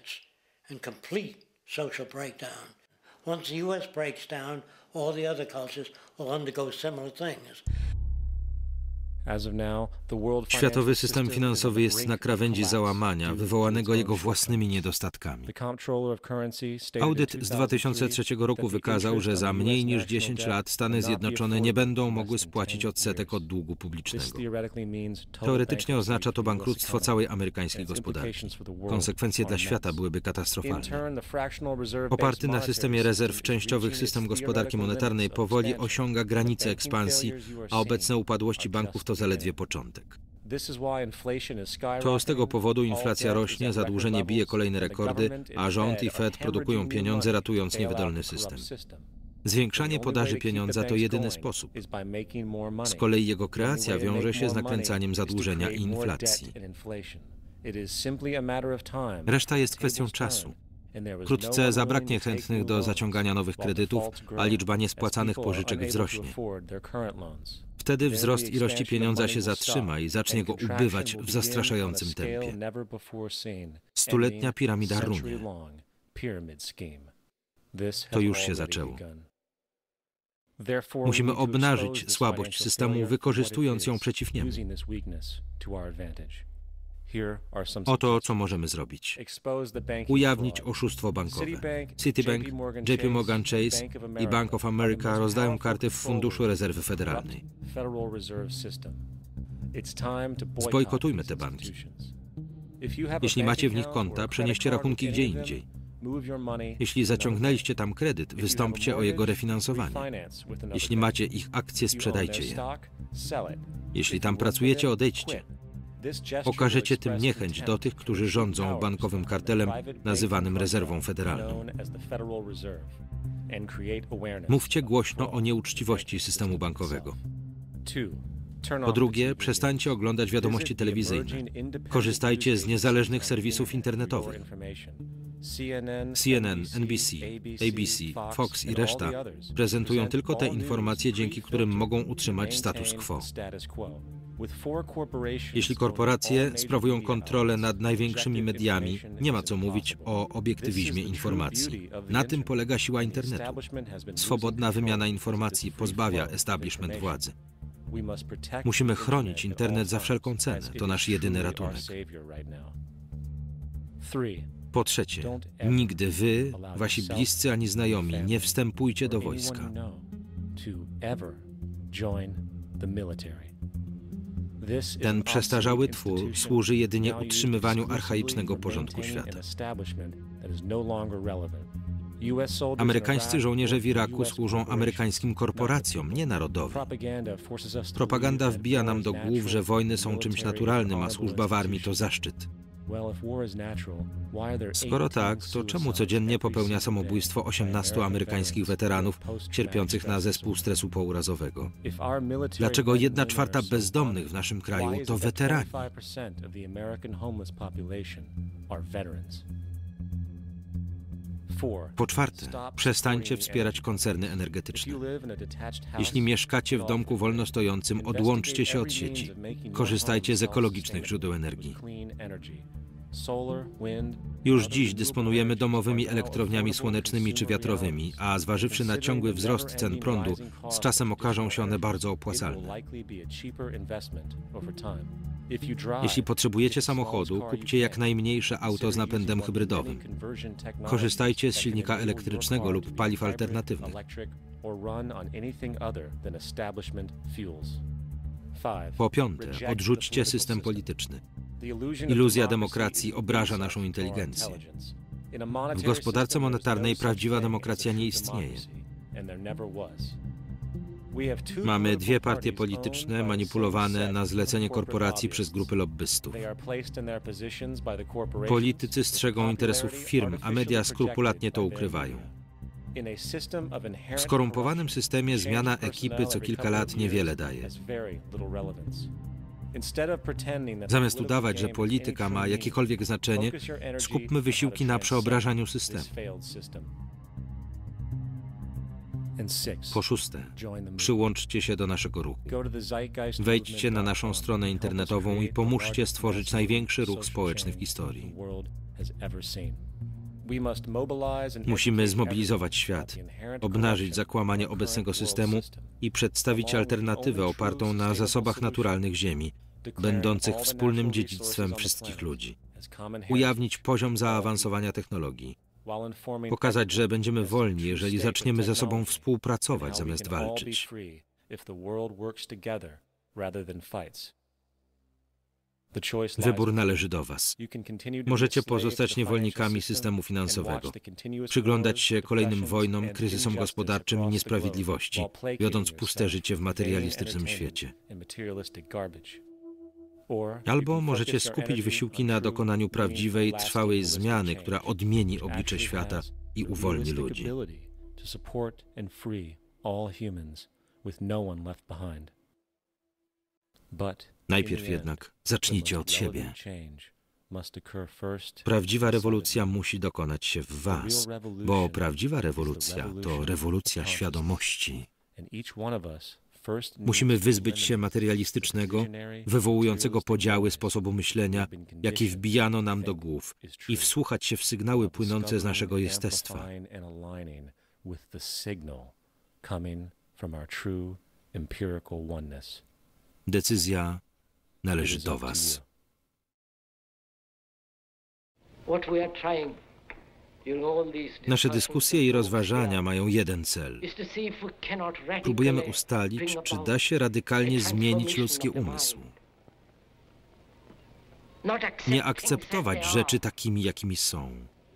Światowy system finansowy jest na krawędzi załamania, wywołanego jego własnymi niedostatkami. Audyt z dwa tysiące trzeciego roku wykazał, że za mniej niż dziesięć lat Stany Zjednoczone nie będą mogły spłacić odsetek od długu publicznego. Teoretycznie oznacza to bankructwo całej amerykańskiej gospodarki. Konsekwencje dla świata byłyby katastrofalne. Oparty na systemie rezerw częściowych system gospodarki monetarnej powoli osiąga granice ekspansji, a obecne upadłości banków to zaledwie początek. To z tego powodu inflacja rośnie, zadłużenie bije kolejne rekordy, a rząd i Fed produkują pieniądze, ratując niewydolny system. Zwiększanie podaży pieniądza to jedyny sposób. Z kolei jego kreacja wiąże się z nakręcaniem zadłużenia i inflacji. Reszta jest kwestią czasu. Wkrótce zabraknie chętnych do zaciągania nowych kredytów, a liczba niespłacanych pożyczek wzrośnie. Wtedy wzrost ilości pieniądza się zatrzyma i zacznie go ubywać w zastraszającym tempie. Stuletnia piramida runie. To już się zaczęło. Musimy obnażyć słabość systemu, wykorzystując ją przeciw niemu. Oto, co możemy zrobić. Ujawnić oszustwo bankowe. Citibank, J P Morgan Chase i Bank of America rozdają karty w Funduszu Rezerwy Federalnej. Zbojkotujmy te banki. Jeśli macie w nich konta, przenieście rachunki gdzie indziej. Jeśli zaciągnęliście tam kredyt, wystąpcie o jego refinansowanie. Jeśli macie ich akcje, sprzedajcie je. Jeśli tam pracujecie, odejdźcie. Okażecie tym niechęć do tych, którzy rządzą bankowym kartelem nazywanym rezerwą federalną. Mówcie głośno o nieuczciwości systemu bankowego. Po drugie, przestańcie oglądać wiadomości telewizyjne. Korzystajcie z niezależnych serwisów internetowych. C N N, N B C, A B C, Fox i reszta prezentują tylko te informacje, dzięki którym mogą utrzymać status quo. Jeśli korporacje sprawują kontrolę nad największymi mediami, nie ma co mówić o obiektywizmie informacji. Na tym polega siła internetu. Swobodna wymiana informacji pozbawia establishment władzy. Musimy chronić internet za wszelką cenę. To nasz jedyny ratunek. Po trzecie, nigdy wy, wasi bliscy ani znajomi nie wstępujcie do wojska. Ten przestarzały twór służy jedynie utrzymywaniu archaicznego porządku świata. Amerykańscy żołnierze w Iraku służą amerykańskim korporacjom, nie narodowym. Propaganda wbija nam do głów, że wojny są czymś naturalnym, a służba w armii to zaszczyt. Skoro tak, to czemu codziennie popełnia samobójstwo osiemnastu amerykańskich weteranów cierpiących na zespół stresu pourazowego? Dlaczego jedna czwarta bezdomnych w naszym kraju to weterani? Po czwarte, przestańcie wspierać koncerny energetyczne. Jeśli mieszkacie w domku wolno stojącym, odłączcie się od sieci. Korzystajcie z ekologicznych źródeł energii. Już dziś dysponujemy domowymi elektrowniami słonecznymi czy wiatrowymi, a zważywszy na ciągły wzrost cen prądu, z czasem okażą się one bardzo opłacalne. Jeśli potrzebujecie samochodu, kupcie jak najmniejsze auto z napędem hybrydowym. Korzystajcie z silnika elektrycznego lub paliw alternatywnych. Po piąte, odrzućcie system polityczny. Iluzja demokracji obraża naszą inteligencję. W gospodarce monetarnej prawdziwa demokracja nie istnieje. Mamy dwie partie polityczne manipulowane na zlecenie korporacji przez grupy lobbystów. Politycy strzegą interesów firm, a media skrupulatnie to ukrywają. W skorumpowanym systemie zmiana ekipy co kilka lat niewiele daje. Zamiast udawać, że polityka ma jakiekolwiek znaczenie, skupmy wysiłki na przeobrażaniu systemu. Po szóste, przyłączcie się do naszego ruchu. Wejdźcie na naszą stronę internetową i pomóżcie stworzyć największy ruch społeczny w historii. Musimy zmobilizować świat, obnażyć zakłamanie obecnego systemu i przedstawić alternatywę opartą na zasobach naturalnych Ziemi, będących wspólnym dziedzictwem wszystkich ludzi. Ujawnić poziom zaawansowania technologii. Pokazać, że będziemy wolni, jeżeli zaczniemy ze sobą współpracować zamiast walczyć. Wybór należy do Was. Możecie pozostać niewolnikami systemu finansowego, przyglądać się kolejnym wojnom, kryzysom gospodarczym i niesprawiedliwości, wiodąc puste życie w materialistycznym świecie. Albo możecie skupić wysiłki na dokonaniu prawdziwej, trwałej zmiany, która odmieni oblicze świata i uwolni ludzi. Najpierw jednak zacznijcie od siebie. Prawdziwa rewolucja musi dokonać się w Was, bo prawdziwa rewolucja to rewolucja świadomości. Musimy wyzbyć się materialistycznego, wywołującego podziały sposobu myślenia, jaki wbijano nam do głów, i wsłuchać się w sygnały płynące z naszego jestestwa. Decyzja należy do Was. Nasze dyskusje i rozważania mają jeden cel. Próbujemy ustalić, czy da się radykalnie zmienić ludzki umysł. Nie akceptować rzeczy takimi, jakimi są,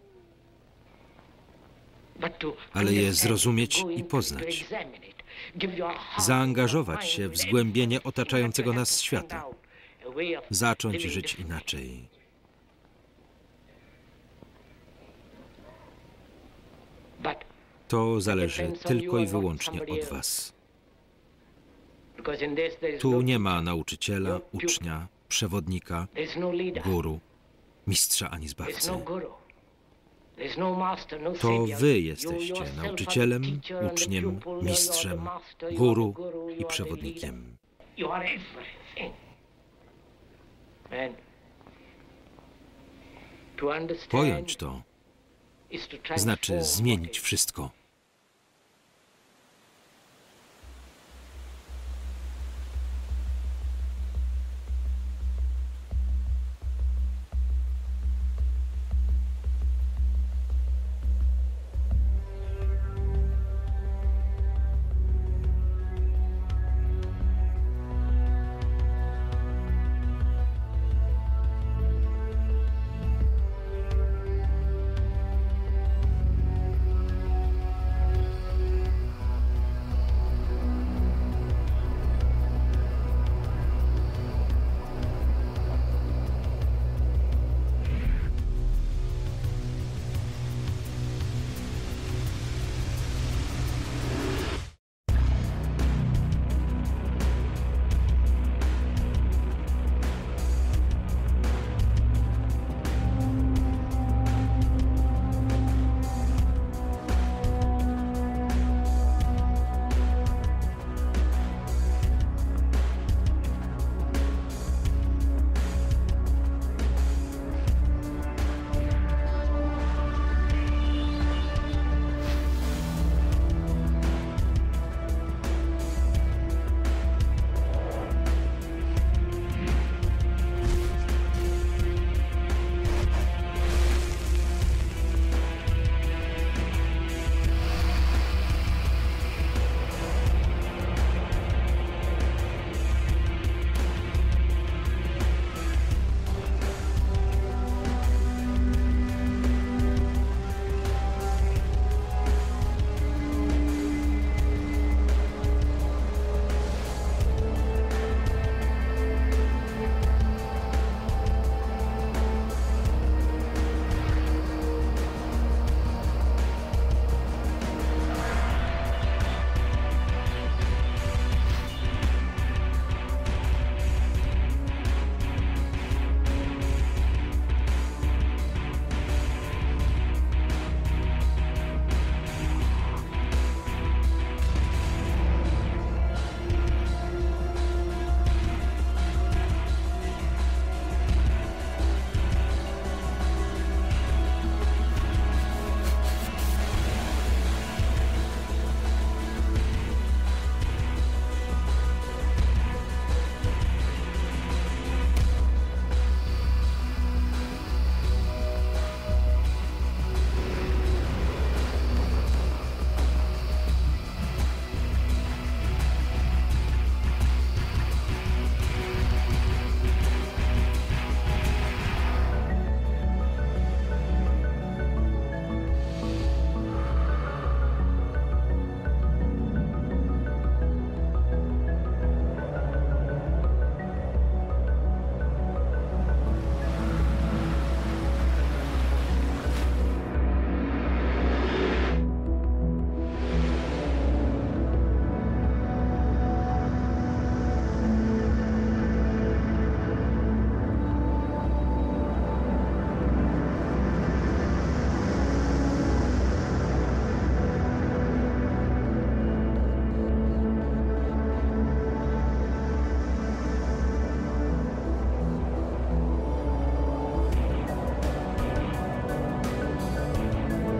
ale je zrozumieć i poznać. Zaangażować się w zgłębienie otaczającego nas świata. Zacząć żyć inaczej. To zależy tylko i wyłącznie od Was. Tu nie ma nauczyciela, ucznia, przewodnika, guru, mistrza ani zbawcy. To Wy jesteście nauczycielem, uczniem, mistrzem, guru i przewodnikiem. Pojąć to znaczy zmienić wszystko.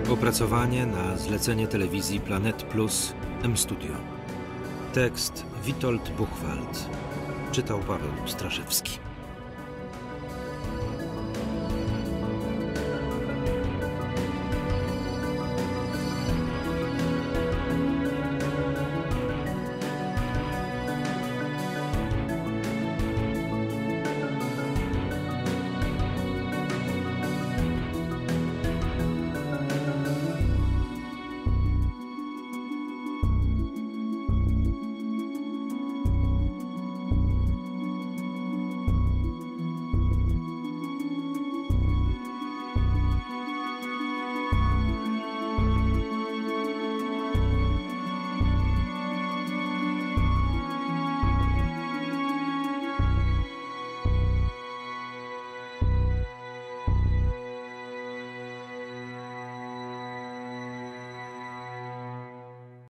Opracowanie na zlecenie telewizji Planet Plus M-Studio. Tekst Witold Buchwald. Czytał Paweł Straszewski.